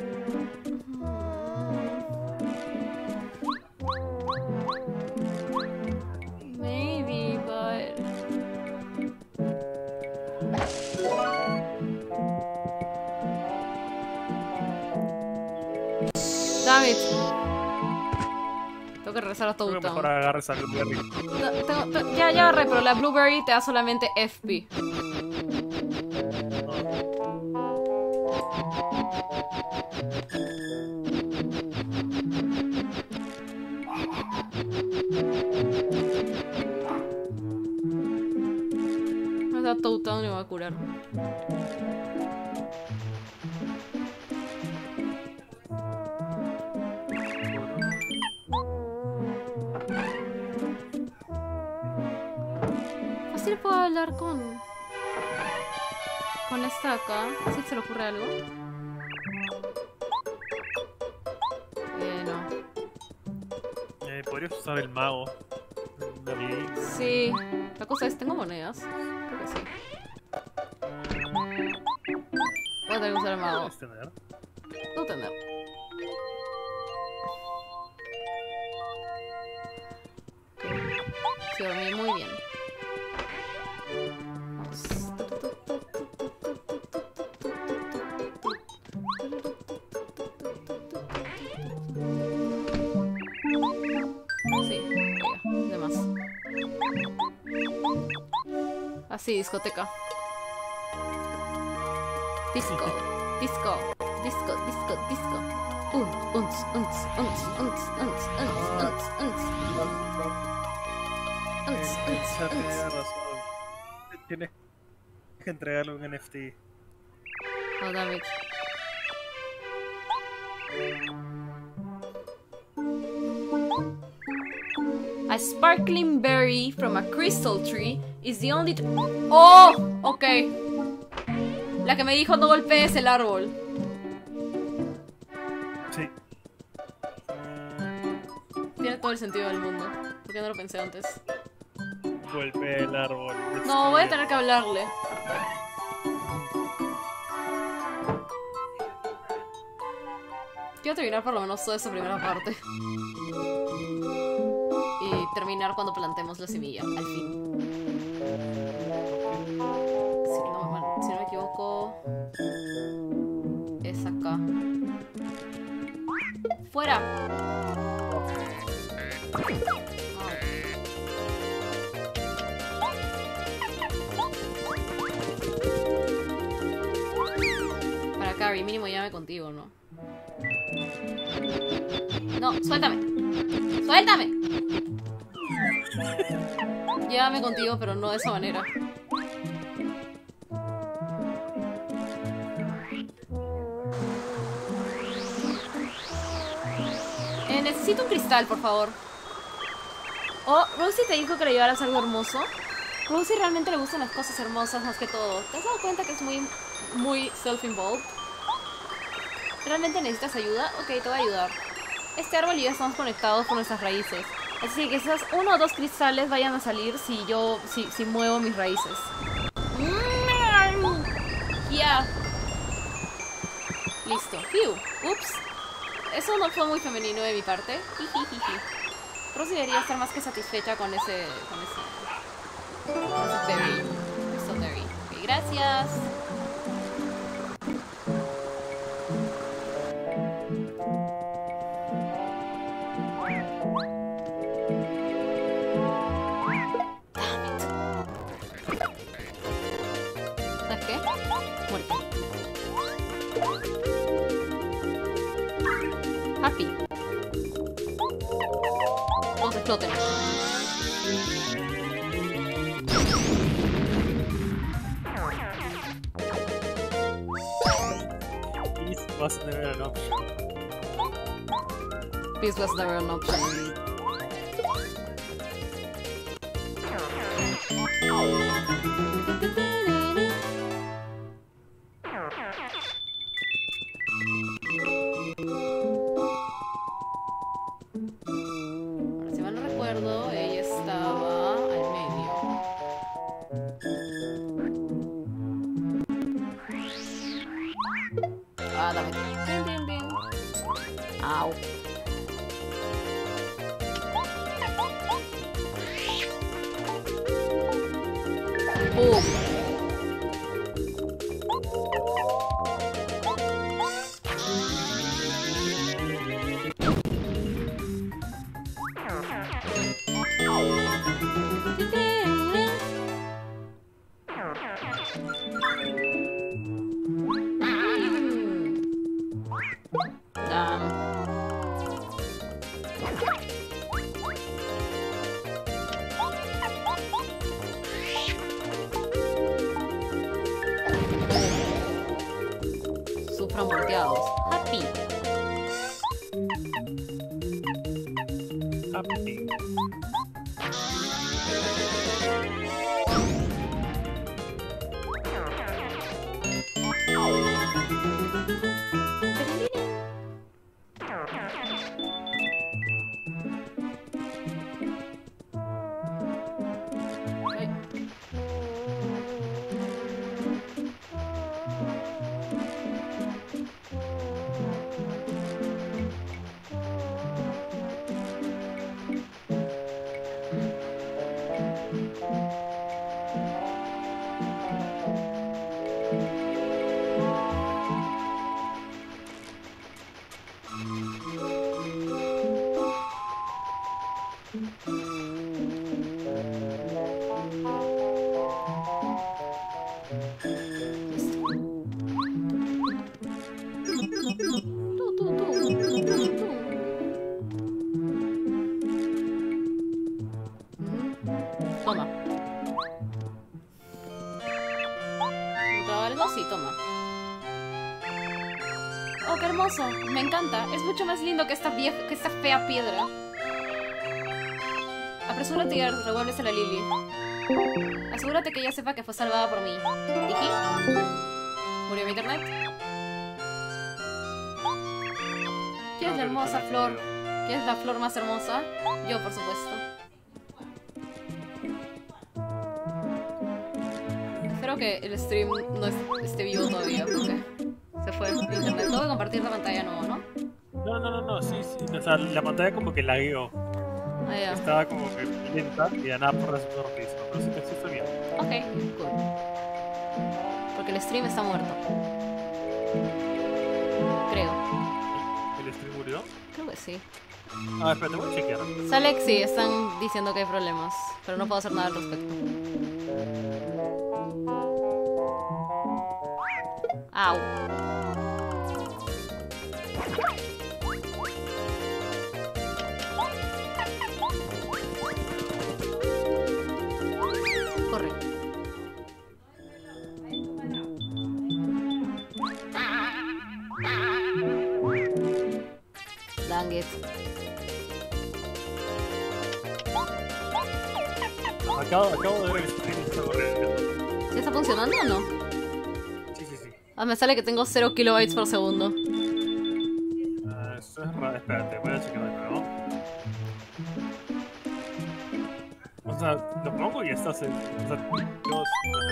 Maybe, but... Damn it. Tengo que regresar a Creo que Toad mejor Town. agarres al Blueberry. No, tengo- te- ya, ya agarré, pero la Blueberry te da solamente F P. Me da Toad Town y me va a curar. Así le puedo hablar con... Con esta acá. ¿Sí se le ocurre algo? Eh, no. Eh, podrías usar el mago. David. Sí. La cosa es, ¿tengo monedas? Creo que sí. Voy a tener que usar el mago. Puedes tener. No tener. Ok. Sí, dormí muy bien. Vamos. Sí, oiga, de más. Así, discoteca. Disco, disco, disco, disco, disco. Un, unts, unts, unts, unts, unts, unts, unts, unts. Unts, unts, Esa tiene unts. razón. Tienes que entregarle un N F T. Oh, damn it. A sparkling berry from a crystal tree is the only... t- ¡Oh! Ok. La que me dijo no golpees el árbol. Sí. Tiene todo el sentido del mundo. ¿Por qué no lo pensé antes? Golpea el árbol. No, voy a tener que hablarle. Quiero terminar por lo menos toda esa primera parte. Y terminar cuando plantemos la semilla, al fin. Si no, me- si no me equivoco... Es acá. ¡Fuera! Ah. Para Carrie, mínimo llévame contigo, ¿no? No, suéltame. ¡Suéltame! Llévame contigo, pero no de esa manera. Eh, necesito un cristal, por favor. Oh, Rosie te dijo que le llevaras algo hermoso. Rosie realmente le gustan las cosas hermosas más que todo. ¿Te has dado cuenta que es muy, muy self-involved? ¿Realmente necesitas ayuda? Ok, te voy a ayudar. Este árbol y yo estamos conectados por nuestras raíces. Así que quizás uno o dos cristales vayan a salir si yo, si, si muevo mis raíces. Ya. Listo. Fiu. Ups. Eso no fue muy femenino de mi parte. Jijijiji. Rosie debería estar más que satisfecha con ese... con ese... con ese berry. Crystal berry. Ok, gracias. ¿Sabes qué? Muerte. Happy. Todos exploten. This was never an option. Peace was never an option indeed. Si mal no recuerdo, ella estaba al medio. Ah, dame. Tin, tin, tin. Au. ¡Pum! Sufran volteados. Happy. Happy. Toma. ¿Otra algo? Sí, toma. Oh, qué hermoso. Me encanta. Es mucho más lindo que esta vieja, que esta fea piedra. Apresúrate y revuelves a la Lily. Asegúrate que ella sepa que fue salvada por mí. ¿Dije? ¿Murió mi internet? ¿Quién es la hermosa flor? ¿Quién es la flor más hermosa? Yo, por supuesto. Espero que el stream no es- esté vivo todavía, porque se fue el internet. Tengo que compartir la pantalla nuevo, ¿no? No, no, no, no, sí, sí. O sea, la pantalla como que lagueó. Ah, ya. Estaba como que lenta y de nada por resolver rapidísimo. Pero sí que sí está bien. Ok, cool. Porque el stream está muerto. Creo. ¿El stream murió? Creo que sí. Ah, espérate, voy a chequear. Sale que sí, están diciendo que hay problemas. Pero no puedo hacer nada al respecto. Au. Corre. Dang it. Acabo, acabo de ver el stream y está corriendo. ¿Sí está funcionando o no? Sí, sí, sí. Ah, me sale que tengo cero kilobytes por segundo. Ah, eso es raro. Espérate, voy a chequear de nuevo. O sea, lo pongo y estás en. O sea, yo.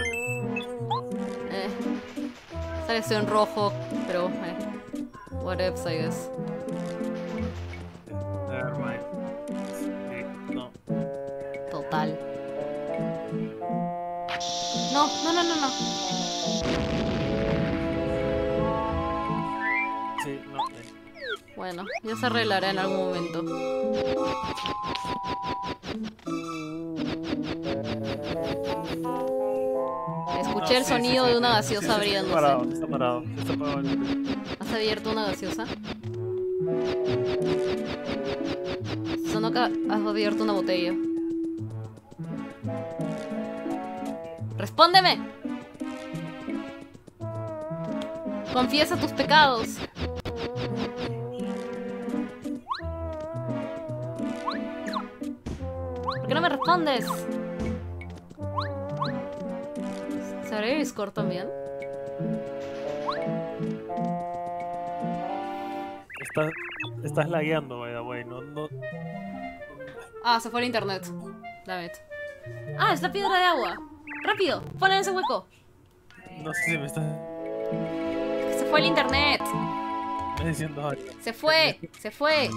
Eh. Sale que estoy en rojo, pero eh. Whatevs, I guess. Nevermind. Sí, no. Total. No, no, no, no, no. Sí, no. eh. Bueno, ya se arreglará en algún momento. Escuché No, el sí, sonido sí, sí, de una sí, gaseosa sí, sí, abriéndose. Está parado, está parado. Está parado. ¿Has abierto una gaseosa? Sonó que has abierto una botella. ¡Respóndeme! Confiesa tus pecados. ¿Por qué no me respondes? ¿Se abre Discord también? Estás, estás lagueando, by the way. No, no. Ah, se fue el internet. Damn it. Ah, es la piedra de agua. ¡Rápido! ¡Ponla en ese hueco! No sé si me estás. Que se fue el internet. Me diciendo algo. Se fue, se fue.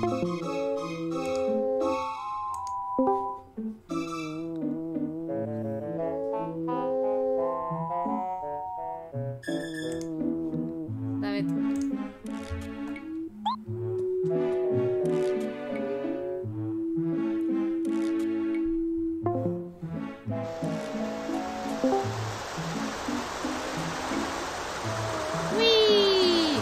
David. Whee!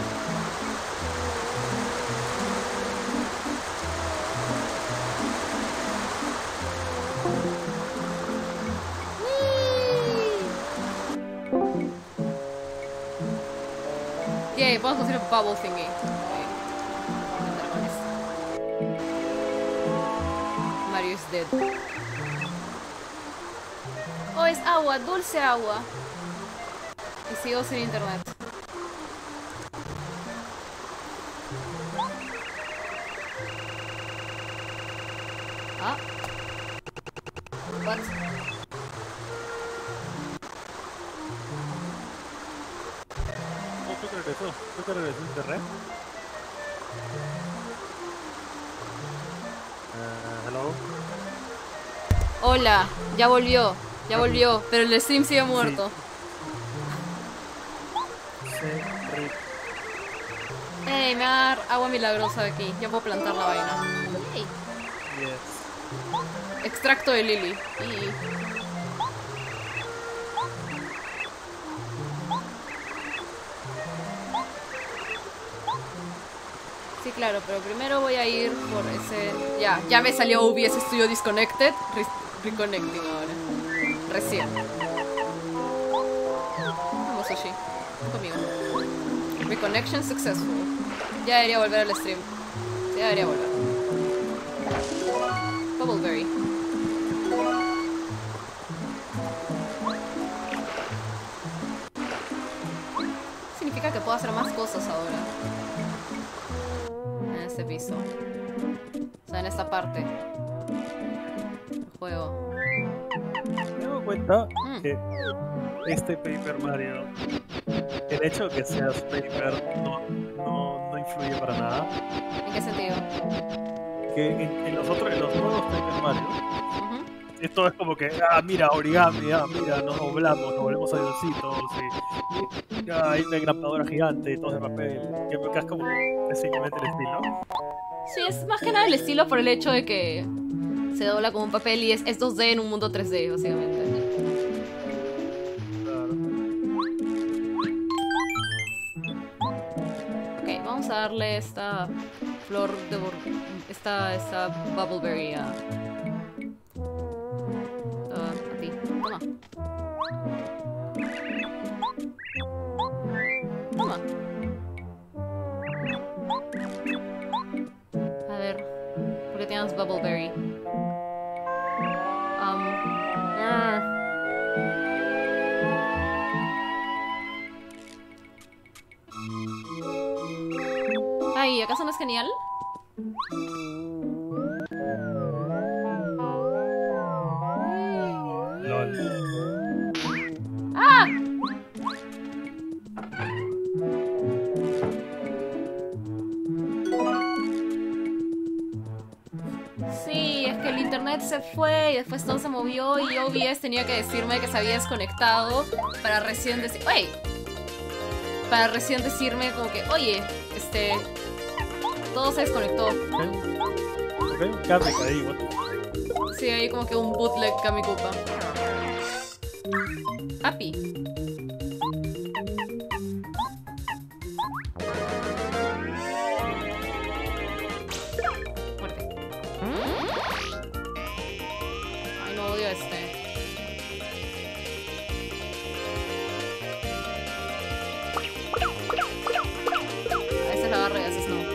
Yay, podemos conseguir un bubble thingy. Okay. Intentar con esto. Mario is dead. Oh, es agua, dulce agua. Y sigo sin internet. Ah. What? ¿Cómo fue que regresó? ¿Fue que regresó internet? Uh, hello. Hola, ya volvió, ya volvió, pero el stream sigue muerto. Sí, rip. Ey, me va a dar agua milagrosa de aquí. Ya puedo plantar la vaina. Yay. Yes. Extracto de Lily. Y... Sí, claro, pero primero voy a ir por ese... Ya, ya me salió O B S Studio Disconnected. Re reconnecting ahora. Recién. Vamos, Sushi. Ven conmigo. Reconnection successful. Ya debería volver al stream. Ya debería volver. Bubbleberry. Significa que puedo hacer más cosas ahora. En este piso. O sea, en esta parte. El juego. Me doy cuenta Mm. que este Paper Mario, el hecho de que seas Paper no, no, no influye para nada. ¿En qué sentido? Que en, en los otros, en los nuevos Paper Mario, Ujú. esto es como que, ah, mira, origami, ah, mira, nos doblamos, nos volvemos avioncitos, y, y ah, hay una engrapadora gigante, todo de papel, que me es como que es simplemente el estilo. Sí, es más que nada el estilo por el hecho de que se dobla como un papel y es, es dos D en un mundo tres D, básicamente. Claro. Ok, vamos a darle esta flor de bor esta, esta bubbleberry a, a, a ti. Toma. Toma. A ver, ¿por qué tienes bubbleberry? Um, ah. Ay, ¿acaso no es genial? Lol. ¡Ah! Sí, es que el internet se fue y después todo se movió y O B S tenía que decirme que se había desconectado para recién decir... ¡Oye! Para recién decirme como que, oye, este... todo se desconectó. Ok, un Kamik ahí, what the fuck. Sí, hay como que un bootleg Kamikupa. Happy. Muerte. Ay, no odio a este. A veces la agarra y a veces no.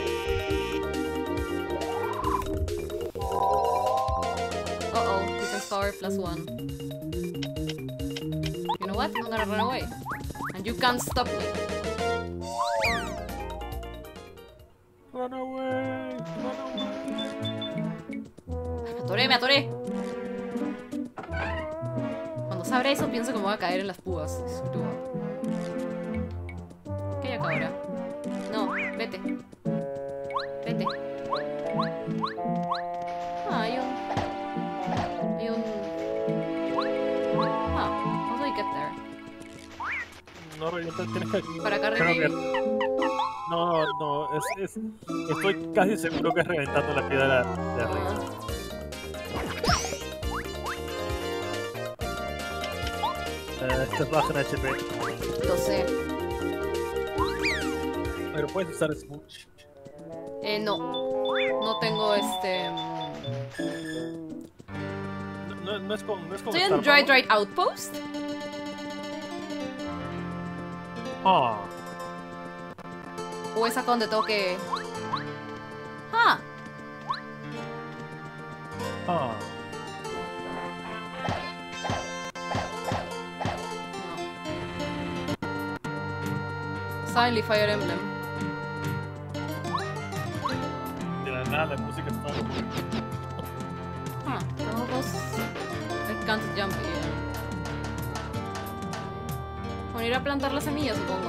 Uh-oh, defense power plus one. You know what? I'm gonna run away. And you can't stop me. Run away, run away. Me atoré, me atoré. Cuando se abre eso pienso que me voy a caer en las púas. Es duro. ¿Qué hay acá ahora? Vete. Vete. Ah, hay un... Hay un... Ah, how do I get there? No, revienta, tienes que... Para acá creo que- revivir. No, no, es, es... Estoy casi seguro que es reventando la piedra de arriba. Ah. Eh, esto es baja en H P. Lo sé. Pero puedes usar Smooch. Eh, no. No tengo este... No, no, no es con... No es con ¿Estoy en Star Dry Power. Dry Outpost? Ah, ¿O es acá donde tengo que...? Ah, ah. no. Silently Fire Emblem. De la nada la música está... Ah, tengo dos... I can't jump here. Bueno, ir a plantar la semilla, supongo.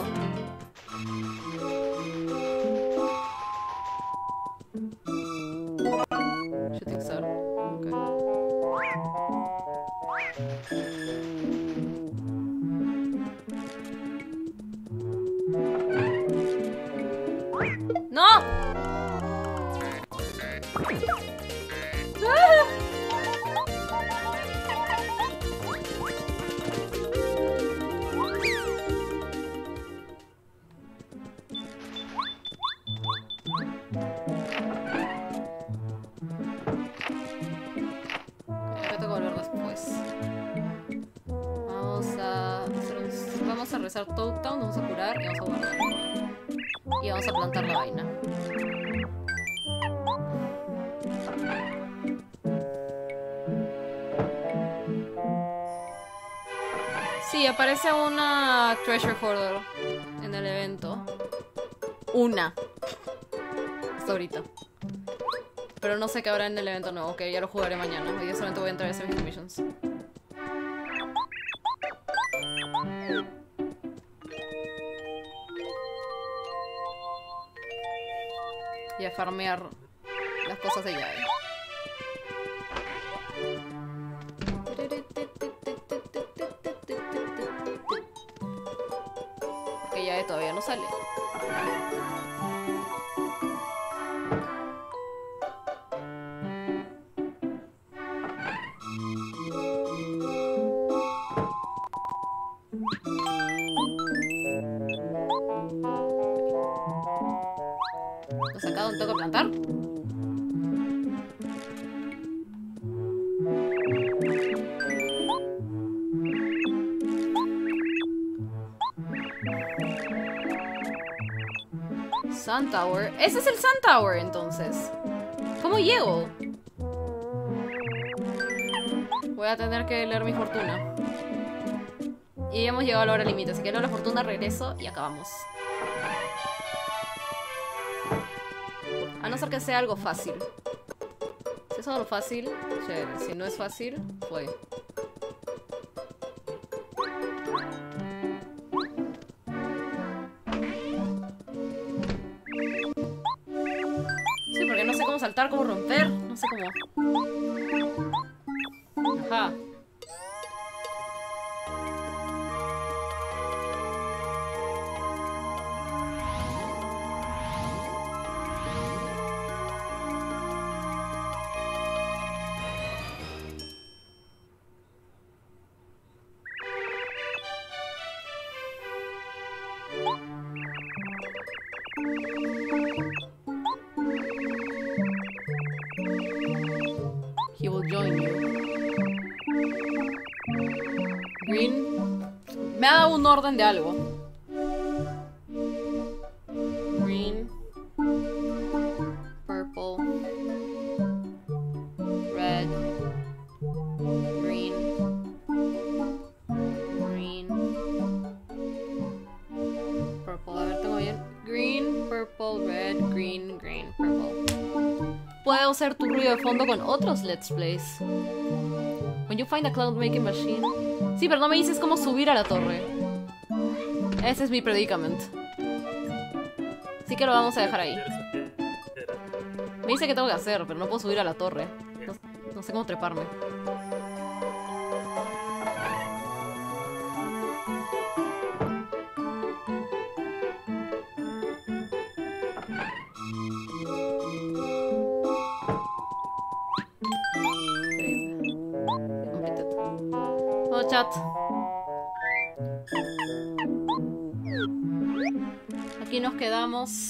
Shooting star. Okay. ¡No! ¡Ah! Ahora tengo que volver después. Vamos a hacer un... Vamos a rezar Toad Town, nos vamos a curar y vamos a guardar. Y vamos a plantar la vaina. Sí, aparece una Treasure Hoarder en el evento. Una. Hasta ahorita. Pero no sé qué habrá en el evento nuevo, que ya lo jugaré mañana. Hoy día solamente voy a entrar a hacer mis missions. Y a farmear las cosas de llave. Porque llave todavía no sale. Entonces acá donde tengo que plantar. Sun Tower. Ese es el Sun Tower entonces. ¿Cómo llego? Voy a tener que leer mi fortuna. Y ya hemos llegado a la hora límite, así que leo la fortuna, regreso y acabamos. A no ser que sea algo fácil. Si es algo fácil, chévere. Si no es fácil, fue. Sí, porque no sé cómo saltar, cómo romper. No sé cómo. Ajá. He will join you. Green. Me ha dado un orden de algo. Green. Purple. Red. Green. Green. Purple. A ver, tengo bien. Green, purple, red, green, green, purple. Puedo hacer tu ruido de fondo con otros Let's Plays. When you find a cloud making machine. Sí, pero no me dices cómo subir a la torre. Ese es mi predicament. Así que lo vamos a dejar ahí. Me dice que tengo que hacer, pero no puedo subir a la torre. No, no sé cómo treparme. Oh, chat. Aquí nos quedamos.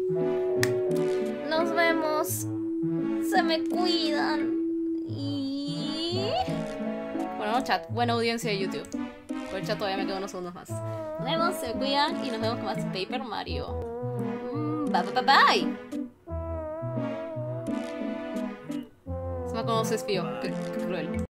Nos vemos. Se me cuidan. Y... Bueno, no chat. Buena audiencia de YouTube. Por el chat todavía me quedan unos segundos más. Nos vemos, se me cuidan y nos vemos con más Paper Mario. Mm, bye bye bye bye. Se me conoce espío. Qué, qué cruel.